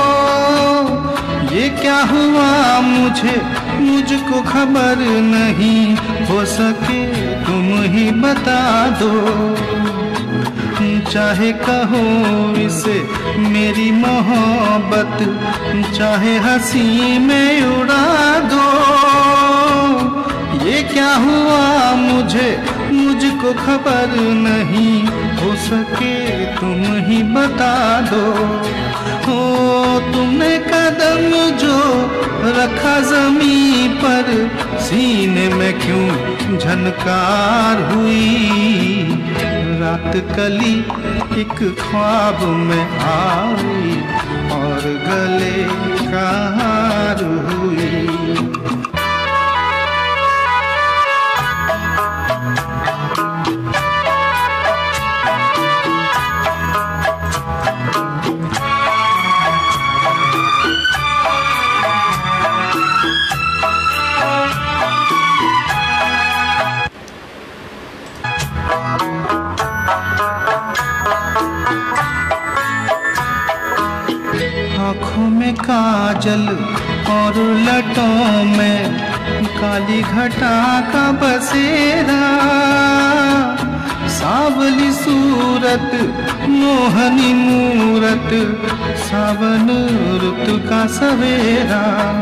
ये क्या हुआ मुझको खबर नहीं, हो सके तुम ही बता दो। चाहे कहो इसे मेरी मोहब्बत, चाहे हंसी में उड़ा दो। ये क्या हुआ मुझको खबर नहीं, हो सके तुम ही बता दो। हो तुमने कदम जो रखा जमीन पर, सीने में क्यों झनकार हुई। रात कली एक ख्वाब में आई और गले का हार हुई। आँखों में काजल और लटों में काली घटा का बसेरा। सावली सूरत मोहनी मूरत, सावन रुत का सवेरा।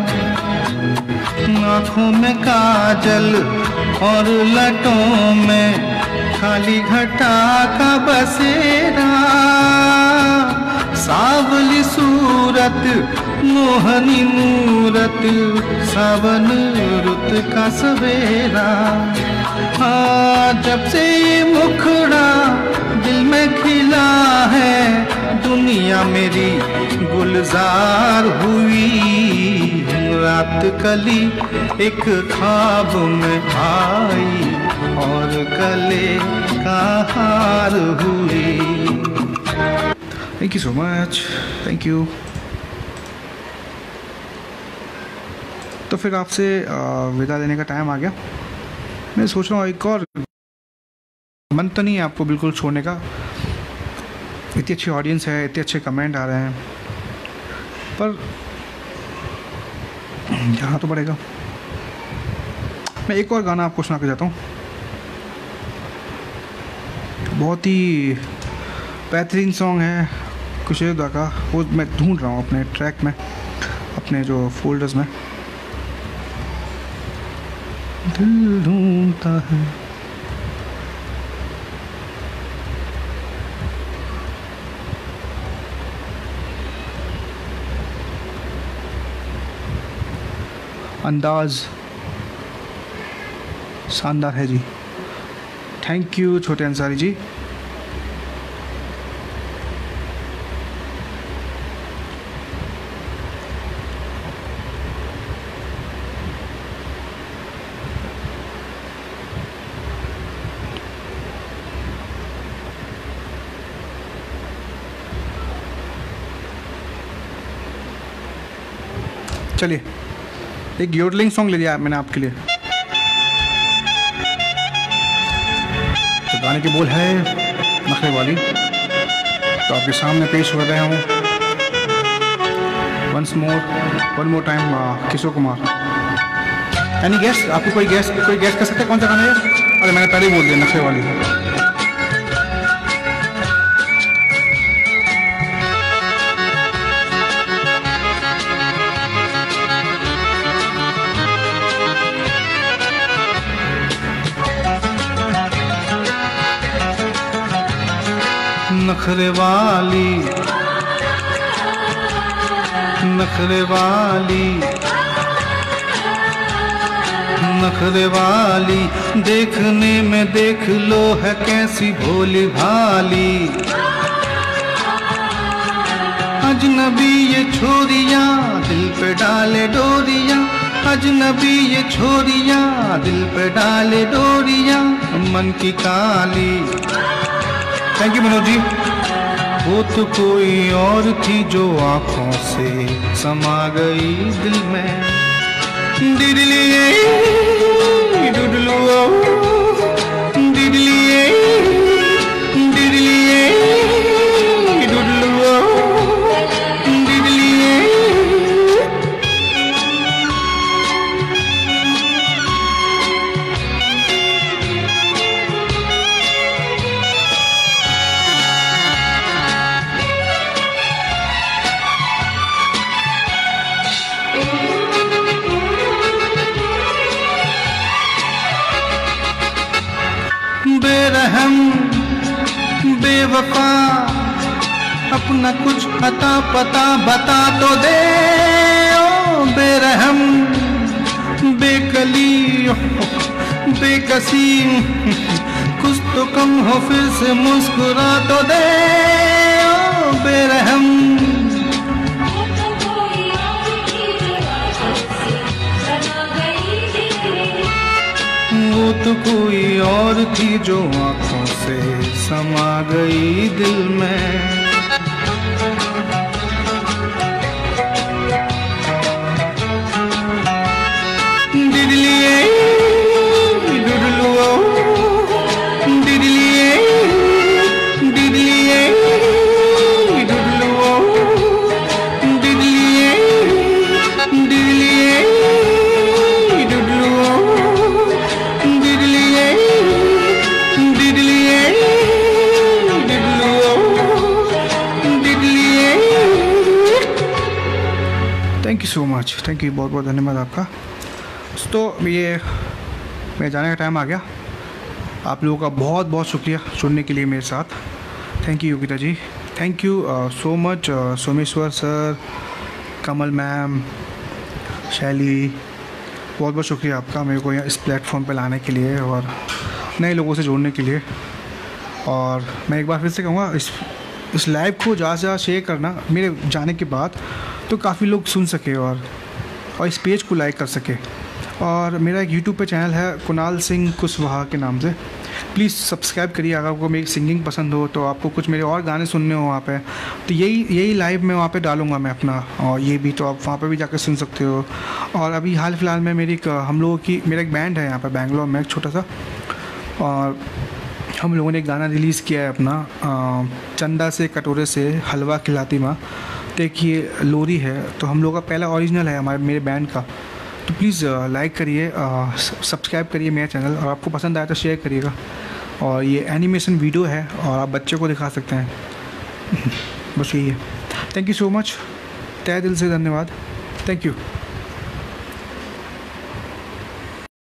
आँखों में काजल और लटों में काली घटा का बसेरा। सावली सूरत मोहनी मूरत, सावन रुत का सवेरा। जब से ये मुखड़ा दिल में खिला है, दुनिया मेरी गुलजार हुई। रात कली एक ख्वाब में आई और गले का हार हुई। Thank you so much, thank you. तो फिर आपसे विदा लेने का टाइम आ गया। मैं सोच रहा हूँ एक और, मन तो नहीं है आपको बिल्कुल छोड़ने का, इतनी अच्छी ऑडियंस है, इतने अच्छे कमेंट आ रहे हैं, पर जाना तो पड़ेगा। मैं एक और गाना आपको सुना के जाता हूँ, बहुत ही बेहतरीन सॉन्ग है कुशेदा का। वो मैं ढूंढ रहा हूँ अपने ट्रैक में, अपने जो फोल्डर्स में। दिल ढूंढता है अंदाज शानदार है जी। Thank you Chhote Ansari ji. चलिए एक योडलिंग सॉन्ग ले लिया मैंने आपके लिए। तो गाने के बोल है नखरे वाली, तो आपके सामने पेश हो रहे हूँ one more time Kishore Kumar. Any guest, आपको कोई गेस्ट कर सकते हैं कौन सा गाना है? अरे मैंने पहले ही बोल दिया नखरे वाली। नखरे वाली, नखरे वाली, नखरे वाली, देखने में देख लो है कैसी भोली भाली। अजनबी ये छोरियां दिल पे डाले डोरियां, अजनबी ये छोरियां दिल पे डाले डोरियां, मन की काली। Thank you Manoj ji. वो तो कोई और थी जो आंखों से समा गई दिल में, डिडलिए डुडलुओ, डिडलिए डिडलिए डुडलुओ, डिडलिए। बेरहम बेवफा अपना कुछ अता पता बता तो दे, ओ बेरहम बेकली बेकसी, कुछ तो कम हो फिर से मुस्कुरा तो दे, ओ बेरहम। वो तो कोई और थी जो आंखों से समा गई दिल में। डिडलिए डुडलुओ, डिडलिए डिडलिए डुडलुओ, डिडलिए डिडलिए डुडलुओ, डिडलिए डिडलिए डुडलुओ, डिडलिए। Thank you so much, thank you, बहुत बहुत धन्यवाद आपका। तो ये मेरे जाने का टाइम आ गया। आप लोगों का बहुत बहुत शुक्रिया सुनने के लिए मेरे साथ। Thank you Yogita ji, thank you so much Someshwar sir, Kamal ma'am, Shaily, बहुत बहुत शुक्रिया आपका मेरे को यहाँ इस प्लेटफॉर्म पे लाने के लिए और नए लोगों से जोड़ने के लिए। और मैं एक बार फिर से कहूँगा इस लाइव को ज़्यादा से ज़्यादा शेयर करना मेरे जाने के बाद, तो काफ़ी लोग सुन सके और इस पेज को लाइक कर सके। और मेरा एक यूट्यूब पे चैनल है कुणाल सिंह कुशवाहा के नाम से, प्लीज़ सब्सक्राइब करिए। अगर आपको मेरी सिंगिंग पसंद हो, तो आपको कुछ मेरे और गाने सुनने हो वहाँ पे, तो यही लाइव मैं वहाँ पे डालूँगा मैं अपना, और ये भी तो आप वहाँ पे भी जाकर सुन सकते हो। और अभी हाल फिलहाल में मेरा एक बैंड है यहाँ पर बैंगलोर में, एक छोटा सा, और हम लोगों ने एक गाना रिलीज़ किया है अपना, चंदा से कटोरे से हलवा खिलाती माँ। देखिए लोरी है, तो हम लोग का पहला ओरिजिनल है मेरे बैंड का। तो प्लीज़ लाइक करिए, सब्सक्राइब करिए मेरा चैनल, और आपको पसंद आया तो शेयर करिएगा। और ये एनिमेशन वीडियो है और आप बच्चों को दिखा सकते हैं। बस यही है। थैंक यू सो मच, तहे दिल से धन्यवाद। Thank you.